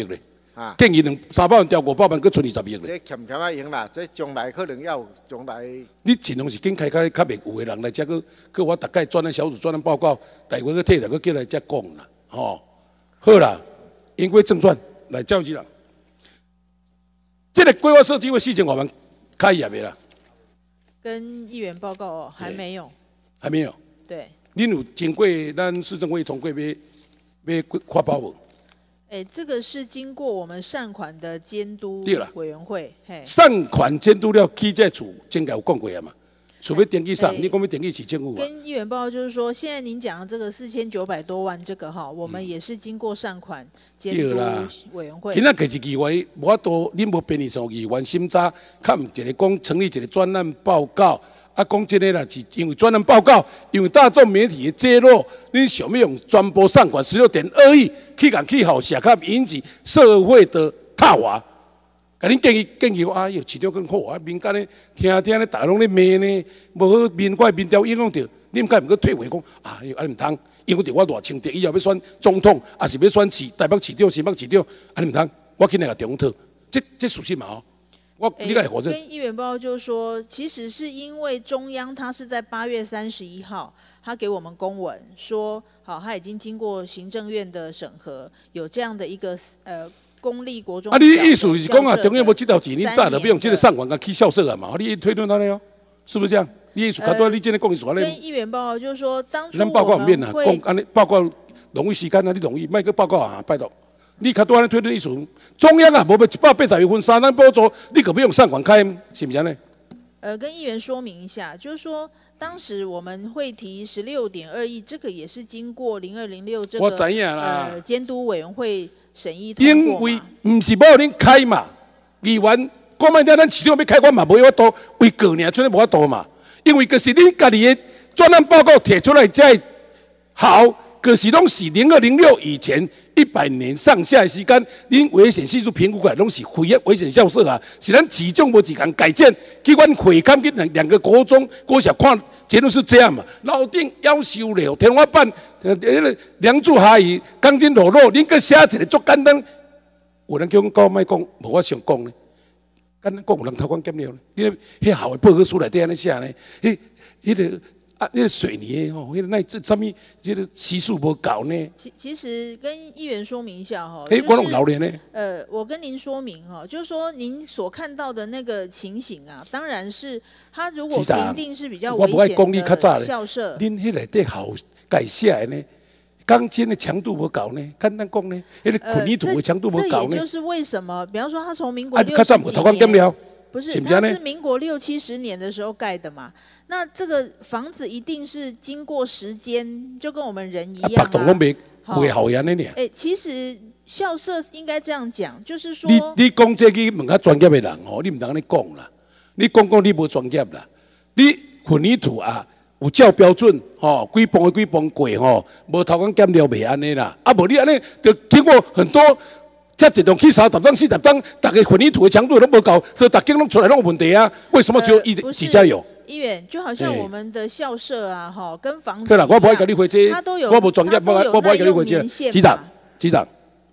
啊， 建议两三百万调五百万，搁剩二十亿这欠欠啊用啦，这将来可能要有将来。 你尽量是紧开开，较袂有的人来遮个，搁我大概专案小组专案报告，待会个退来，搁叫来遮讲啦，吼，好啦，言归正传，来教局长，这个规划设计会事情我们开业未啦？ 跟议员报告哦，还没有， 还没有。 对。 恁有经过咱市政会通过要要发包无？ 哎，这个是经过我们善款的监督委员会。嘿， 善款监督了起这处，前个有讲过啊嘛。除非登记上，你讲要登记市政府啊。 跟议员报告就是说，现在您讲的这个四千九百多万这个哈，我们也是经过善款监督委员会。 今仔其实议员无法度，恁无便利上议员审查，较毋一个讲成立一个专案报告。啊，讲真个啦，是因为专案报告，因为大众媒体的揭露，恁想要用传播善款十六点二亿去共去好社较引起社会的挞伐。甲恁建议建议我，哎哟，市长更好啊！民间咧听听咧，大家拢咧骂呢，无好民怪民调影响到，你毋该毋过退回讲，啊，安尼毋通，因为着我偌清德以后要选总统，也是要选市台北市长、新北市长，安尼毋通，我去那个中特，这这属实嘛哦。我你该否认？ 跟议员报告就是说，其实是因为中央他是在八月三十一号，他给我们公文说，好，他已经经过行政院的审核，有这样的一个呃。公立国中啊， 你意思是讲啊，中央无这条钱，你早就不用这个善款甲起校舍啊嘛？你推论他咧哦，是不是这样？你意思较多，你今天讲意思话咧？ 跟议员报告就是说，当初咱报告唔免啊，讲安尼报告容易时间啊，你容易，卖个报告啊，拜托。你较多安尼推论意思，中央啊，无要一百八十一分三咱补助，你可不用善款开，是不是呢？ 呃，跟议员说明一下，就是说，当时我们会提十六点二亿，这个也是经过零二零六这个呃监督委员会。审议通过因为唔是无恁开嘛，议员讲卖听，咱市长要开关嘛，无法度为个尔，真系无法度嘛。因为就是恁家己的专案报告提出来才好，可是拢是零二零六以前一百年上下的时间，恁危险系数评估过来拢是非危险校舍啊，是咱市政无一项改建，去阮会勘去两两个国中国小看。结论是这样嘛？楼顶要修了，天花板呃那个梁柱下移，钢筋裸露，恁个写一个足简单。有人叫我讲莫讲，无我想讲呢。简单讲有人偷工减料呢。你迄校的报告书内底安尼写呢？迄迄个啊，迄个水泥吼，迄个那这上面这个期数无够呢。 其其实跟议员说明一下哈。 哎，我拢老年呢。 呃，我跟您说明哈，就是说您所看到的那个情形啊，当然是。他如果评定是比较危险的校舍， 恁迄内底校改写的呢，钢筋的强度无够呢，简单讲呢，迄个混凝土的强度无够呢。 这也就是为什么，比方说他从民国六十几年， 不是，他是民国六七十年的时候盖的嘛，那这个房子一定是经过时间，就跟我们人一样啊。 好，好样的呢。 哎，其实校舍应该这样讲，就是说， 你你讲这个问较专业的人哦，你唔通安尼讲啦。你讲讲你无专业啦，你混凝土啊有照标准吼，几磅的几磅过吼，无偷工减料袂安尼啦。啊，无你安尼就经过很多，遮一栋去三十档、四十档，大家混凝土的强度都无够，所以大家拢出来拢有问题啊。为什么只有一几家有？ 议员就好像我们的校舍啊，哈，跟房子， 对啦，我不爱跟你回这，我无专业，我我不爱跟你回这。局长，局长，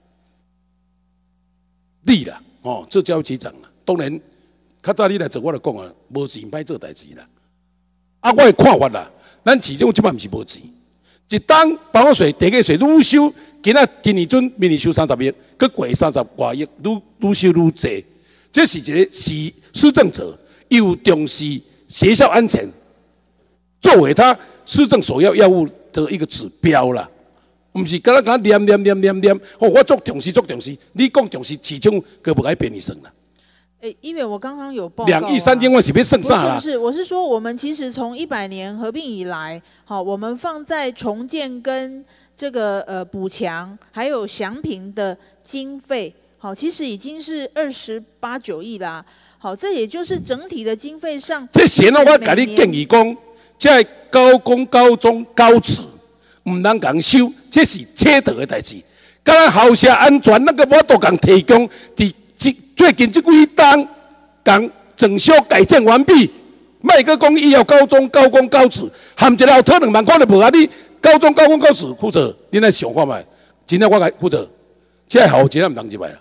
你啦，哦，这叫局长啦，当然。较早你来做，我就讲啊，无钱歹做代志啦。啊，我的看法啦，咱市政即摆毋是无钱，一档包括税、地价税愈收，今仔今年准明年收三十亿，佮过三十外亿，愈愈收愈济。这是一个市施政者又重视学校安全，作为他施政首要要务的一个指标啦。毋是敢若敢念念念念念，哦，我足重视足重视，你讲重视市政，佮无爱便宜算啦。 哎，议员，我刚刚有报告、啊， 两亿三千万是别剩下啦。 不是，不是，我是说，我们其实从一百年合并以来，好，我们放在重建跟这个呃补强，还有祥平的经费，好，其实已经是二十八九亿啦。好，这也就是整体的经费上。 这些呢，我甲你建议讲，这高工、高中、高职唔能共收，这是切德的代志。敢若校舍安全，那个我都共提供伫。最近这几档讲整修改建完毕，卖个讲以后高中、高工、高职含一个后讨两万块就无啊！你高中、高工、高职负责，你来想看卖，真正我来负责，这好真正唔通入来啦。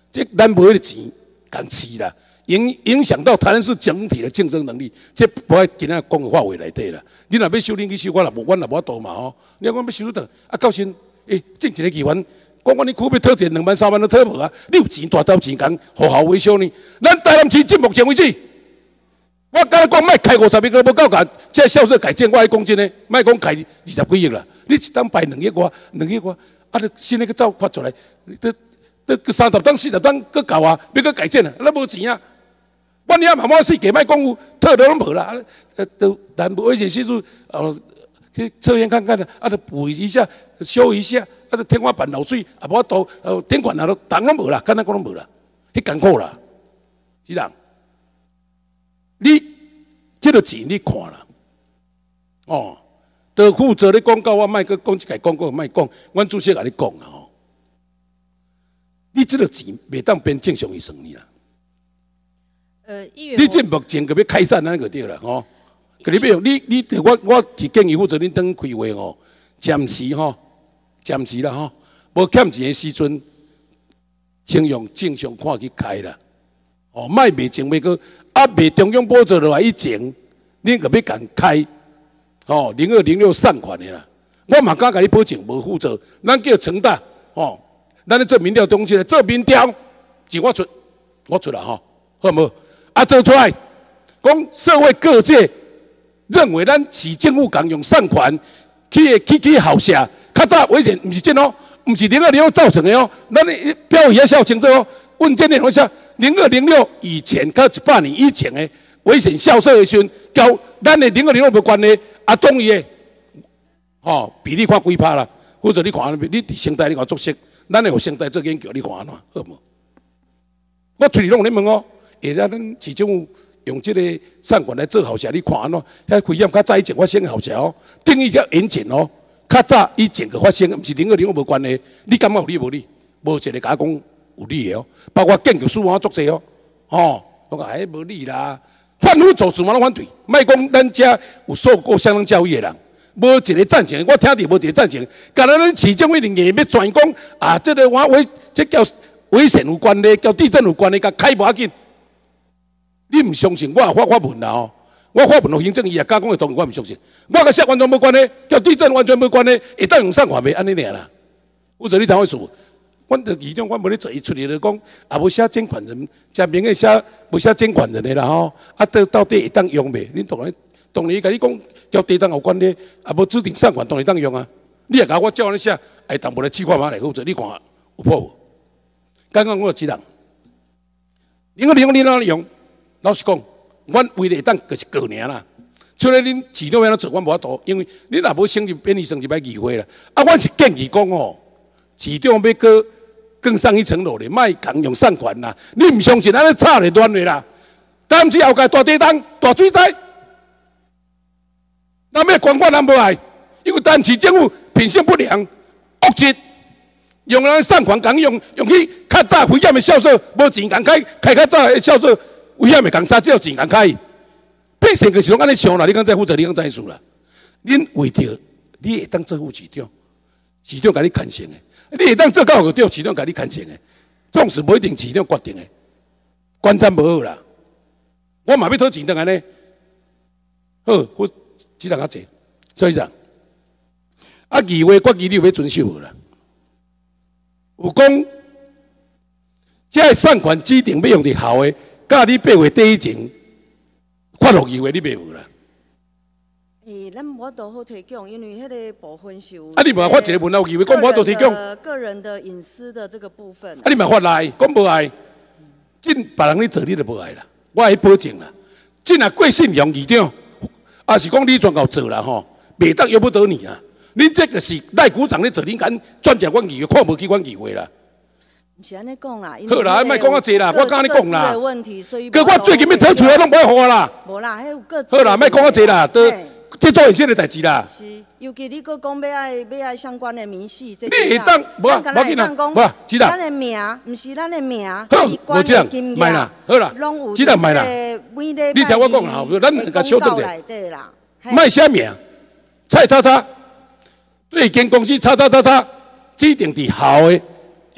这咱无迄个钱，共饲啦，影影响到台南市整体的竞争能力，这不爱今仔讲的话话内底啦。你若要收，恁去收，我若无，我若无多嘛吼。你讲要收得，啊，到时诶，种一个议员，讲我你区要讨钱两万三万都讨无啊，你有钱大刀钱工，好好维修呢。咱台南市至目前为止。我刚才讲，卖开五十亿个无够价，这校舍改建，我爱讲真诶，卖讲开二十几亿啦。你一当摆两亿外，两亿外，啊，你新那个照发出来，得得三十档、四十档，搁够啊，要搁改建啊，那无钱啊。我你啊慢慢细价卖讲有，退都拢无啦。呃，都但危险系数，哦，去测验看看啦，啊，就补一下，修一下，啊，就天花板漏水，啊，无法度，呃，天管啊都挡拢无啦，敢若讲拢无啦，迄艰苦啦，是人。你这个钱你看啦，哦，都负责咧广告，我卖个讲一个广告，卖讲，阮主席甲你讲啦吼，你这个钱袂当变正常去算你啦。 呃，议员， 你这目前个要开散咱个对啦吼，可你要你你我我提建议负责恁等开会吼，暂时吼，暂时啦吼，无欠钱的时阵，请用正常看去开啦。哦，卖袂前袂个，啊袂中央补助落来以前，恁个要共开，哦，零二零六善款的啦。我嘛敢甲你保证无负责，咱叫成大，哦，咱咧做民调中心咧，做民调是我出，我出啦吼，好无？啊做出来，讲社会各界认为咱市政府共用善款去去去校舍，较早危险，毋是真哦，毋是零二零六造成的哦，咱标语要写清楚哦。问卷内容下，零二零六以前到一百年以前的危险校舍的时阵，交咱的零二零六无关的啊，中医的，吼比例看几趴啦？或者你看，你伫生态你看作息，咱会有生态做研究，你看安怎好无？我嘴里拢咧问哦，下咱咱市政府用这个善款来做校舍，你看安怎？遐危险较早以前发生的校舍哦，定义较严谨哦，较早以前个发生，毋是零二零六无关的，你感觉有理无理？无一个甲我讲。有理的哦，包括建筑师我做济哦，哦，我讲哎无理啦，反腐做事嘛拢反对，莫讲咱遮有受过相当教育的人，无一个赞成，我听着无一个赞成。干咱咱市政府连硬要传讲啊，这个我危，这叫危险有关的，叫地震有关的，甲开无要紧。你唔相信我，我发问啦哦，我发问到行政院也加讲的同意，我唔相信。我甲说完全无关的，叫地震完全无关的，会当用善款袂安尼尔啦。有者你听我说。阮的议长，阮无咧做，伊出嚟就讲，啊无写捐款人，真明个写无写捐款人的啦吼，啊到到底会当用袂？恁当然当然伊甲你讲，交地当有关的，啊无指定善款当然当用啊。你也甲我照安尼写，哎，淡薄来试看嘛来负责，你看有破无？刚刚我有几人，零二零你哪用？老实讲，阮为了会当就是过年啦。除了恁市长要安怎做，阮无法度，因为恁若无成立编议成一摆议会啦。啊，阮是建议讲哦，市长要过。更上一层楼咧，卖共用善款啦！你唔相信，安尼吵咧乱咧啦！但是后盖大地震、大水灾，咱要管管咱无爱，因为单市政府品性不良、恶质，用咱善款共用，用去较早危险的校舍，无钱共开，开较早的校舍危险的共杀，只有钱共开。百姓就是拢安尼想啦，你讲再负责，你讲再数啦。恁为着你会当做副市长，市长甲你牵线的。你会当做教育长，市长甲你牵线的，总是无一定市长决定的，观瞻无好啦。我嘛要讨钱当安尼，好，我只人较济，所以讲，啊，议会决议你要遵守无啦。有讲，这个善款指定要用伫校的，甲你八月底以前发落议会，你袂无啦。 诶，咱无都好提供，因为迄个部分是有。 啊，你嘛发一个文件，议会讲无都提供。 个人的隐私的这个部分。 啊，你嘛发来，讲无爱，真别人咧做你就无爱啦。我会保证啦，真若过信用议长，啊是讲你全够做啦吼，袂当要不得你啊。恁这个是赖股长咧做，恁敢转接阮议会，看无去阮议会啦。 唔是安尼讲啦， 好啦，莫讲啊济啦，我敢安尼讲啦。 问题，所以。 可我最近要讨出来，拢无爱互我啦。 无啦，迄有各。 好啦，莫讲啊济啦，都。这做现现的代志啦。 是，尤其你佫讲要爱要爱相关的明细，这你会当无啊？无紧啦，无啊，知道。 咱的名，毋是咱的名， 好，无这样，卖啦，好啦，知道卖啦。你听我讲啦，咱两个小动者，卖啥名？蔡叉叉，对间公司叉叉叉叉，指定伫校的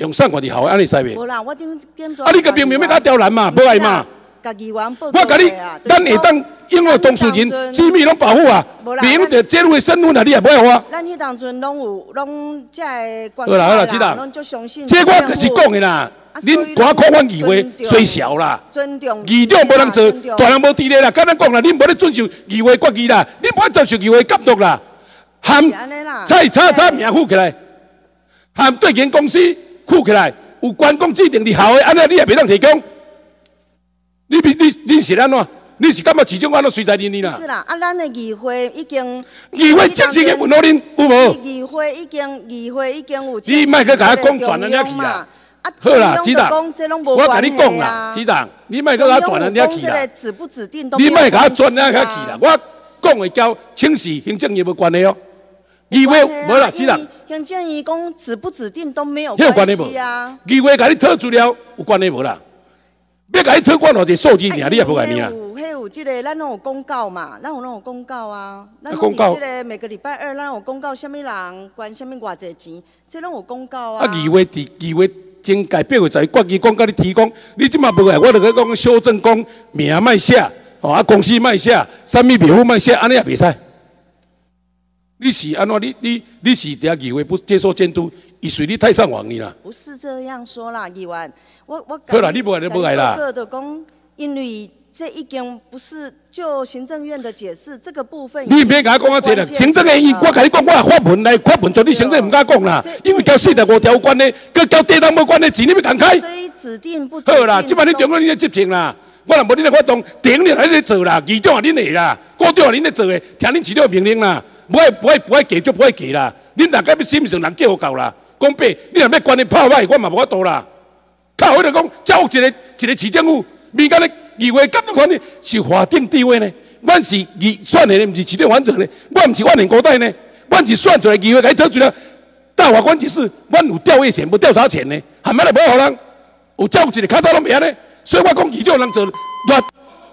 用善款就好，安尼使袂？ 无啦，我顶点做。 啊，你个明明要甲刁难嘛，无爱嘛。 家己员报。 我甲你，咱会当因为当事人机密拢保护啊，你用着揭露的身份啊，你也不爱花。 咱迄当阵拢有，拢这个好啦好啦，知道。 拢足相信。 这我可是讲的啦，恁官口阮议会虽小啦， 尊重。 议长无人做，大人无伫咧啦，甲咱讲啦，恁无咧遵守议会决议啦，恁无接受议会监督啦，含菜叉叉名附起来，含对间公司附起来，有员工指定伫校的，安尼你也袂当提供。你你你你是安怎？你是感觉市长安怎随在恁哩啦？ 是啦，啊，咱的议会已经。 议会正式的问候恁有无？ 议会已经，议会已经有。 你莫去甲我讲转人家去啦。好啦，局长，我甲你讲啦，局长，你莫去甲我转人家去啦。你莫甲我转人家去啦，我讲的交请示行政业务关系哦。议会无啦，局长。 行政院讲指不指定都没有关系啊。 议会甲你讨资料有关系无啦？要甲你讨管偌济数字尔，你也不改名啦。 有，迄有即个，咱拢有公告嘛，咱有拢有公告啊。咱拢有即个每个礼拜二，咱有公告，什么人关什么偌济钱，这拢有公告啊。 啊，议会伫议会前改八月十决议讲，甲你提供，你即马无来，我就去讲修正讲名卖写，哦啊公司卖写，啥物名户卖写，安尼也袂使。你是安怎？你你你是伫议会不接受监督？伊随你太上皇你啦？ 不是这样说啦，议员，我我好啦，你不来就不来啦。 个的讲，因为这已经不是就行政院的解释这个部分。 你别甲我讲啊，这啦，行政院我甲你讲，我发文来发文，做你行政唔敢讲啦，因为交四十五条有关的，佮交地当无关的钱，你要敢开？ 所以指定不。 好啦，即摆你中央你咧执政啦，我若无你咧发动，顶日来咧做啦，议长啊恁会啦，股长啊恁咧做的，听恁市长命令啦，不爱不爱不爱给就不爱给啦，恁大概要心上人叫够啦。讲白，你若要关你泡歹，我嘛无法度啦。靠，我就讲，照一个一个市政府，民间的议会监督权呢是法定地位呢。阮是议选的，唔是市长反正呢。我唔是万年国代呢，阮是选出来议会，甲伊讨出来。大法官只是，阮有调业权，无调查权呢，含咪来无互人？有照一个卡早拢袂安尼，所以我讲议长人做乱。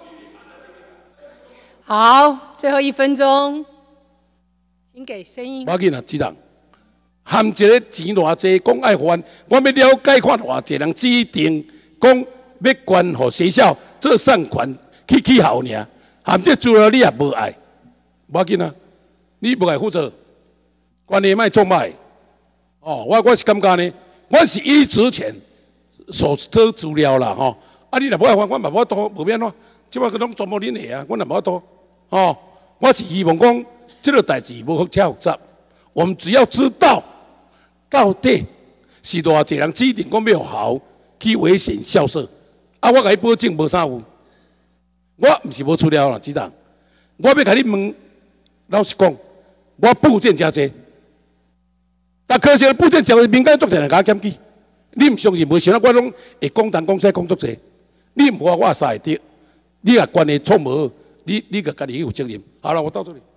好，最后一分钟，请给声音。 要紧啊，局长。含一个钱偌济，讲爱还，我要了解看偌济人指定讲要捐互学校做善款去起校尔，含这资料你也无爱，无要紧啊，你无爱负责，关系莫做歹。哦，我我是感觉呢，我是依职权所讨资料啦吼，啊你若无爱还，我嘛无法度，无免咯，即摆佮拢全部恁下啊，我若无法度。哦，我是希望讲这个代志无复杂复杂，我们只要知道。到底是偌济人指定讲要好去危险校舍，啊！我甲你保证无啥有，我毋是无出了啦，局长。我要甲你问，老实讲，我部件真济，但可惜部件真济，民间足侪人甲我检举。你毋相信，无想到我拢会讲东讲西讲足济。你毋话我啥会得？你若关系错无，你你个家己有责任。好了，我到这里。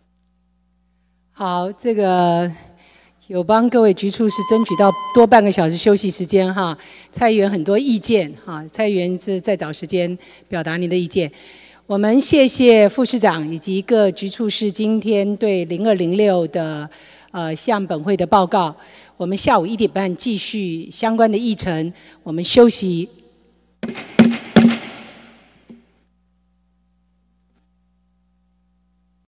好，这个。有帮各位局处是争取到多半个小时休息时间哈，蔡议员很多意见哈，蔡议员是再找时间表达您的意见。我们谢谢副市长以及各局处室今天对零二零六的呃向本会的报告。我们下午一点半继续相关的议程，我们休息。